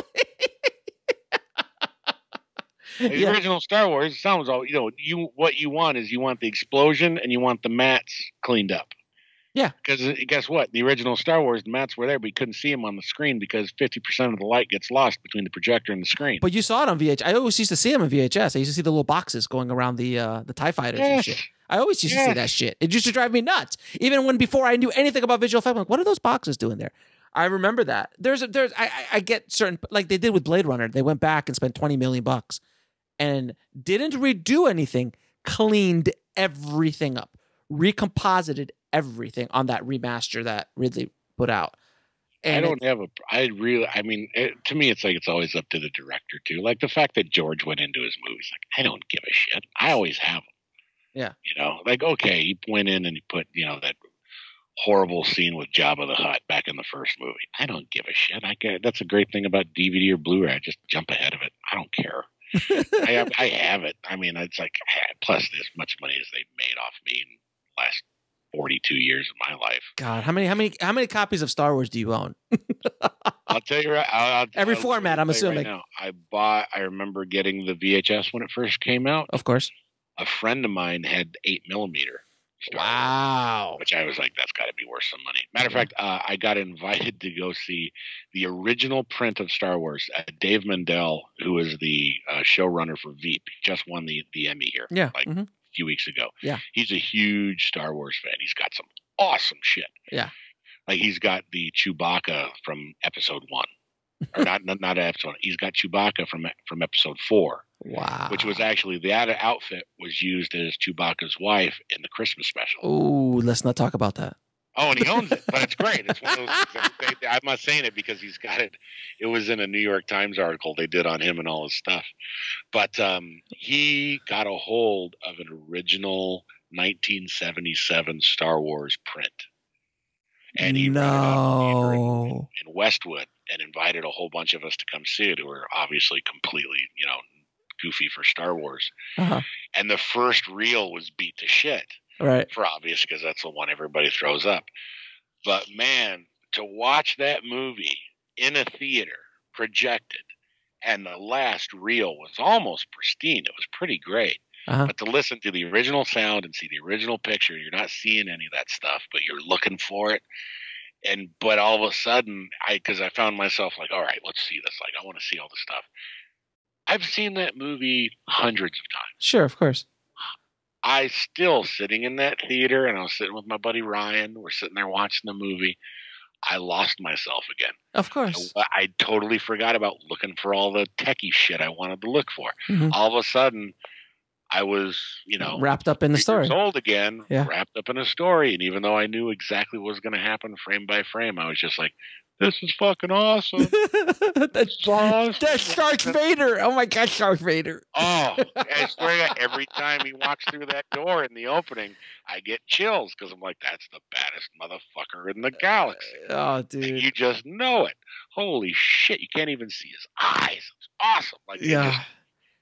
The Yeah. original Star Wars sounds all you know. You what you want is you want the explosion and you want the mats cleaned up. Yeah. Because guess what? The original Star Wars, the mats were there, but you couldn't see them on the screen because fifty percent of the light gets lost between the projector and the screen. But you saw it on V H. I always used to see them on V H S. I used to see the little boxes going around the uh, the TIE fighters and Yes. shit. I always used to see Yes. that shit. It used to drive me nuts. Even when before I knew anything about visual effects, I'm like, what are those boxes doing there? I remember that. There's a, there's I, I I get certain like they did with Blade Runner. They went back and spent twenty million bucks and didn't redo anything, cleaned everything up, recomposited everything on that remaster that Ridley put out. And I don't have a. I really. I mean, it, to me, it's like it's always up to the director too. Like the fact that George went into his movies, like I don't give a shit. I always have them. Yeah. You know, like okay, he went in and he put you know that horrible scene with Jabba the Hutt back in the first movie. I don't give a shit. I get that's a great thing about D V D or Blu-ray. I just jump ahead of it. I don't care. I have, I have it. I mean, it's like plus as much money as they've made off me in the last forty-two years of my life. God, how many how many how many copies of Star Wars do you own? I'll tell you right. I'll, I'll, Every I'll format, I'm tell you assuming. Right now, I bought. I remember getting the V H S when it first came out. Of course. A friend of mine had eight millimeter. Star Wars, Wow. which I was like, that's got to be worth some money. Matter of fact, uh, I got invited to go see the original print of Star Wars. Uh, Dave Mendel, who is the uh, showrunner for Veep, just won the, the Emmy here Yeah. like mhm. a few weeks ago. Yeah. He's a huge Star Wars fan. He's got some awesome shit. Yeah. Like he's got the Chewbacca from episode one. Or not, not, not episode. He's got Chewbacca from from episode four. Wow. Which was actually the ad- outfit was used as Chewbacca's wife in the Christmas special. Oh, let's not talk about that. Oh, and he owns it, but it's great. It's one of those things that they, I'm not saying it because he's got it. It was in a New York Times article they did on him and all his stuff. But um, he got a hold of an original nineteen seventy-seven Star Wars print. And he rented out a theater in, No. in Westwood and invited a whole bunch of us to come see it who were obviously completely, you know, goofy for Star Wars. Uh-huh. And the first reel was beat to shit Right. for obvious because that's the one everybody throws up. But man, to watch that movie in a theater projected and the last reel was almost pristine. It was pretty great. Uh-huh. But to listen to the original sound and see the original picture, you're not seeing any of that stuff, but you're looking for it. And but all of a sudden, I because I found myself like, all right, let's see this. Like, I want to see all this stuff. I've seen that movie hundreds of times. Sure, of course. I still sitting in that theater, and I was sitting with my buddy Ryan. We're sitting there watching the movie. I lost myself again. Of course. I, I totally forgot about looking for all the techie shit I wanted to look for. Mhm. All of a sudden, I was, you know, Wrapped up in the three story. years old again, Yeah. wrapped up in a story. And even though I knew exactly what was going to happen frame by frame, I was just like, this is fucking awesome. that's, awesome. that's Darth Vader. Oh my God, Darth Vader. Oh, I swear to God, every time he walks through that door in the opening, I get chills because I'm like, that's the baddest motherfucker in the galaxy. Oh, And dude. you just know it. Holy shit, you can't even see his eyes. It's awesome. Like, it Yeah. just,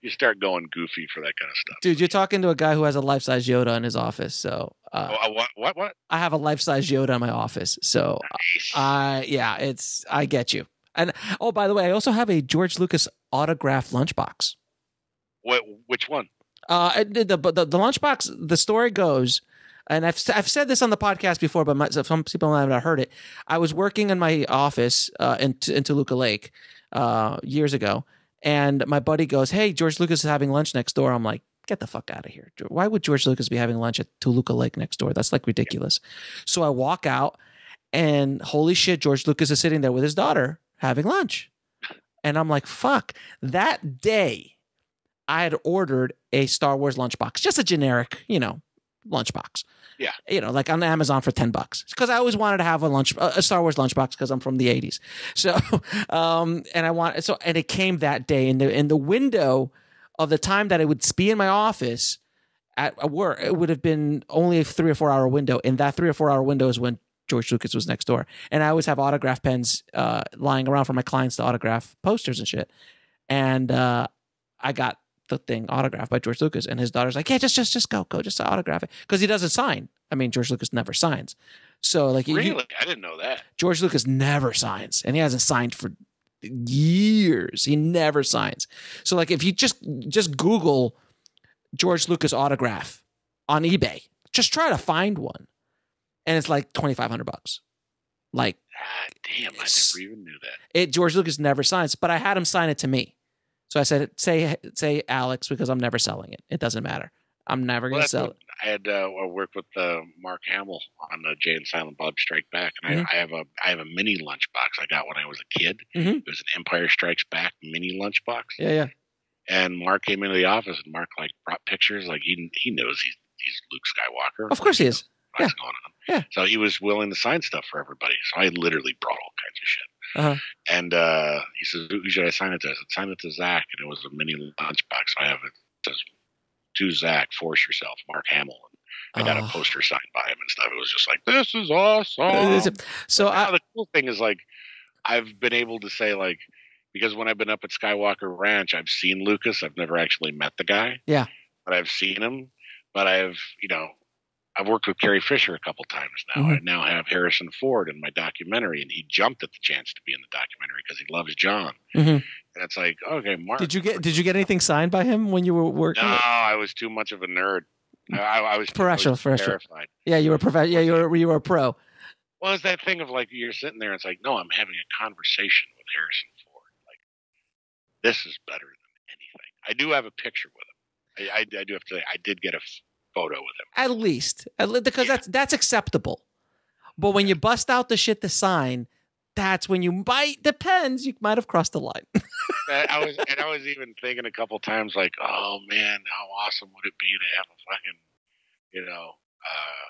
you start going goofy for that kind of stuff. Dude, you're talking to a guy who has a life-size Yoda in his office. So uh, oh, uh, what? What? What? I have a life-size Yoda in my office. So Nice. I, yeah, it's I get you. And oh, by the way, I also have a George Lucas autographed lunchbox. What? Which one? Uh, the the the, the lunchbox. The story goes, and I've I've said this on the podcast before, but my, some people might not heard it. I was working in my office uh, in in Toluca Lake uh, years ago, and my buddy goes, "Hey, George Lucas is having lunch next door." I'm like, "Get the fuck out of here! Why would George Lucas be having lunch at Toluca Lake next door? That's like ridiculous." So I walk out, and holy shit, George Lucas is sitting there with his daughter having lunch, and I'm like, "Fuck!" That day, I had ordered a Star Wars lunchbox, just a generic, you know, lunchbox. Yeah. You know, like on Amazon for ten bucks. Because I always wanted to have a lunch, a Star Wars lunchbox because I'm from the eighties. So, um, and I want, so, and it came that day in the, in the window of the time that it would be in my office at work, it would have been only a three or four hour window. And that three or four hour window is when George Lucas was next door. And I always have autograph pens uh, lying around for my clients to autograph posters and shit. And uh, I got the thing autographed by George Lucas, and his daughter's like, yeah, just just just go go just autograph it, because he doesn't sign. I mean, George Lucas never signs. So like, really, you, I didn't know that. George Lucas never signs, and he hasn't signed for years. He never signs. So like, if you just just Google George Lucas autograph on eBay, just try to find one, and it's like twenty five hundred bucks. Like, ah, damn, I never even knew that. It George Lucas never signs, but I had him sign it to me. So I said, say, say Alex, because I'm never selling it. It doesn't matter. I'm never going to well, sell it. I had uh, I worked with uh, Mark Hamill on uh, Jay and Silent Bob Strike Back, and mm-hmm. I, I have a I have a mini lunchbox I got when I was a kid. Mm-hmm. It was an Empire Strikes Back mini lunchbox. Yeah, yeah. And Mark came into the office, and Mark like brought pictures. Like he he knows he's he's Luke Skywalker. Of course he is. What's yeah. going on? Yeah. So he was willing to sign stuff for everybody. So I literally brought all kinds of shit. Uh-huh. And uh, he says, who should I sign it to? I said, sign it to Zach. And it was a mini lunchbox. So I have it. It says, to Zach, force yourself, Mark Hamill. And I got oh. a poster signed by him and stuff. It was just like, this is awesome. So I, the cool thing is, like, I've been able to say, like, because when I've been up at Skywalker Ranch, I've seen Lucas. I've never actually met the guy. Yeah. But I've seen him. But I've, you know, I've worked with Carrie Fisher a couple times now. Mm-hmm. I now have Harrison Ford in my documentary, and he jumped at the chance to be in the documentary because he loves John. Mm-hmm. And it's like, okay, Mark. Did you get Did you get anything signed by him when you were working? No, I was too much of a nerd. I, I was professional, I was professional. terrified. Yeah, you were prof- Yeah, you were you were a pro. Well, it's that thing of like you're sitting there. And it's like, no, I'm having a conversation with Harrison Ford. Like, this is better than anything. I do have a picture with him. I, I, I do have to say, I did get a photo with him. At least, at least because yeah. that's that's acceptable. But when you bust out the shit to sign, that's when you might, depends, you might have crossed the line. I was, and I was even thinking a couple times, like, oh man, how awesome would it be to have a fucking, you know, uh,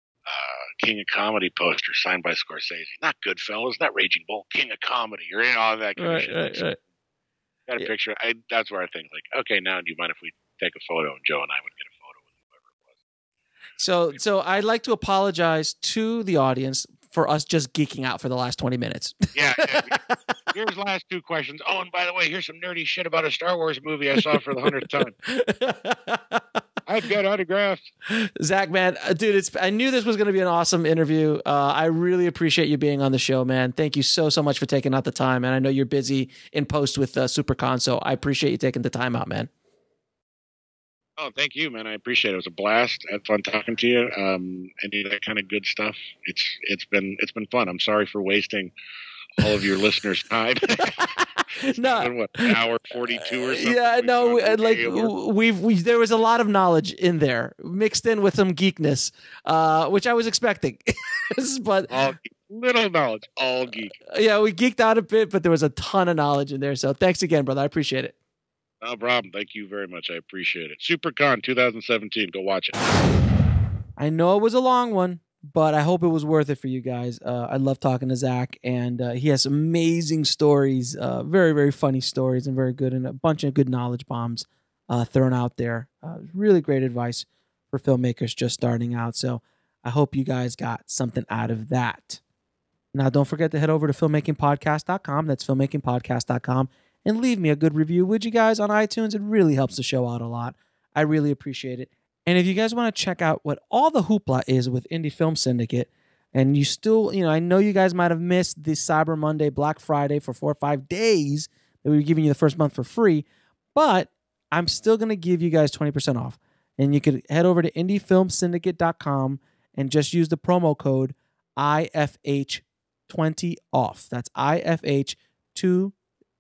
uh, King of Comedy poster signed by Scorsese, not Goodfellas, not Raging Bull, King of Comedy, or you know, all that kind right, of shit. Right, right. Got a yeah. picture. I, that's where I think, like, okay, now do you mind if we take a photo? And Joe and I would get a photo with whoever it was. So, so I'd like to apologize to the audience for us just geeking out for the last twenty minutes. Yeah. yeah. Here's the last two questions. Oh, and by the way, here's some nerdy shit about a Star Wars movie I saw for the hundredth time. I've got autographs. Zach, man, dude, it's. I knew this was going to be an awesome interview. Uh, I really appreciate you being on the show, man. Thank you so, so much for taking out the time. And I know you're busy in post with uh, SuperCon, so I appreciate you taking the time out, man. Oh, thank you, man. I appreciate it. It was a blast. I had fun talking to you. Um, any of that kind of good stuff. It's it's been it's been fun. I'm sorry for wasting all of your listeners' time. No, what, an hour forty-two or something. Yeah, no, like or... we've we there was a lot of knowledge in there mixed in with some geekness, uh, which I was expecting. But all little knowledge, all geek. Yeah, we geeked out a bit, but there was a ton of knowledge in there. So thanks again, brother. I appreciate it. No problem. Thank you very much. I appreciate it. SuperCon twenty seventeen. Go watch it. I know it was a long one, but I hope it was worth it for you guys. Uh, I love talking to Zach, and uh, he has amazing stories, uh, very, very funny stories, and very good, and a bunch of good knowledge bombs uh, thrown out there. Uh, really great advice for filmmakers just starting out. So I hope you guys got something out of that. Now, don't forget to head over to filmmaking podcast dot com. That's filmmaking podcast dot com. and leave me a good review, would you guys, on iTunes? It really helps the show out a lot. I really appreciate it. And if you guys want to check out what all the hoopla is with Indie Film Syndicate, and you still, you know, I know you guys might have missed the Cyber Monday, Black Friday for four or five days that we were giving you the first month for free, but I'm still going to give you guys twenty percent off. And you could head over to indie film syndicate dot com and just use the promo code I F H twenty off. That's I F H twenty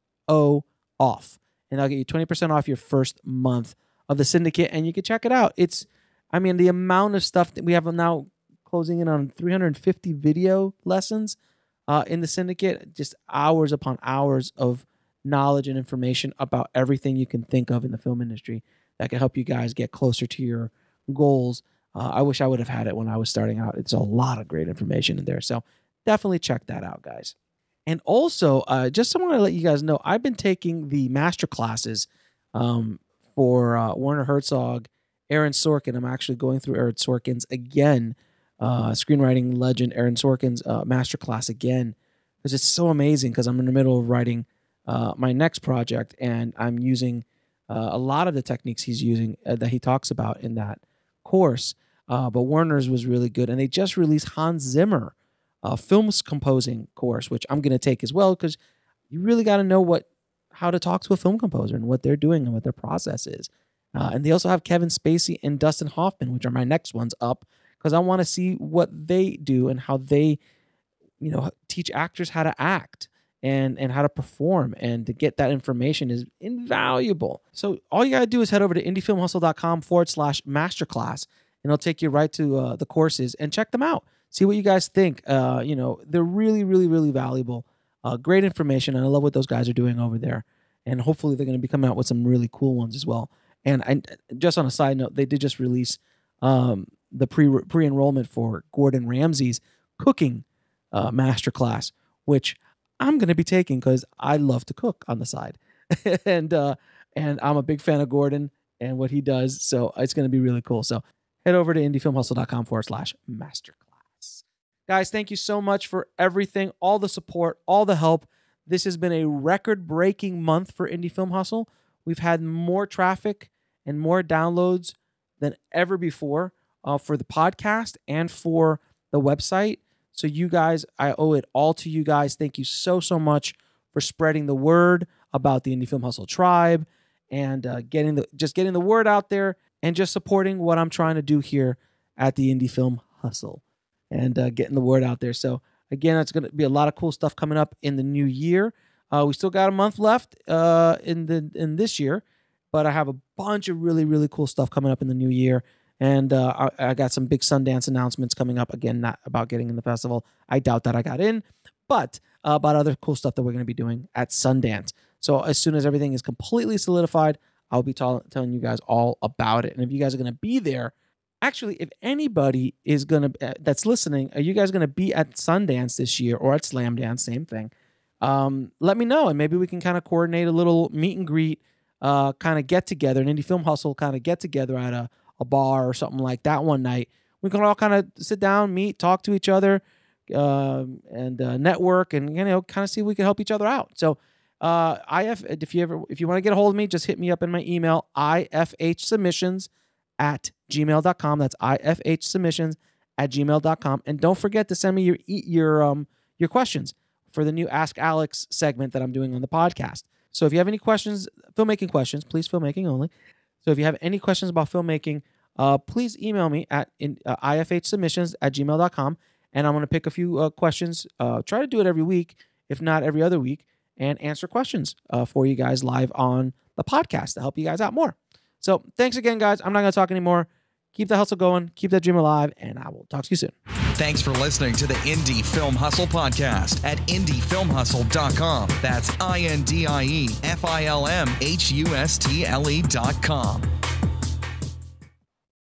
off. And I'll get you twenty percent off your first month of the syndicate, and you can check it out. It's, I mean, the amount of stuff that we have now closing in on three hundred fifty video lessons uh, in the syndicate, just hours upon hours of knowledge and information about everything you can think of in the film industry that can help you guys get closer to your goals. Uh, I wish I would have had it when I was starting out. It's a lot of great information in there. So definitely check that out, guys. And also, uh, just want to let you guys know, I've been taking the master classes um, for uh, Werner Herzog, Aaron Sorkin. I'm actually going through Aaron Sorkin's again, uh, screenwriting legend Aaron Sorkin's uh, masterclass again, because it's so amazing, because I'm in the middle of writing uh, my next project, and I'm using uh, a lot of the techniques he's using uh, that he talks about in that course. Uh, but Werner's was really good, and they just released Hans Zimmer uh, films composing course, which I'm going to take as well, because you really got to know what how to talk to a film composer and what they're doing and what their process is. Uh, and they also have Kevin Spacey and Dustin Hoffman, which are my next ones up, because I want to see what they do and how they, you know, teach actors how to act and, and how to perform, and to get that information is invaluable. So all you got to do is head over to indiefilmhustle.com forward slash masterclass, and it'll take you right to uh, the courses, and check them out. See what you guys think. Uh, you know, they're really, really, really valuable. Uh, great information, and I love what those guys are doing over there. And hopefully they're going to be coming out with some really cool ones as well. And I, just on a side note, they did just release um, the pre pre enrollment for Gordon Ramsay's cooking uh, masterclass, which I'm going to be taking because I love to cook on the side, and uh, and I'm a big fan of Gordon and what he does. So it's going to be really cool. So head over to indiefilmhustle.com forward slash masterclass. Guys, thank you so much for everything, all the support, all the help. This has been a record-breaking month for Indie Film Hustle. We've had more traffic and more downloads than ever before uh, for the podcast and for the website. So you guys, I owe it all to you guys. Thank you so, so much for spreading the word about the Indie Film Hustle tribe, and uh, getting the just getting the word out there, and just supporting what I'm trying to do here at the Indie Film Hustle, and uh, getting the word out there. So again, it's going to be a lot of cool stuff coming up in the new year. Uh, we still got a month left uh, in the in this year, but I have a bunch of really, really cool stuff coming up in the new year. And uh, I, I got some big Sundance announcements coming up. Again, not about getting in the festival. I doubt that I got in, but uh, about other cool stuff that we're going to be doing at Sundance. So as soon as everything is completely solidified, I'll be t- telling you guys all about it. And if you guys are going to be there, actually, if anybody is going to, uh, that's listening, are you guys going to be at Sundance this year or at Slam Dance? Same thing. Um, let me know, and maybe we can kind of coordinate a little meet and greet, uh, kind of get together, an Indie Film Hustle kind of get together at a, a bar or something like that one night. We can all kind of sit down, meet, talk to each other, uh, and uh, network, and you know, kind of see if we can help each other out. So, uh, I F, if you ever, if you want to get a hold of me, just hit me up in my email, I F H submissions at gmail dot com. That's I F H submissions at gmail dot com. And don't forget to send me your your um your questions for the new Ask Alex segment that I'm doing on the podcast. So if you have any questions, filmmaking questions, please filmmaking only. So if you have any questions about filmmaking, uh, please email me at in, uh, I F H submissions at gmail dot com. And I'm going to pick a few uh, questions, uh, try to do it every week, if not every other week, and answer questions uh, for you guys live on the podcast to help you guys out more. So thanks again, guys. I'm not going to talk anymore. Keep the hustle going. Keep that dream alive. And I will talk to you soon. Thanks for listening to the Indie Film Hustle podcast at indie film hustle dot com. That's I N D I E F I L M H U S T L E dot com.